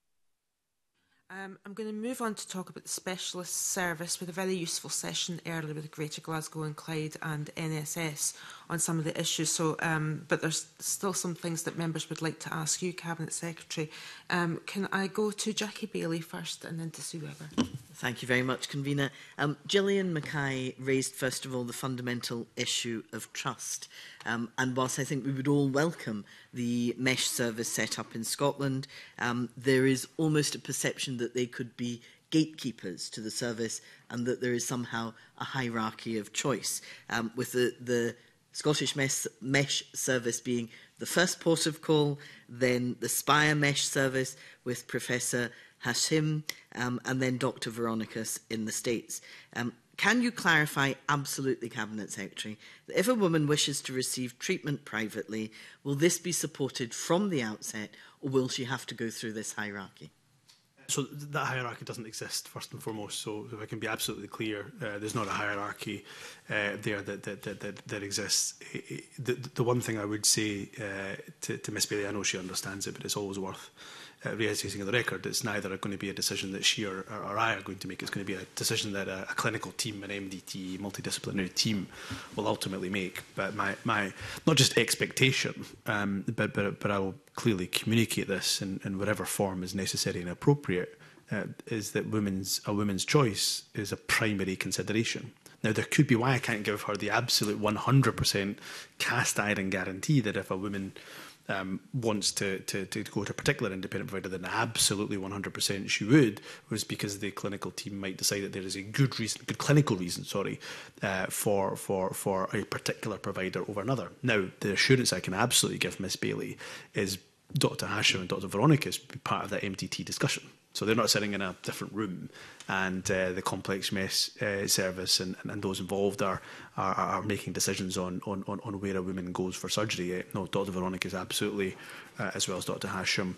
I'm going to move on to talk about the specialist service. With a very useful session earlier with Greater Glasgow and Clyde and NSS on some of the issues. So, but there's still some things that members would like to ask you, Cabinet Secretary. Can I go to Jackie Bailey first and then to Sue Weber? Thank you very much, Convener. Gillian Mackay raised, first of all, the fundamental issue of trust. And whilst I think we would all welcome the mesh service set up in Scotland, there is almost a perception that they could be gatekeepers to the service and that there is somehow a hierarchy of choice, with the Scottish mesh service being the first port of call, then the Spire mesh service with Professor Hashim, and then Dr. Veronicas in the States. Can you clarify absolutely, Cabinet Secretary, that if a woman wishes to receive treatment privately, will this be supported from the outset, or will she have to go through this hierarchy? So that hierarchy doesn't exist, first and foremost. So if I can be absolutely clear, there's not a hierarchy there that exists. The one thing I would say to Miss Bailey, I know she understands it, but it's always worth reiterating on the record, it's neither going to be a decision that she or I are going to make. It's going to be a decision that a clinical team, an MDT, multidisciplinary team will ultimately make. But my not just expectation, but I will clearly communicate this in whatever form is necessary and appropriate, is that a woman's choice is a primary consideration. Now, there could be why I can't give her the absolute 100% cast iron guarantee that if a woman wants to go to a particular independent provider, then absolutely 100% she would, was because the clinical team might decide that there is a good clinical reason, for a particular provider over another. Now, the assurance I can absolutely give Miss Bailey is Dr. Hashim and Dr. Veronicas be part of that MDT discussion. So they're not sitting in a different room, and the complex mesh service and those involved are making decisions on where a woman goes for surgery. No, Dr. Veronica is absolutely, as well as Dr. Hasham,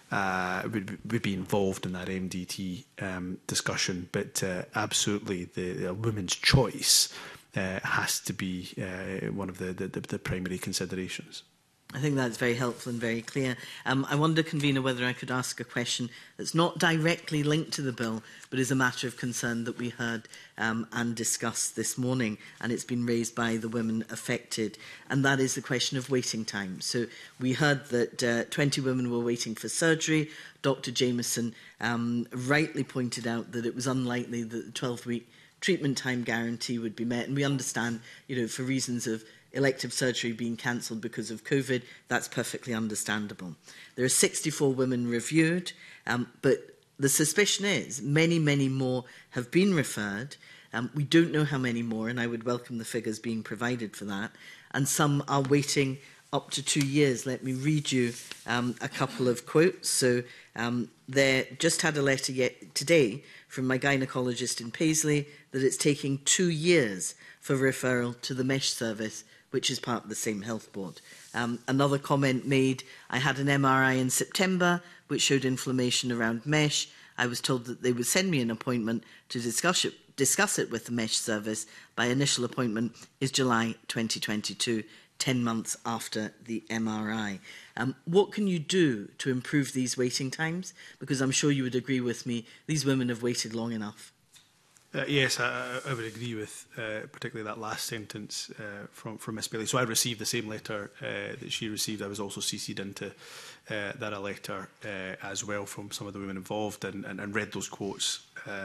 would be involved in that MDT discussion. But absolutely, the woman's choice has to be one of the primary considerations. I think that's very helpful and very clear. I wonder, Convener, whether I could ask a question that's not directly linked to the bill, but is a matter of concern that we heard and discussed this morning, and it's been raised by the women affected, and that is the question of waiting time. So we heard that 20 women were waiting for surgery. Dr. Jameson rightly pointed out that it was unlikely that the 12-week treatment time guarantee would be met, and we understand, for reasons of elective surgery being cancelled because of COVID, that's perfectly understandable. There are 64 women reviewed, but the suspicion is many, many more have been referred. We don't know how many more, and I would welcome the figures being provided for that. And some are waiting up to 2 years. Let me read you a couple of quotes. So they just had a letter today from my gynaecologist in Paisley that it's taking 2 years for referral to the mesh service, which is part of the same health board. Another comment made, I had an MRI in September, which showed inflammation around mesh. I was told that they would send me an appointment to discuss it with the mesh service. My initial appointment is July 2022, 10 months after the MRI. What can you do to improve these waiting times? Because I'm sure you would agree with me, these women have waited long enough. Yes, I would agree with particularly that last sentence from Ms Bailey. So I received the same letter that she received. I was also CC'd into that letter as well from some of the women involved, and read those quotes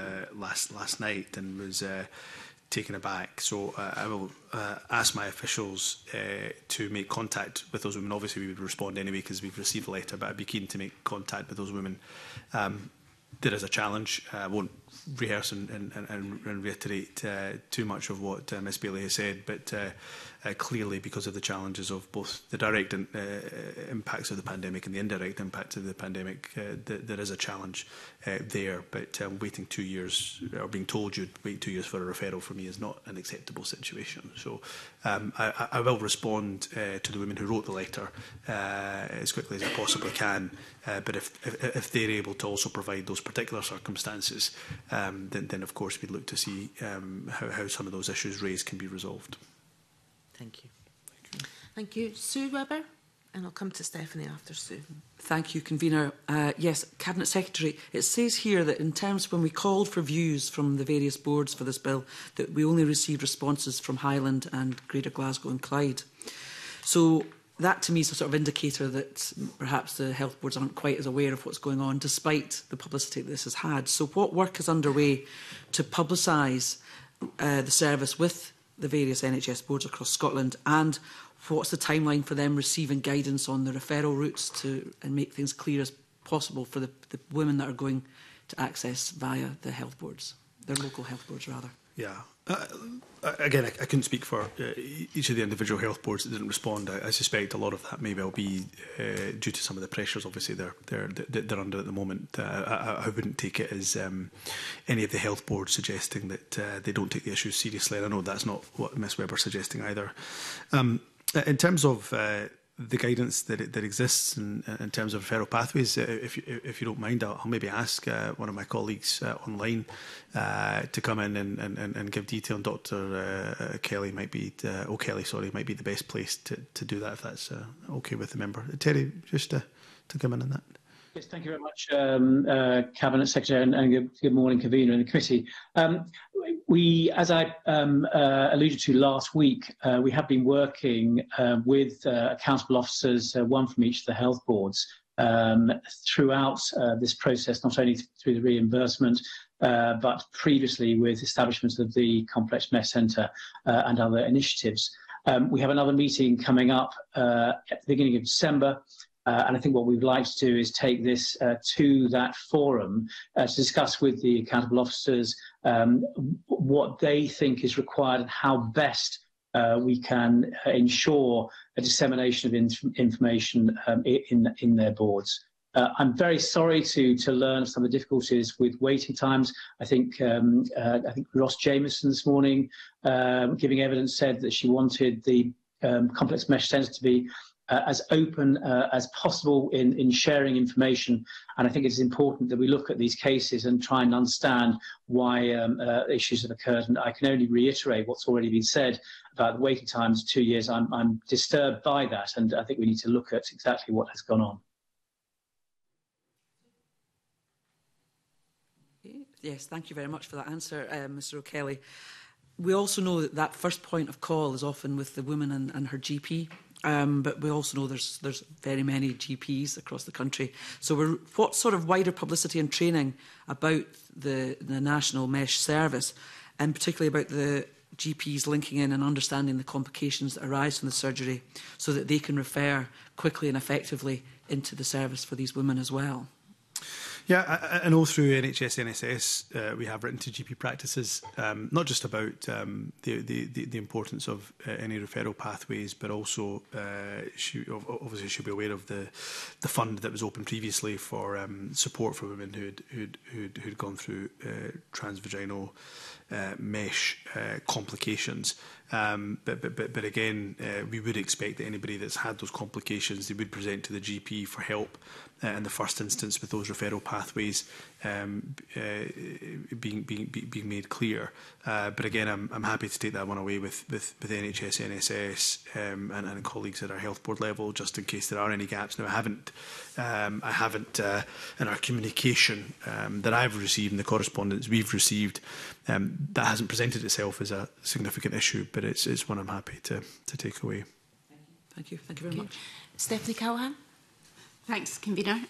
last night and was taken aback. So I will ask my officials to make contact with those women. Obviously, we would respond anyway because we've received the letter, but I'd be keen to make contact with those women. There is a challenge. I won't rehearse and reiterate too much of what Ms Bailey has said, but clearly because of the challenges of both the direct impacts of the pandemic and the indirect impact of the pandemic, there is a challenge there. But waiting 2 years, or being told you'd wait 2 years for a referral, for me is not an acceptable situation. So I will respond to the women who wrote the letter as quickly as I possibly can. But if they're able to also provide those particular circumstances, then of course we'd look to see how some of those issues raised can be resolved. Thank you. Thank you. Sue Webber, and I'll come to Stephanie after Sue. Thank you, Convener. Yes, Cabinet Secretary, it says here that in terms when we called for views from the various boards for this bill, that we only received responses from Highland and Greater Glasgow and Clyde. So that to me is a sort of indicator that perhaps the health boards aren't quite as aware of what's going on, despite the publicity that this has had. So what work is underway to publicise the service with the various NHS boards across Scotland, and what's the timeline for them receiving guidance on the referral routes and make things clear as possible for the women that are going to access via the health boards, their local health boards rather? Yeah. Again, I couldn't speak for each of the individual health boards that didn't respond. I suspect a lot of that may well be due to some of the pressures, obviously, they're under at the moment. I wouldn't take it as any of the health boards suggesting that they don't take the issues seriously. And I know that's not what Ms Webber's suggesting either. In terms of the guidance that exists in terms of referral pathways, if you don't mind, I'll maybe ask one of my colleagues online to come in and give detail. And Dr. Kelly might be O'Kelly, might be the best place to do that, if that's okay with the member. Terry, just to come in on that. Yes, thank you very much, Cabinet Secretary, and good morning, Convener and the committee. We, as I alluded to last week, we have been working with accountable officers, one from each of the health boards, throughout this process, not only through the reimbursement, but previously with establishment of the Complex Mesh Centre and other initiatives. We have another meeting coming up at the beginning of December. And I think what we'd like to do is take this to that forum to discuss with the accountable officers what they think is required and how best we can ensure a dissemination of information in their boards. I'm very sorry to learn some of the difficulties with waiting times. I think Ross Jameson this morning, giving evidence, said that she wanted the complex mesh centre to be as open as possible in sharing information. And I think it's important that we look at these cases and try and understand why issues have occurred. And I can only reiterate what's already been said about the waiting times, 2 years. I'm disturbed by that, and I think we need to look at exactly what has gone on. Yes, thank you very much for that answer, Mr O'Kelly. We also know that that first point of call is often with the woman and her GP, but we also know there's very many GPs across the country. So what sort of wider publicity and training about the National Mesh Service, and particularly about the GPs linking in and understanding the complications that arise from the surgery so that they can refer quickly and effectively into the service for these women as well? Yeah, I know through NHS NSS we have written to GP practices, not just about the importance of any referral pathways, but also obviously should be aware of the fund that was opened previously for support for women who'd gone through transvaginal mesh complications. But again, we would expect that anybody that's had those complications, they would present to the GP for help in the first instance, with those referral pathways being made clear. But again, I'm happy to take that one away with NHS, NSS and colleagues at our health board level, just in case there are any gaps. Now, I haven't in our communication that I've received and the correspondence we've received, that hasn't presented itself as a significant issue, but it's one I'm happy to take away. Thank you. Thank you very much. Stephanie Callaghan. Thanks, Convener.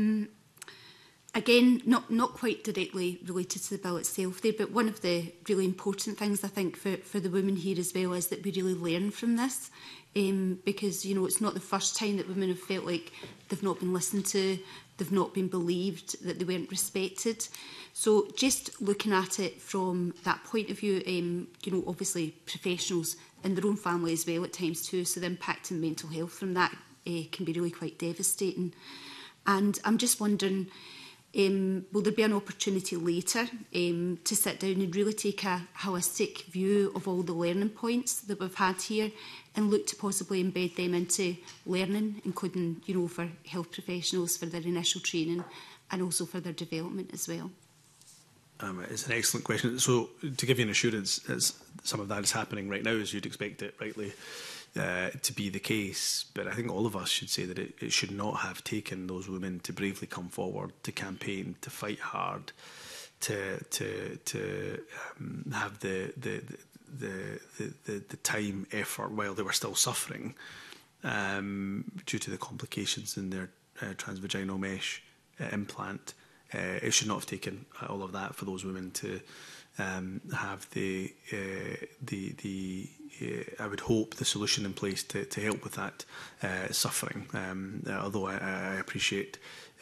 Again, not quite directly related to the bill itself there, but one of the really important things I think for the women here as well is that we really learn from this, because it's not the first time that women have felt like they've not been listened to, they've not been believed, that they weren't respected. So just looking at it from that point of view, obviously professionals in their own family as well at times too, so the impact on mental health from that can be really quite devastating. And I'm just wondering, will there be an opportunity later to sit down and really take a holistic view of all the learning points that we've had here and look to possibly embed them into learning, including, for health professionals, for their initial training and also for their development as well? It's an excellent question. So to give you an assurance, some of that is happening right now, as you'd expect it rightly to be the case. But I think all of us should say that it should not have taken those women to bravely come forward, to campaign, to fight hard, to have the time, effort while they were still suffering due to the complications in their transvaginal mesh implant. It should not have taken all of that for those women to have I would hope, the solution in place to help with that suffering. Although I appreciate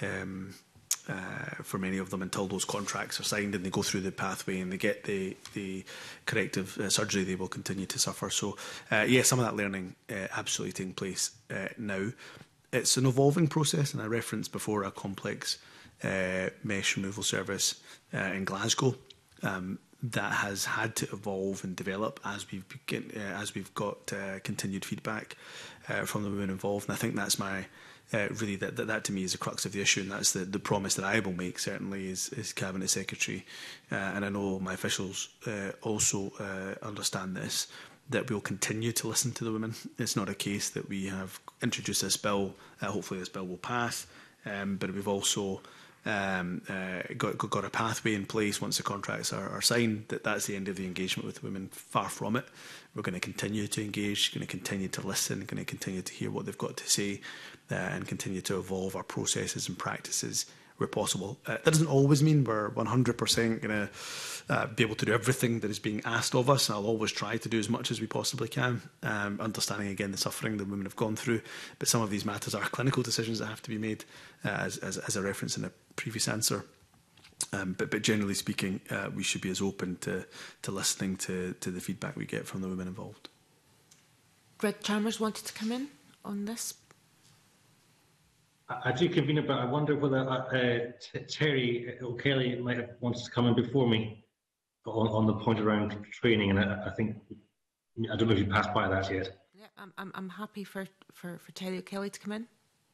for many of them, until those contracts are signed and they go through the pathway and they get the corrective surgery, they will continue to suffer. So some of that learning absolutely taking place now. It's an evolving process, and I referenced before a complex mesh removal service in Glasgow that has had to evolve and develop as we've got continued feedback from the women involved. And I think that's my really that to me is the crux of the issue, and that's the promise that I will make certainly as Cabinet Secretary, and I know my officials also understand this, that we'll continue to listen to the women. It's not a case that we have introduced this bill, hopefully this bill will pass, but we've also got a pathway in place once the contracts are signed, that's the end of the engagement with women. Far from it. We're going to continue to engage, going to continue to listen, going to continue to hear what they've got to say, and continue to evolve our processes and practices where possible. That doesn't always mean we're 100% going to be able to do everything that is being asked of us. I'll always try to do as much as we possibly can, understanding again the suffering that women have gone through. But some of these matters are clinical decisions that have to be made, as a reference in a previous answer. But generally speaking, we should be as open to listening to the feedback we get from the women involved. Greg Chalmers wanted to come in on this. I do, Convener, but I wonder whether Terry O'Kelly might have wanted to come in before me on the point around training, and I think, I don't know if you passed by that yet. Yeah, I'm happy for Terry O'Kelly to come in.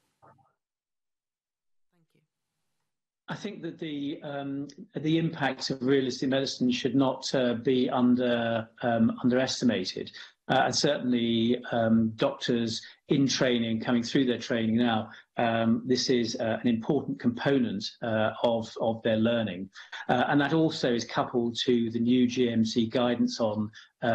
I think that the impact of realistic medicine should not be underestimated. And certainly doctors in training, coming through their training now, this is an important component of their learning. And that also is coupled to the new GMC guidance on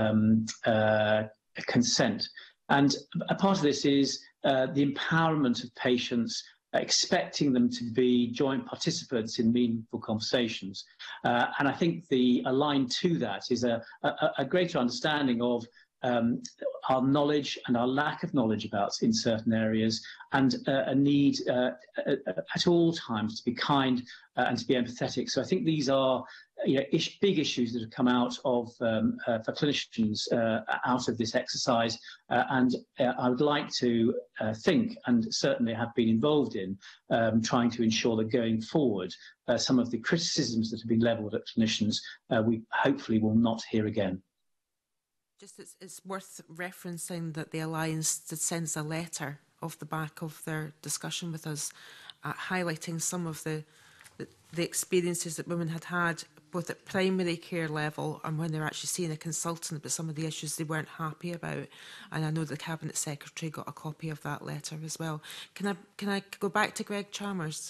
consent. And a part of this is the empowerment of patients, expecting them to be joint participants in meaningful conversations. And I think the aligned to that is a greater understanding of our knowledge and our lack of knowledge about in certain areas, and a need at all times to be kind and to be empathetic. So I think these are big issues that have come out of for clinicians out of this exercise, and I would like to think, and certainly have been involved in, trying to ensure that going forward some of the criticisms that have been levelled at clinicians we hopefully will not hear again. Just it's worth referencing that the Alliance sends a letter off the back of their discussion with us, highlighting some of the experiences that women had both at primary care level and when they're actually seeing a consultant about some of the issues they weren't happy about. And I know the Cabinet Secretary got a copy of that letter as well. Can I go back to Greg Chalmers?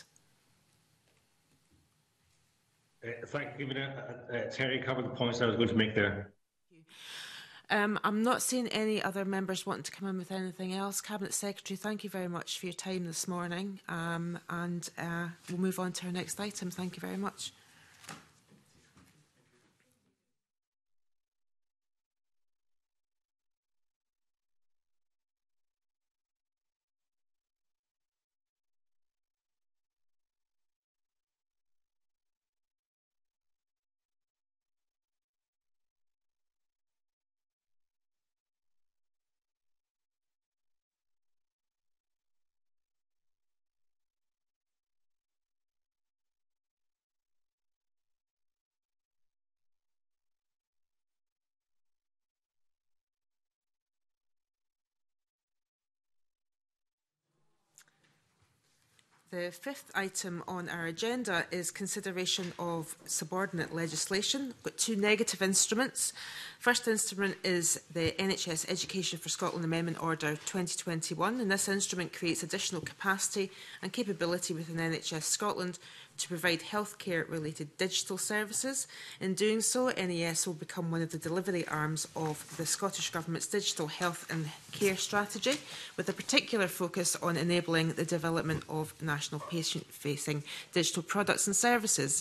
Thank you, Terry covered the points I was going to make there. I'm not seeing any other members wanting to come in with anything else. Cabinet Secretary, thank you very much for your time this morning, and we'll move on to our next item. Thank you very much. The fifth item on our agenda is consideration of subordinate legislation. We've got two negative instruments. First instrument is the NHS Education for Scotland Amendment Order 2021, and this instrument creates additional capacity and capability within NHS Scotland to provide healthcare related digital services. In doing so, NES will become one of the delivery arms of the Scottish Government's digital health and care strategy, with a particular focus on enabling the development of national patient-facing digital products and services.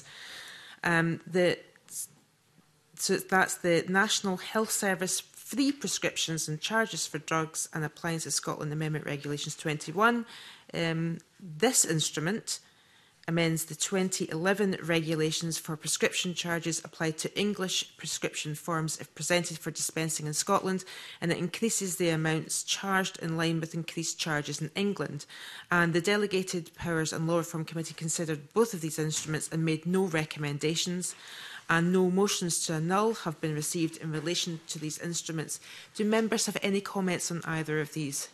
So that's the National Health Service Free Prescriptions and Charges for Drugs and Appliances Scotland Amendment Regulations 21. This instrument amends the 2011 regulations for prescription charges applied to English prescription forms if presented for dispensing in Scotland, and it increases the amounts charged in line with increased charges in England. And the Delegated Powers and Law Reform Committee considered both of these instruments and made no recommendations, and no motions to annul have been received in relation to these instruments. Do members have any comments on either of these?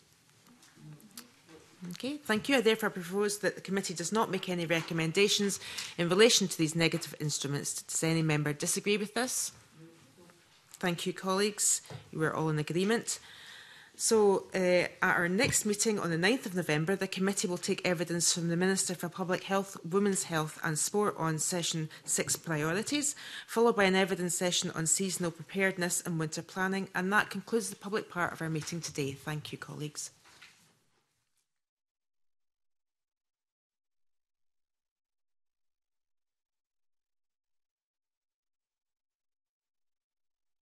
Okay, thank you. I therefore propose that the committee does not make any recommendations in relation to these negative instruments. Does any member disagree with this? Thank you, colleagues. You are all in agreement. So, at our next meeting on the 9th of November, the committee will take evidence from the Minister for Public Health, Women's Health and Sport on Session 6 priorities, followed by an evidence session on seasonal preparedness and winter planning. And that concludes the public part of our meeting today. Thank you, colleagues.